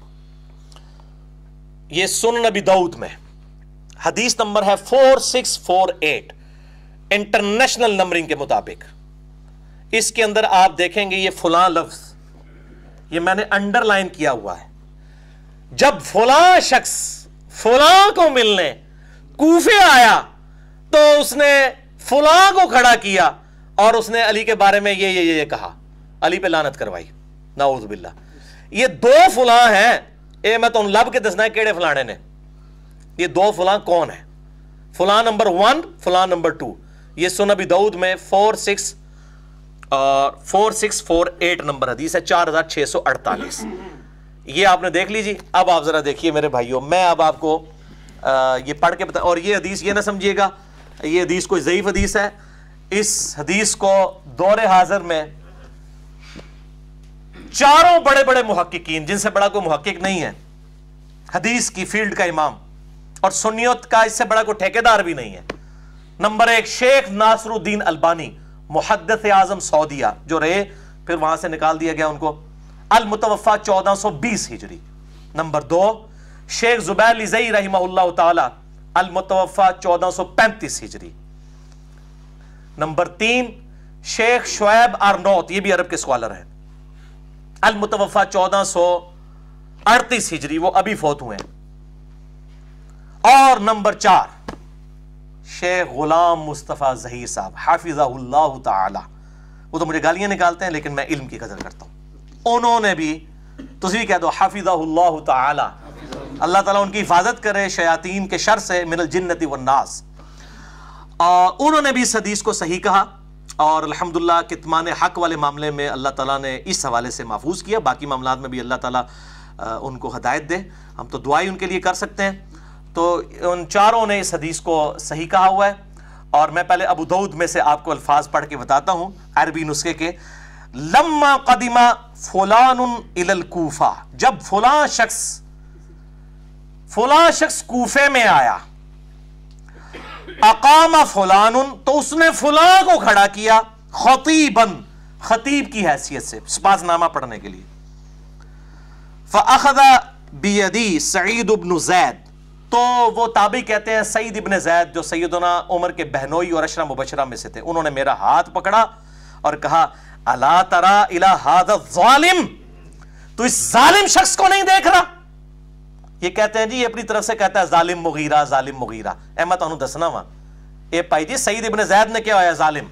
ये सुनन नबी दाऊद में हदीस नंबर है 4648 इंटरनेशनल नंबरिंग के मुताबिक। इसके अंदर आप देखेंगे ये फुला लफ्ज, ये मैंने अंडरलाइन किया हुआ है। जब फुला शख्स फुला को मिलने कूफे आया तो उसने फुला को खड़ा किया और उसने अली के बारे में ये कहा, अली पे लानत करवाई, नाऊज़ बिल्लाह। ये दो फुला हैं, ये मैं तुम लब के दसना केड़े फलाने ने। ये दो फुला कौन है? फुला नंबर 1, फुला नंबर 2। ये सुनन नबी दाऊद में 4648 नंबर हदीस है, 4648। ये आपने देख लीजिए। अब आप जरा देखिए मेरे भाइयों, मैं अब आपको ये पढ़ के बता। और ये हदीस ये ना समझिएगा ये हदीस कोई ज़ईफ हदीस है। इस हदीस को दौरे हाजिर में चारों बड़े बड़े मुहक्किकीन, जिनसे बड़ा कोई मुहक्किक नहीं है हदीस की फील्ड का इमाम, और सुन्नियत का इससे बड़ा कोई ठेकेदार भी नहीं है। नंबर 1 शेख नासरुद्दीन अलबानी, मुहद्दिस आजम सऊदिया, जो रहे फिर वहां से निकाल दिया गया उनको, अल-मुतवफ़ा 1420 हिजरी। नंबर 2 शेख जुबैर लिज़ई रहमहुल्लाह ताला, अल-मुतवफ़ा 1435 हिजरी। नंबर 3 शेख शुएब आरनौत, ये भी अरब के स्कॉलर हैं, अल-मुतवफ़ा 1438 हिजरी, वो अभी फौत हुए हैं। और नंबर 4 शेख गुलाम मुस्तफ़ा ज़हीर साहब हाफिज़हुल्लाह ताला, वो तो मुझे गालियां निकालते हैं लेकिन मैं इल्म की कदर करता हूं। उन्होंने भी, तुझे भी कह दो हाफिज़हुल्लाह ताला, अल्लाह ताला उनकी हिफाजत करे शयातीन के शर से, मिनल जिन्नति वन्नास। उन्होंने भी इस हदीस को सही कहा और अल्हम्दुलिल्लाह कितमान हक वाले मामले में अल्लाह ताला ने इस हवाले से महफूज किया। बाकी मामलात में भी अल्लाह ताला उनको हदायत दे, हम तो दुआई उनके लिए कर सकते हैं। तो उन चारों ने इस हदीस को सही कहा हुआ है। और मैं पहले अबू दाऊद में से आपको अल्फाज पढ़ के बताता हूं अरबी नुस्खे के। लम्मा कदिमा फुलानुन इलल कूफा, जब फुला शख्स कूफे में आया, अकामा फुलानुन, तो उसने फुला को खड़ा किया, खतीबन, खतीब की हैसियत से, स्पासनामा पढ़ने के लिए। फ़अख़ज़ बियदी सईद इब्न ज़ैद, तो वो ताबी कहते हैं सईद इब्न ज़ैद, जो सैयदना उमर के बहनोई और अशरा मुबशरा में से थे। उन्होंने मेरा हाथ पकड़ा और कहा, अला तरा इला हाज़ा ज़ालिम, तो इस जालिम शख्स को नहीं देख रहा? ये कहते हैं जी, ये अपनी तरफ से कहता है जालिम मुगीरा, जालिम मुगीरा। मैं तुहानू दसना वा, ए भाई जी सईद इब्न ज़ैद ने क्या होया जालिम,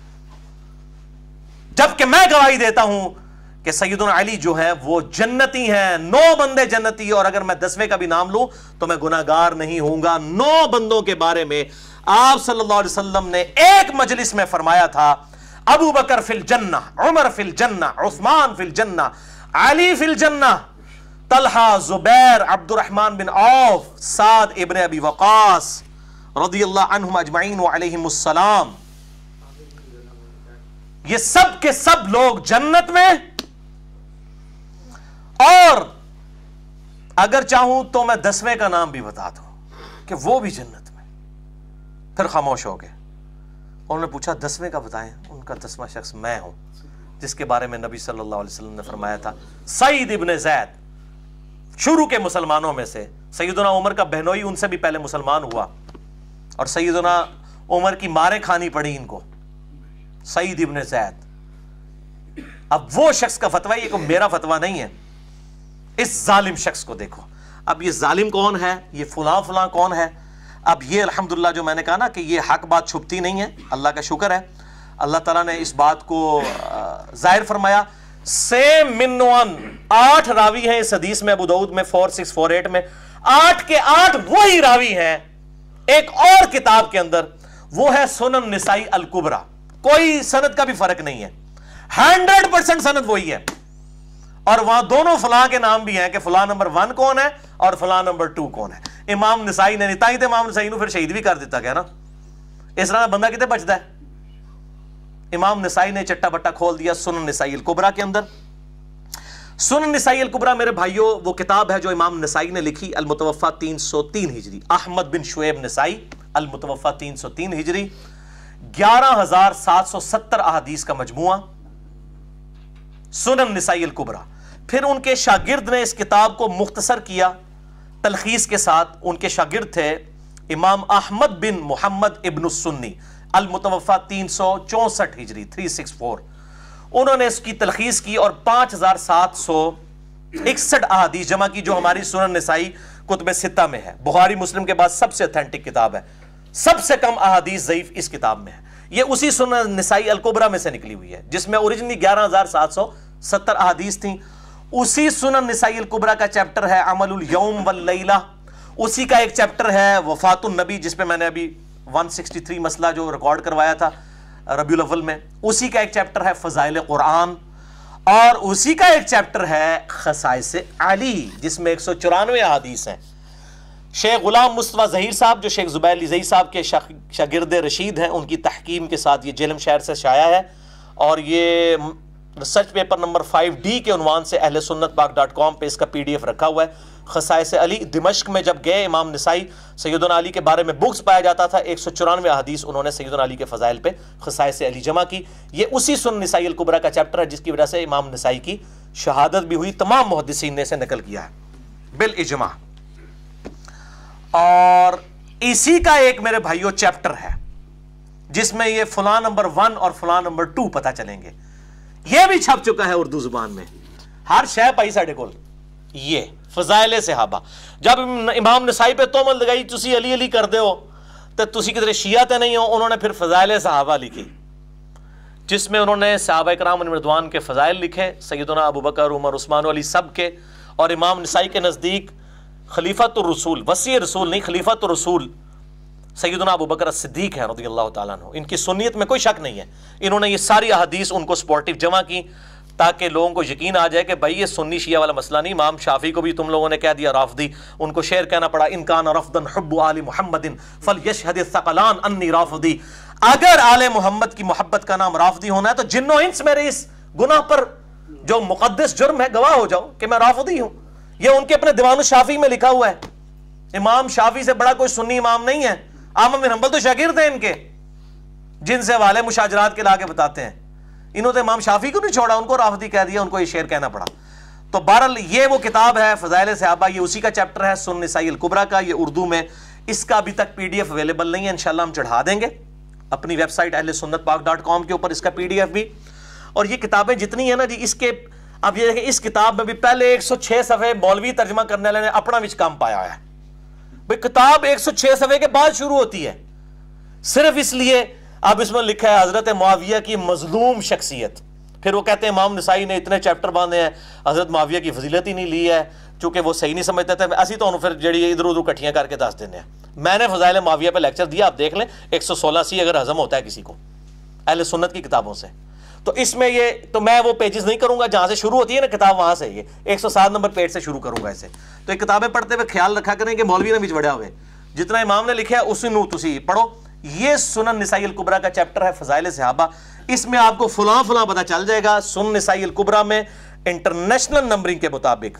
जबकि मैं गवाही देता हूं कि सैयदना अली जो है वो जन्नती हैं, 9 बंदे जन्नती, और अगर मैं 10वें का भी नाम लूं तो मैं गुनाहगार नहीं होऊंगा। 9 बंदों के बारे में आप सल्लल्लाहु अलैहि वसल्लम ने एक मजलिस में फरमाया था, अबू बकर फिल जन्ना, उमर फिल जन्ना, उस्मान फिल जन्ना, अली फिल जन्ना, Talha, Zubair, Abdurrahman bin Auf, Saad ibn Abi Waqqas रज़ियल्लाहु अन्हुम अजमईन व अलैहिमुस्सलाम, ये सब के सब लोग जन्नत में। और अगर चाहूं तो मैं 10वें का नाम भी बता दूं कि वो भी जन्नत में। फिर खामोश हो गए। उन्होंने पूछा 10वें का बताएं। उनका 10वां शख्स मैं हूं, जिसके बारे में नबी सल्लल्लाहु अलैहि वसल्लम ने फरमाया था, सईद इब्न ज़ैद, शुरू के मुसलमानों में से। सैयदना उमर का बहनोई उनसे भी पहले मुसलमान हुआ और सैयदना उमर की मारें खानी पड़ी इनको, सईद इब्न ज़ैद। अब वो शख्स का फतवा, ये को मेरा फतवा नहीं है। इस जालिम शख्स को देखो। अब ये जालिम कौन है, ये फुला फुला कौन है। अब ये अल्हम्दुलिल्लाह जो मैंने कहा ना कि ये हक बात छुपती नहीं है, अल्लाह का शुक्र है, अल्लाह ताला ने इस बात को जाहिर फरमाया। सेम मिनवन 8 रावी हैं इस हदीस में, अबू दाऊद में 4648 में 8 के 8 वही रावी हैं एक और किताब के अंदर, वो है सुनन निसाई अल कुबरा। कोई सनद का भी फर्क नहीं है, 100% सनद वही है। और वहां दोनों फलां के नाम भी हैं कि फलां नंबर 1 कौन है और फलां नंबर 2 कौन है। इमाम निसाई ने निताई थे, इमाम निसाई फिर शहीद भी कर दिता गया ना, इस तरह बंदा कितने बचता है। इमाम निसाई ने चट्टा बट्टा खोल दिया सुनन निसाई अल कुबरा के अंदर। सुनन नसाई अल कुबरा मेरे भाइयों वो किताब है जो इमाम नसाई ने लिखी, अल-मुतवफ़ा 303 हिजरी, अहमद बिन शुएब नसाई, अल-मुतवफ़ा 303 हिजरी, 11,770 अहादीस का मजमुआ, सुनन नसाई अल कुबरा। फिर उनके शागिर्द ने इस किताब को मुख्तसर किया तलखीस के साथ। उनके शागिर्द थे इमाम अहमद बिन मुहम्मद इब्न सुन्नी, अल-मुतवफ़ा 364 हिजरी 364। उन्होंने इसकी तलखीस की और 5,761 अहादीस जमा की, जो हमारी सुनन नसाई कुतुब सित्ता में है। बुखारी मुस्लिम के बाद सबसे ऑथेंटिक किताब है, सबसे कम अहादीस ज़ईफ इस किताब में है। ये उसी सुनन नसाई अल कुबरा में से निकली हुई है, जिसमें ओरिजिनली 11,770 अहादीस थी। उसी सुनन नसाई अल कुबरा का चैप्टर है अमलुल यौम वल लैला, उसी का एक चैप्टर है वफातुन नबी, जिसपे मैंने अभी 163 मसला जो रिकॉर्ड करवाया था रबीउल अव्वल में, उसी का एक चैप्टर है फ़ज़ाइल कुरान, और उसी का एक चैप्टर है खसाइस अली, जिसमें 194 अहादीस हैं। शेख गुलाम मुस्तफ़ा ज़हीर साहब जो शेख ज़ुबैर लिज़ई साहब के शागिर्द रशीद हैं, उनकी तहकीम के साथ ये जेलम शहर से शाया है, और ये रिसर्च पेपर नंबर 5D के उन्वान से अहले सुन्नत पाक.com पे इसका PDF रखा हुआ है। खसाइस अली, दिमश्क में जब गए इमाम नसाई, सैयदना अली के बारे में बुक्स पाया जाता था, 194 हदीस उन्होंने सैयदना अली के फ़ज़ाइल पे खसाइस अली जमा की। ये उसी सुनन नसाई अल कुबरा का चैप्टर है, जिसकी वजह से इमाम नसाई की शहादत भी हुई। तमाम मुहद्दिसीन ने इसे नकल किया है बिल इजमा। और इसी का एक मेरे भाइयों चैप्टर है जिसमें ये फलां नंबर 1 और फलां नंबर 2 पता चलेंगे। ये भी छप चुका है उर्दू जुबान में, हर शय पाई साढ़े कोल। ये फजाइल सहाबा, जब इमाम नसाई पे तोहमत लगाई तुसी अली अली कर दे हो तो तुसी किधरे शिया ते नहीं हो, उन्होंने फिर फजाइल सहाबा लिखी, जिसमें उन्होंने सहाबा किराम रिज़वान के फजाइल लिखे, सैयदना अबू बकर, उमर, उस्मान अली सब के। और इमाम नसाई के नज़दीक खलीफतुर रसूल, वसी रसूल नहीं खलीफतुर रसूल सैयदना अबू बकर सिद्दीक है रज़ियल्लाहु ताला अन्हु। इनकी सुन्नियत में कोई शक नहीं है। इन्होंने ये सारी अहादीस उनको सपोर्टिव जमा की ताकि लोगों को यकीन आ जाए कि भाई ये सुन्नी शिया वाला मसला नहीं। इमाम शाफी को भी तुम लोगों ने कह दिया राफदी, उनको शेर कहना पड़ा, इनकान रफ़दन हुब्बु आले मुहम्मदिन फल यशहद सक़लान अन्नी राफदी। अगर आले मोहम्मद की मोहब्बत का नाम राफदी होना है तो जिन्नो इंस मेरे इस गुनाह पर जो मुक़द्दस जुर्म है गवाह हो जाओ कि मैं राफदी हूं। ये उनके अपने दीवानुश शाफी में लिखा हुआ है। इमाम शाफी से बड़ा कोई सुन्नी इमाम नहीं है। अहमद बिन हंबल तो शागिर्द हैं इनके, जिनसे वाले मुशाजरात के लाके बताते हैं। इन्होंने इमाम शाफी को नहीं छोड़ा, उनको राफदी कह दिया, उनको ये शेर कहना पड़ा। तो बहरहाल ये वो किताब है फ़ज़ाइल सहाबा, ये उसी का चैप्टर है सुनन नसाई अल कुबरा का। ये उर्दू में, इसका अभी तक PDF अवेलेबल नहीं है, इंशाल्लाह हम चढ़ा देंगे अपनी वेबसाइट अहले सुन्नत पाक.com के ऊपर इसका PDF भी। और ये किताबें जितनी है ना जी, इसके अब ये देखें, इस किताब में भी पहले 106 सफ़े मौलवी तर्जमा करने वाले ने अपना विच काम पाया है। भाई किताब 106 सफ़े के बाद शुरू होती है, सिर्फ इसलिए अब इसमें लिखा है हजरत मुआविया की मजलूम शख्सियत। फिर वो कहते हैं इमाम नसाई ने इतने चैप्टर बांधे हैं, हजरत मुआविया की फजीलत ही नहीं ली है, चूंकि वो सही नहीं समझते थे। असी तो फिर जड़ी इधर उधर कट्ठियां करके दस देने हैं। मैंने फजाइल मुआविया पे लेक्चर दिया, आप देख लें, 116 अगर हजम होता है किसी को अहले सुन्नत की किताबों से। तो इसमें ये तो मैं वो पेजेस नहीं करूंगा जहां से शुरू होती है ना किताब, वहां से ये 107 नंबर पेज से शुरू करूंगा इसे। तो ये किताबें पढ़ते हुए ख्याल रखा करें कि मौलवी ने बीच बढ़िया हुए, जितना इमाम ने लिखा है उसी नू तुसी पढ़ो। ये सुनन नसाई अल कुबरा का चैप्टर है फ़ज़ाइल सहाबा, इसमें आपको फलां फलां पता चल जाएगा। सुनन नसाई अल कुबरा में इंटरनेशनल नंबरिंग के मुताबिक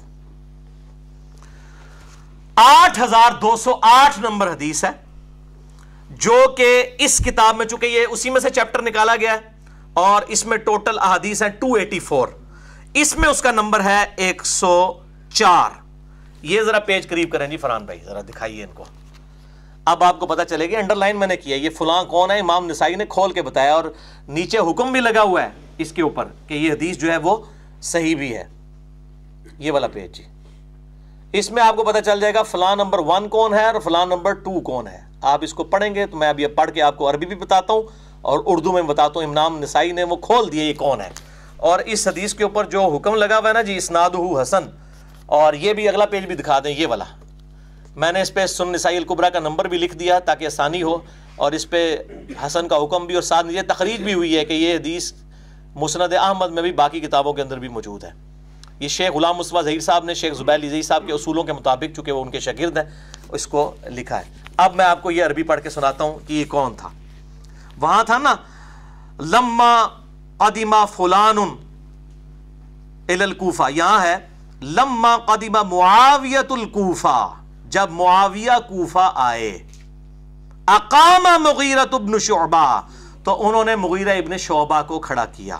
8,208 नंबर हदीस है, जो कि इस किताब में, चूंकि ये उसी में से चैप्टर निकाला गया है, और इसमें टोटल अहादीस है 284। इसमें उसका नंबर है 104। ये जरा पेज करीब करें जी फरहान भाई, जरा दिखाइए इनको, अब आपको पता चलेगा। अंडरलाइन मैंने किया, ये फलां कौन है, इमाम नसाई ने खोल के बताया, और नीचे हुक्म भी लगा हुआ है इसके ऊपर कि ये हदीस जो है वो सही भी है। ये वाला पेज जी, इसमें आपको पता चल जाएगा फलां नंबर 1 कौन है और फलां नंबर 2 कौन है। आप इसको पढ़ेंगे तो मैं अभी पढ़ के आपको अरबी भी बताता हूँ और उर्दू में बताता हूँ। इमाम नसाई ने वो खोल दिया ये कौन है, और इस हदीस के ऊपर जो हुक्म लगा हुआ है ना जी, इस्नादुहु हसन। और ये भी अगला पेज भी दिखा दें, ये वाला मैंने इस पे सुनन नसाई अल कुबरा का नंबर भी लिख दिया ताकि आसानी हो, और इस पे हसन का हुक्म भी, और साथ ये तखरीज भी हुई है कि ये हदीस मुस्नद अहमद में भी बाकी किताबों के अंदर भी मौजूद है। ये शेख गुलाम मुस्तफ़ा ज़हीर साहब ने शेख ज़ुबैर लिज़ई साहब के उसूलों के मुताबिक, चूँकि वो उनके शागिर्द हैं, इसको लिखा है। अब मैं आपको ये अरबी पढ़ के सुनाता हूँ कि ये कौन था। वहाँ था ना, लम्मा अदिमा फुलानुन الل کوفہ، یہاں ہے لما قدم معاویۃ الکوفہ، جب معاویہ کوفہ آئے، اقام مغیرۃ ابن شعبہ، تو انہوں نے مغیرہ ابن شعبہ کو کھڑا کیا،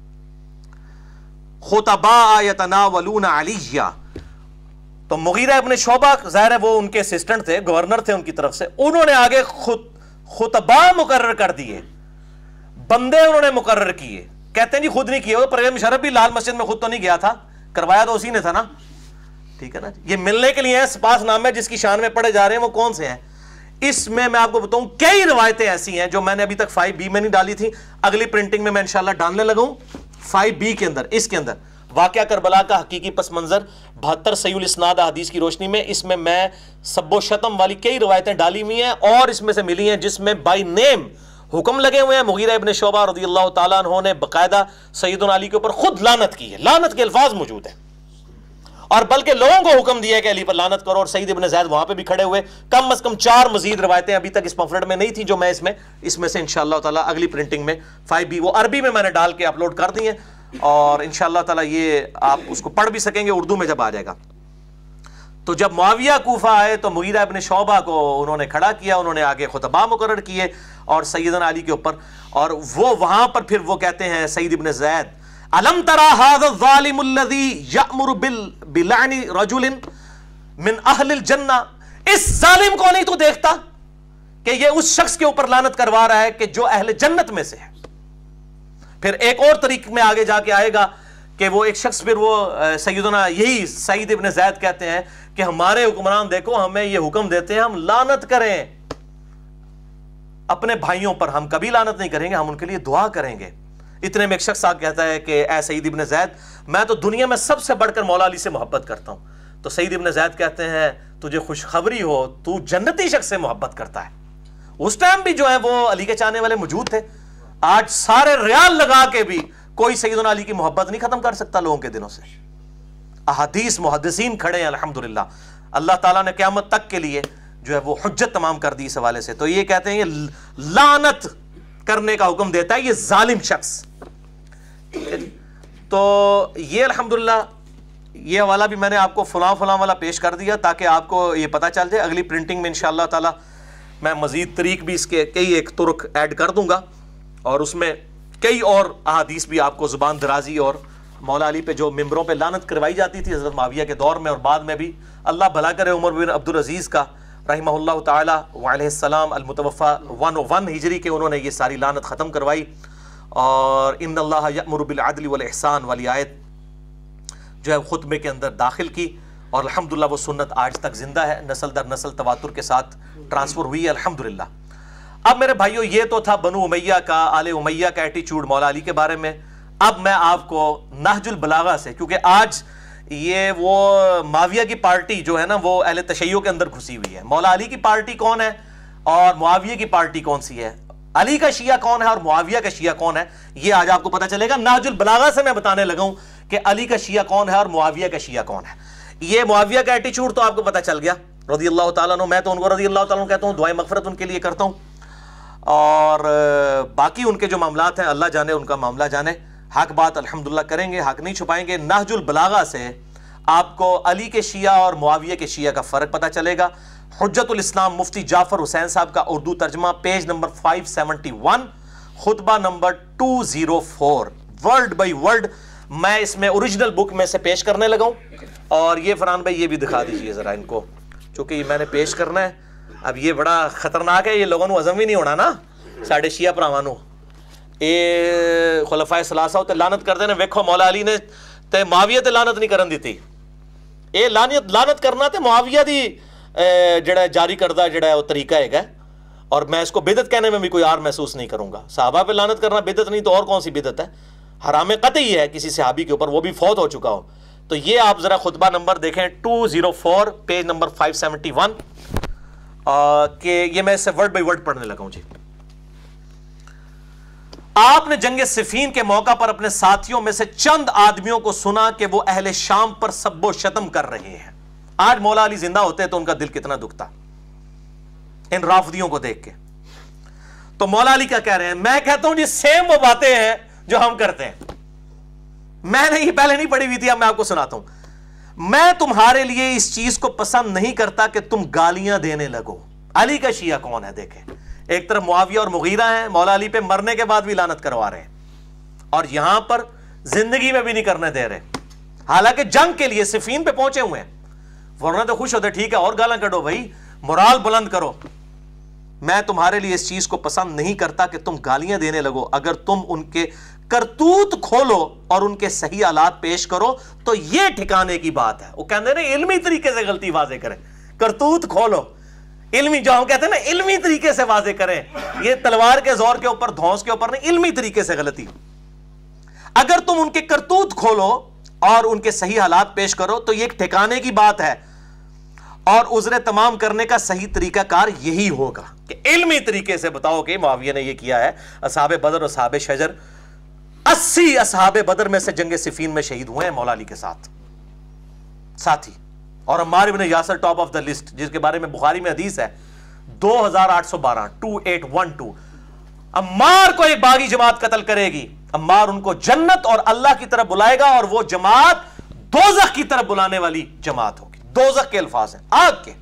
خطباء یتناولون علیہ، تو مغیرہ ابن شعبہ ظاہر ہے وہ ان کے اسسٹنٹ تھے، گورنر تھے ان کی طرف سے، انہوں نے آگے خطباء مقرر کر دیے، بندے انہوں نے مقرر کیے، کہتے ہیں جی خود نہیں کیے، پرویز مشرف بھی لال مسجد میں خود تو نہیں گیا تھا، کروایا تو اسی نے تھا نا، ٹھیک ہے نا، یہ ملنے کے لیے سپاس نامے جس کی شان میں پڑھے جا رہے ہیں وہ کون سے ہیں؟ اس میں آپ کو بتاؤں کئی روایتیں ایسی ہیں جو میں نے ابھی تک 5B میں نہیں ڈالی تھی، اگلی پرنٹنگ میں انشاءاللہ ڈالنے لگا ہوں 5B کے اندر، اس کے اندر واقعہ کربلا کا حقیقی پس منظر 72 صحیح الاسناد حدیث کی روشنی میں، اس میں سب و شتم والی کئی روایتیں ڈالی ہوئی ہیں، اور اس میں سے ملی ہیں جس میں بائی نیم حکم لگے ہوئے ہیں، مغیرہ ابن شعبہ رضی اللہ تعالیٰ عنہ نے باقاعدہ سیدنا علی کے اوپر خود لعنت کی ہے، لعنت کے الفاظ موجود ہیں، اور بلکہ لوگوں کو حکم دیا کہ علی پر لعنت کرو، اور سعید ابن زید وہاں پہ بھی کھڑے ہوئے، کم از کم 4 مزید روایتیں ابھی تک اس پمفلٹ میں نہیں تھی جو میں اس میں سے انشاءاللہ تعالیٰ اگلی پرنٹنگ میں 5B وہ عربی میں نے ڈال کے اپلوڈ کر دی ہیں، اور انشاءاللہ تعالیٰ یہ آپ اس کو پڑھ بھی سکیں گے اردو میں جب آ جائے گا۔ تو جب معاویہ کوفہ آئے تو مغیرہ ابن شعبہ کو انہوں نے کھڑا کیا، انہوں نے آگے خطباء مقرر کیے اور سیدنا علی کے اوپر، اور وہ وہاں پر پھر وہ کہتے ہیں سعید ابن زید، الم ترى هذا الظالم الذي يأمر بلعن رجل من اہل الجنہ، اس ظالم کو نہیں تو دیکھتا کہ یہ اس شخص کے اوپر لعنت کروا رہا ہے کہ جو اہل جنت میں سے ہے۔ پھر ایک اور طریق میں آگے جا کے آئے گا کہ وہ ایک شخص پھر وہ سیدنا یہی سعید ابن زید کہتے ہیں کہ ہمارے حکمران دیکھو ہمیں یہ حکم دیتے ہیں ہم لعنت کریں اپنے بھائیوں پر، ہم کبھی لعنت نہیں کریں گے، ہم ان کے لیے دعا کریں گے۔ اتنے میں ایک شخص آ کہتا ہے کہ اے سعید ابن زید، میں تو دنیا میں سب سے بڑھ کر مولا علی سے محبت کرتا ہوں۔ تو سعید ابن زید کہتے ہیں تجھے خوشخبری ہو، تو جنتی شخص سے محبت کرتا ہے۔ اس ٹائم بھی جو ہے وہ علی کے چاہنے والے موجود تھے، آج سارے ریال لگا کے بھی کوئی سیدنا علی کی محبت نہیں ختم کر سکتا لوگوں کے دلوں سے۔ احادیث محدثین کھڑے ہیں الحمدللہ، اللہ تعالیٰ نے قیامت تک کے لیے جو ہے وہ حجت تمام کر دی اس حوالے سے۔ تو یہ کہتے ہیں یہ لعنت کرنے کا حکم دیتا ہے یہ ظالم شخص، ٹھیک ہے جی۔ تو یہ الحمدللہ یہ حوالہ بھی میں نے آپ کو فلاں والا پیش کر دیا تاکہ آپ کو یہ پتہ چل جائے۔ اگلی پرنٹنگ میں انشاءاللہ تعالی میں مزید طریق بھی اس کے کئی ایک طرق ایڈ کر دوں گا، اور اس میں کئی اور احادیث بھی آپ کو زبان درازی اور مولا علی پہ جو ممبروں پہ لعنت کروائی جاتی تھی حضرت معاویہ کے دور میں اور بعد میں بھی، اللہ بھلا کرے عمر بن عبدالعزیز کا رحمہ اللہ تعالی وعلیہ السلام المتوفی 101 ہجری کے، انہوں نے یہ ساری لعنت ختم کروائی۔ اور ان اللہ یأمر بالعدل والاحسان والی آیت جو ہے خطبے کے اندر داخل کی، اور الحمدللہ وہ سنت آج تک زندہ ہے، نسل در نسل تواتر کے ساتھ ٹرانسفر ہوئی ہے الحمدللہ۔ اب میرے بھائیو یہ تو تھا بنو امیہ کا، آل امیہ کا ایٹیچیوڈ مولا علی کے بارے میں۔ اب میں آپ کو نہج البلاغہ سے، کیونکہ آج یہ وہ معاویہ کی پارٹی جو ہے نا وہ اہل تشیع کے اندر گھسی ہوئی ہے، مولا علی کی پارٹی کون ہے اور معاویہ کی پارٹی کون سی ہے، علی کا شیعہ کون ہے اور معاویہ کا شیعہ کون ہے، یہ آج آپ کو پتہ چلے گا۔ نہج البلاغہ سے میں بتانے لگا ہوں کہ علی کا شیعہ کون ہے اور معاویہ کا شیعہ کون ہے۔ یہ معاویہ کا ایٹیچیوڈ تو آپ کو پتہ چل گیا رضی اللہ تعالیٰ عنہ، میں تو ان کو رضی اللہ تعالیٰ عنہ کہتا ہوں، دعائیں مغفرت ان کے لیے کرتا ہوں، اور باقی ان کے جو معاملات ہیں اللہ جانے، ان کا معاملہ جانے، حق بات الحمدللہ کریں گے، حق نہیں چھپائیں گے۔ نہج البلاغہ سے آپ کو علی کے شیعہ اور معاویہ کے شیعہ کا فرق پتہ چلے گا۔ حجت الاسلام مفتی جعفر حسین صاحب کا اردو ترجمہ، پیج نمبر 571، خطبہ نمبر 204، ورڈ بائی ورڈ میں اس میں اوریجنل بک میں سے پیش کرنے لگا ہوں۔ اور یہ فرحان بھائی یہ بھی دکھا دیجئے ذرا ان کو، چونکہ یہ میں نے پیش کرنا ہے۔ اب یہ بڑا خطرناک ہے، یہ لوگوں کو ہضم ہی نہیں ہونا نا، ساڑھے شیعہ پراوانوں اے خلفائے ثلاثہ تے لعنت کر دینے، ویکھو مولا علی نے تے معاویہ تے لعنت نہیں کرن دیتی، اے لعنت کرنا تے معاویہ دی جڑا جاری کردہ جڑا ہے وہ طریقہ ہے، اور میں اس کو بدعت کہنے میں بھی کوئی اور محسوس نہیں کروں گا۔ صحابہ پہ لعنت کرنا بدعت نہیں تو اور کون سی بدعت ہے، حرام قطعی ہے کسی صحابی کے اوپر، وہ بھی فوت ہو چکا ہو۔ تو یہ آپ ذرا خطبہ نمبر دیکھیں 204 پیج نمبر 571 کہ یہ میں اس سے ورڈ بائی ورڈ پڑھنے لگا ہوں۔ جی، آپ نے جنگ صفین کے موقع پر اپنے ساتھیوں میں سے چند آدمیوں کو سنا کہ وہ اہل شام پر سب و شتم کر رہے ہیں۔ آج مولا علی زندہ ہوتے تو ان کا دل کتنا دکھتا ان رافضیوں کو دیکھ کے۔ تو مولا علی کیا کہہ رہے ہیں؟ میں کہتا ہوں جی سیم وہ باتیں ہیں جو ہم کرتے ہیں، میں نے یہ پہلے نہیں پڑھی ہوئی تھی، اب میں آپ کو سناتا ہوں. میں تمہارے لیے اس چیز کو پسند نہیں کرتا کہ تم گالیاں دینے لگو. علی کا شیعہ کون ہے دیکھیں، ایک طرف معاویہ اور مغیرہ ہیں، مولا علی پہ مرنے کے بعد بھی لعنت کروا رہے ہیں، اور یہاں پر زندگی میں بھی نہیں کرنے دے رہے، حالانکہ جنگ کے لیے صفین پہ پہنچے ہوئے ہیں. ورنہ تو خوش ہوتے، ٹھیک ہے اور گالاں کڈو بھائی، مورال بلند کرو. میں تمہارے لیے اس چیز کو پسند نہیں کرتا کہ تم گالیاں دینے لگو، اگر تم ان کے کرتوت کھولو اور ان کے صحیح حالات پیش کرو تو یہ ٹھکانے کی بات ہے. وہ کہتے ہیں نا علمی طریقے سے غلطی واضح کریں، کرتوت کھولو، علمی جو ہم کہتے ہیں نا علمی طریقے سے واضح کریں، یہ تلوار کے زور کے اوپر دھونس کے اوپر نہیں، علمی طریقے سے غلطی. اگر تم ان کے کرتوت کھولو اور ان کے صحیح حالات پیش کرو تو یہ ایک ٹھکانے کی بات ہے، اور عذر تمام کرنے کا صحیح طریقہ کار یہی ہوگا کہ علمی طریقے سے بتاؤ کہ معاویہ نے یہ کیا ہے. اصحاب بدر اور اصحاب شجر، 80 اصحاب بدر میں سے جنگ صفین میں شہید ہوئے ہیں مولا علی کے ساتھی. اور Ammar ibn Yasir top of the list, جس کے بارے میں بخاری میں حدیث ہے 2812 عمار کو ایک باغی جماعت قتل کرے گی، عمار ان کو جنت اور اللہ کی طرف بلائے گا، اور وہ جماعت دوزخ کی طرف بلانے والی جماعت ہوگی. دوزخ کے الفاظ ہیں، آگ کے.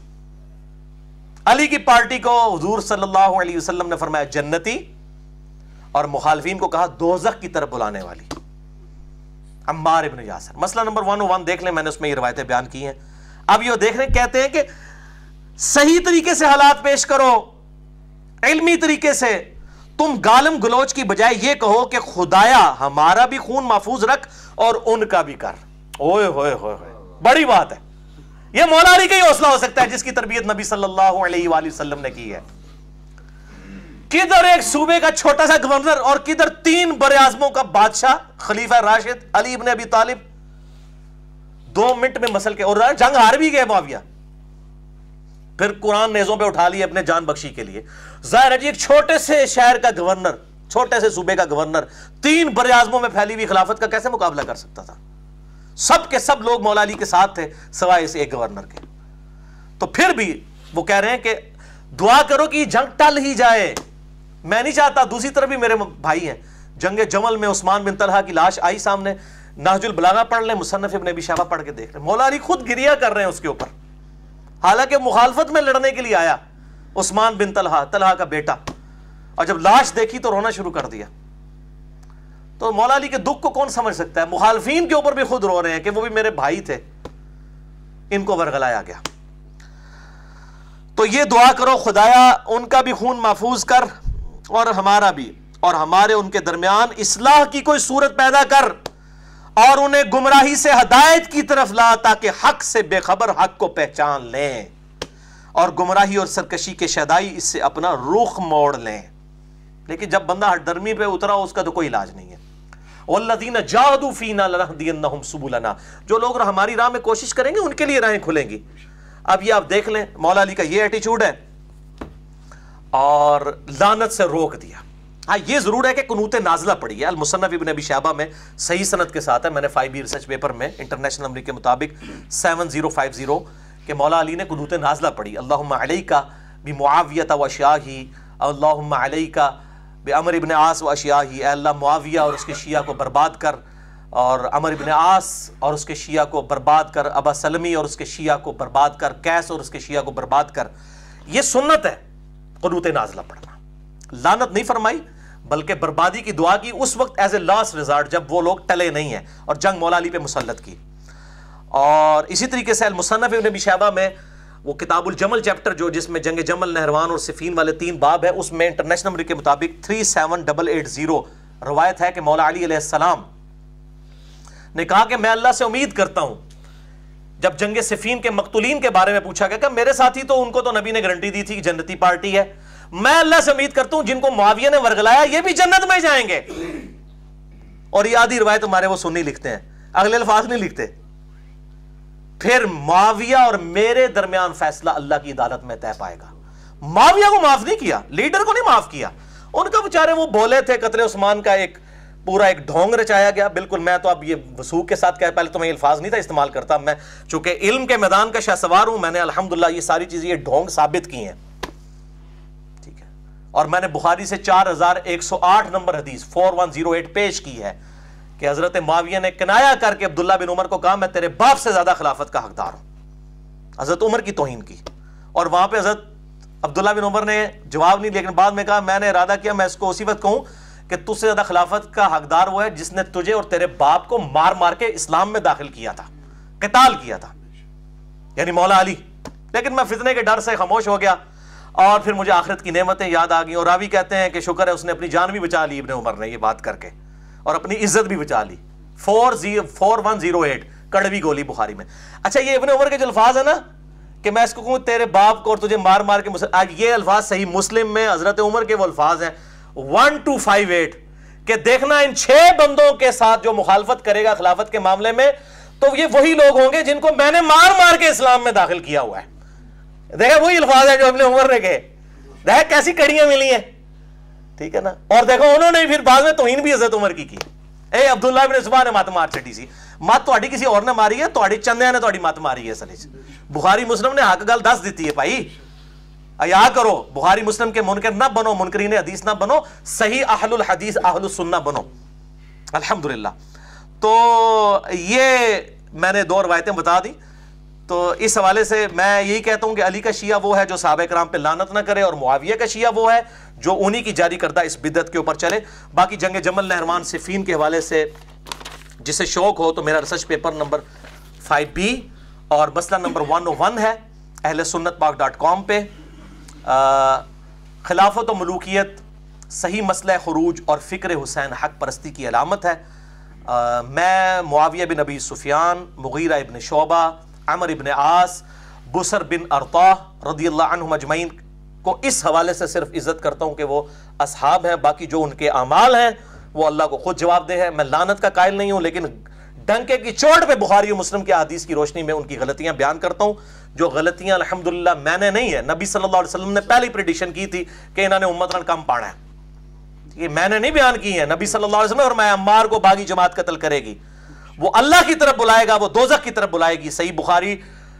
علی کی پارٹی کو حضور صلی اللہ علیہ وسلم نے فرمایا جنتی، اور مخالفین کو کہا دوزخ کی طرف بلانے والی. عمار ابن یاسر. مسئلہ نمبر 101 دیکھ لیں، میں نے اس میں یہ روایتیں بیان کی ہیں. اب یہ دیکھ رہے کہتے ہیں کہ صحیح طریقے سے حالات پیش کرو، علمی طریقے سے. تم گالم گلوچ کی بجائے یہ کہو کہ خدایا ہمارا بھی خون محفوظ رکھ اور ان کا بھی کر. اوئے ہوئے ہوئے ہوئے، بڑی بات ہے. یہ مولا علی کا ہی حوصلہ ہو سکتا ہے جس کی تربیت نبی صلی اللہ علیہ وآلہ وسلم نے کی ہے. کدھر ایک صوبے کا چھوٹا سا گورنر اور کدھر 3 براعظموں کا بادشاہ خلیفہ راشد علی ابن ابی طالب 2 منٹ میں مسل کے، اور جنگ ہار بھی گئے معاویہ، پھر قرآن نیزوں پہ اٹھا لیے اپنے جان بخشی کے لیے. ظاہر ہے جی ایک چھوٹے سے شہر کا گورنر، چھوٹے سے صوبے کا گورنر 3 براعظموں میں پھیلی ہوئی خلافت کا کیسے مقابلہ کر سکتا تھا؟ سب کے سب لوگ مولا علی کے ساتھ تھے سوائے اس ایک گورنر کے. تو پھر بھی وہ کہہ رہے ہیں کہ دعا کرو کہ یہ جنگ ٹل ہی جائے. میں نہیں چاہتا. دوسری طرف بھی میرے بھائی ہیں، جنگ جمل میں عثمان بن طلحہ کی لاش آئی سامنے، نہج البلاغہ پڑھ لیں، مصنف ابن ابی شیبہ پڑھ کے دیکھ لیں، مولا علی خود گریہ کر رہے ہیں اس کے اوپر، حالانکہ مخالفت میں لڑنے کے لیے آیا عثمان بن طلحہ کا بیٹا، اور جب لاش دیکھی تو رونا شروع کر دیا. تو مولا علی کے دکھ کو کون سمجھ سکتا ہے؟ مخالفین کے اوپر بھی خود رو رہے ہیں کہ وہ بھی میرے بھائی تھے، ان کو ورگلایا گیا. تو یہ دعا کرو خدایا ان کا بھی خون محفوظ کر اور ہمارا بھی، اور ہمارے ان کے درمیان اصلاح کی کوئی صورت پیدا کر، اور انہیں گمراہی سے ہدایت کی طرف لا تاکہ حق سے بے خبر حق کو پہچان لیں، اور گمراہی اور سرکشی کے شیدائی اس سے اپنا رخ موڑ لیں. لیکن جب بندہ ہٹ درمی پہ اترا اس کا تو کوئی علاج نہیں ہے. وَالَّذِينَ جَاهَدُوا فِينَا لَنَهْدِيَنَّهُمْ سُبُلَنَا، جو لوگ ہماری راہ میں کوشش کریں گے ان کے لیے راہیں کھلیں گی. اب یہ آپ دیکھ لیں مولا علی کا یہ ایٹیچیوڈ ہے، اور لعنت سے روک دیا. ہاں یہ ضرور ہے کہ قنوت نازلہ پڑھی ہے، المصنف ابن ابی شیبہ میں صحیح سند کے ساتھ ہے، میں نے 5B ریسرچ پیپر میں انٹرنیشنل نمبر کے مطابق 7050 کہ مولا علی نے قنوت نازلہ پڑھی. اللہم علیکہ بمعاویہ و اشیاہی، اللہم علیکہ بعمر ابن عاص و اشیاہی، اے اللہ معاویہ اور اس کے شیعہ کو برباد کر، اور عمر ابن عاص اور اس کے شیعہ کو برباد کر، ابا سلمی اور اس کے شیعہ کو برباد کر، قیس اور اس کے شیعہ کو برباد کر. یہ سنت ہے قنوت نازلہ پڑھنا. لعنت نہیں فرمائی بلکہ بربادی کی دعا کی اس وقت ایز اے لاسٹ ریزارٹ جب وہ لوگ ٹلے نہیں ہیں، اور جنگ مولا علی پہ مسلط کی. اور اسی طریقے سے المصنف ابن ابی شیبہ میں وہ کتاب الجمل چیپٹر جو جس میں جنگ جمل، نہروان اور صفین والے 3 باب ہے، اس میں انٹرنیشنل نمبر کے مطابق 37880 روایت ہے کہ مولا علی علیہ السلام نے کہا کہ میں اللہ سے امید کرتا ہوں. جب جنگ صفین کے مقتولین کے بارے میں پوچھا گیا کہ میرے ساتھی تو ان کو تو نبی نے گارنٹی دی تھی کہ جنتی پارٹی ہے، میں اللہ سے امید کرتا ہوں جن کو معاویہ نے ورگلایا یہ بھی جنت میں جائیں گے. اور یہ آدھی روایت ہمارے وہ سنی لکھتے ہیں، اگلے الفاظ نہیں لکھتے. پھر معاویہ اور میرے درمیان فیصلہ اللہ کی عدالت میں طے پائے گا. معاویہ کو معاف نہیں کیا، لیڈر کو نہیں معاف کیا. ان کا بیچارے وہ بولے تھے قتل عثمان کا ایک پورا ایک ڈھونگ رچایا گیا. بالکل میں تو اب یہ وثوق کے ساتھ کہہ، پہلے تو میں یہ الفاظ نہیں تھا استعمال کرتا، میں چونکہ علم کے میدان کا شاہ سوار ہوں، میں نے الحمدللہ یہ ساری چیزیں یہ ڈھونگ ثابت کی ہیں. ٹھیک ہے، اور میں نے بخاری سے 4108 نمبر حدیث 4108 پیش کی ہے کہ حضرت معاویہ نے کنایا کر کے عبداللہ بن عمر کو کہا میں تیرے باپ سے زیادہ خلافت کا حقدار ہوں، حضرت عمر کی توہین کی، اور وہاں پہ حضرت عبداللہ بن عمر نے جواب نہیں، لیکن بعد میں کہا میں نے ارادہ کیا میں اس کو اسی وقت کہوں کہ تجھ سے زیادہ خلافت کا حقدار وہ ہے جس نے تجھے اور تیرے باپ کو مار مار کے اسلام میں داخل کیا تھا، قتال کیا تھا، یعنی مولا علی۔ لیکن میں فتنے کے ڈر سے خاموش ہو گیا، اور پھر مجھے آخرت کی نعمتیں یاد آ گئیں، اور راوی کہتے ہیں کہ شکر ہے اس نے اپنی جان بھی بچا لی ابن عمر نے یہ بات کر کے، اور اپنی عزت بھی بچا لی۔ 4108 کڑوی گولی بخاری میں۔ اچھا یہ ابن عمر کے جو الفاظ ہیں نا کہ میں اس کو کہوں تیرے باپ کو اور تجھے مار مار کے، آج یہ الفاظ صحیح مسلم میں حضرت عمر کے وہ الفاظ ہیں 1258 کہ دیکھنا ان 6 بندوں کے ساتھ جو مخالفت کرے گا خلافت کے معاملے میں تو یہ وہی لوگ ہوں گے جن کو میں نے مار مار کے اسلام میں داخل کیا ہوا ہے۔ دیکھا وہی الفاظ ہے جو ابن عمر نے کہے، دیکھا کیسی کڑیاں ملی ہیں، ٹھیک ہے نا۔ اور دیکھو انہوں نے پھر بعد میں توہین بھی حضرت عمر کی اے عبداللہ بن زبان نے مت مار چھٹی سی، مت تہاڈی کسی اور نے ماری ہے، تہاڈی چندیاں نے تہاڈی مت ماری ہے اصل وچ۔ بخاری مسلم نے حق گل دس دیتی ہے بھائی، ایا کرو، بخاری مسلم کے منکر نہ بنو، منکرین حدیث نہ بنو، صحیح اہل الحدیث اہل السنہ بنو، الحمدللہ۔ تو یہ میں نے 2 روایتیں بتا دی، تو اس حوالے سے میں یہی کہتا ہوں کہ علی کا شیعہ وہ ہے جو صحابہ کرام پہ لعنت نہ کرے، اور معاویہ کا شیعہ وہ ہے جو انہی کی جاری کردہ اس بدعت کے اوپر چلے۔ باقی جنگ جمل نہروان صفین کے حوالے سے جسے شوق ہو تو میرا ریسرچ پیپر نمبر 5B اور مسئلہ نمبر 101 ہے اہل سنت پاک.com پہ۔ خلافت و ملوکیت صحیح مسئلہ خروج اور فکر حسین حق پرستی کی علامت ہے۔ میں معاویہ بن ابی سفیان، مغیرہ ابن شعبہ، عمر ابن عاص، بسر بن ارطاح رضی اللہ عنہم اجمعین کو اس حوالے سے صرف عزت کرتا ہوں کہ وہ اصحاب ہیں، باقی جو ان کے اعمال ہیں وہ اللہ کو خود جواب دہ ہے۔ میں لعنت کا قائل نہیں ہوں، لیکن ڈنکے کی چوٹ پہ بخاری و مسلم کے احادیث کی روشنی میں ان کی غلطیاں بیان کرتا ہوں، جو غلطیاں الحمدللہ میں نے نہیں ہے، نبی صلی اللہ علیہ وسلم نے پہلی پریڈکشن کی تھی کہ انہوں نے امتن کم پانا ہے، یہ میں نے نہیں بیان کی ہے، نبی صلی اللہ علیہ وسلم، اور میں عمار کو باغی جماعت قتل کرے گی، وہ اللہ کی طرف بلائے گا، وہ دوزخ کی طرف بلائے گی۔ صحیح بخاری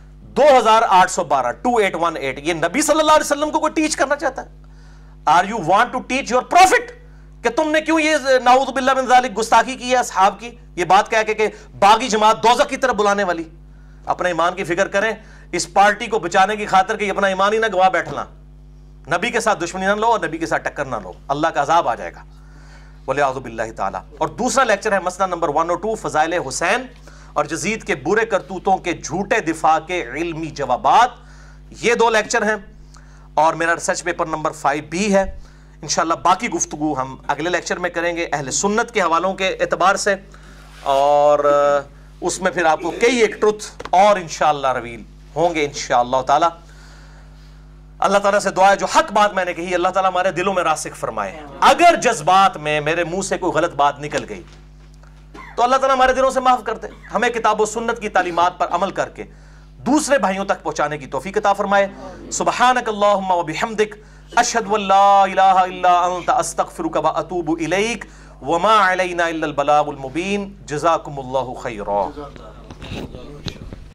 2818 یہ نبی صلی اللہ علیہ وسلم کو کوئی ٹیچ کرنا چاہتا ہے؟ Are you want to teach your prophet کہ تم نے کیوں یہ نعوذ باللہ من ذالک گستاخی کی ہے اصحاب کی، یہ بات کہہ کے کہ باغی جماعت دوزخ کی طرف بلانے والی؟ اپنے ایمان کی فکر کریں، اس پارٹی کو بچانے کی خاطر کہ اپنا ایمان ہی نہ گوا بیٹھنا، نبی کے ساتھ دشمنی نہ لو اور نبی کے ساتھ ٹکر نہ لو، اللہ کا عذاب آ جائے گا والعیاذ باللہ تعالی۔ اور دوسرا لیکچر ہے مسئلہ نمبر 102 فضائل حسین اور یزید کے برے کرتوتوں کے جھوٹے دفاع کے علمی جوابات، یہ 2 لیکچر ہیں، اور میرا ریسرچ پیپر نمبر 5B ہے۔ انشاءاللہ باقی گفتگو ہم اگلے لیکچر میں کریں گے اہل سنت کے حوالوں کے اعتبار سے، اور اس میں پھر آپ کو کئی ایک ٹروتھ اور انشاءاللہ رویل ہوں گے انشاءاللہ تعالی۔ اللہ تعالیٰ سے دعا ہے جو حق بات میں نے کہی اللہ تعالیٰ ہمارے دلوں میں راسخ فرمائے، اگر جذبات میں میرے منہ سے کوئی غلط بات نکل گئی تو اللہ تعالیٰ ہمارے دلوں سے معاف کر دے، ہمیں کتاب و سنت کی تعلیمات پر عمل کر کے دوسرے بھائیوں تک پہنچانے کی توفیق عطا فرمائے۔ سبحانک اللہم و بحمدک، اشہد ان لا الہ الا انت، استغفرک و اتوب الیک، وما علینا الا البلاغ المبین۔ جزاکم اللہ خیرا۔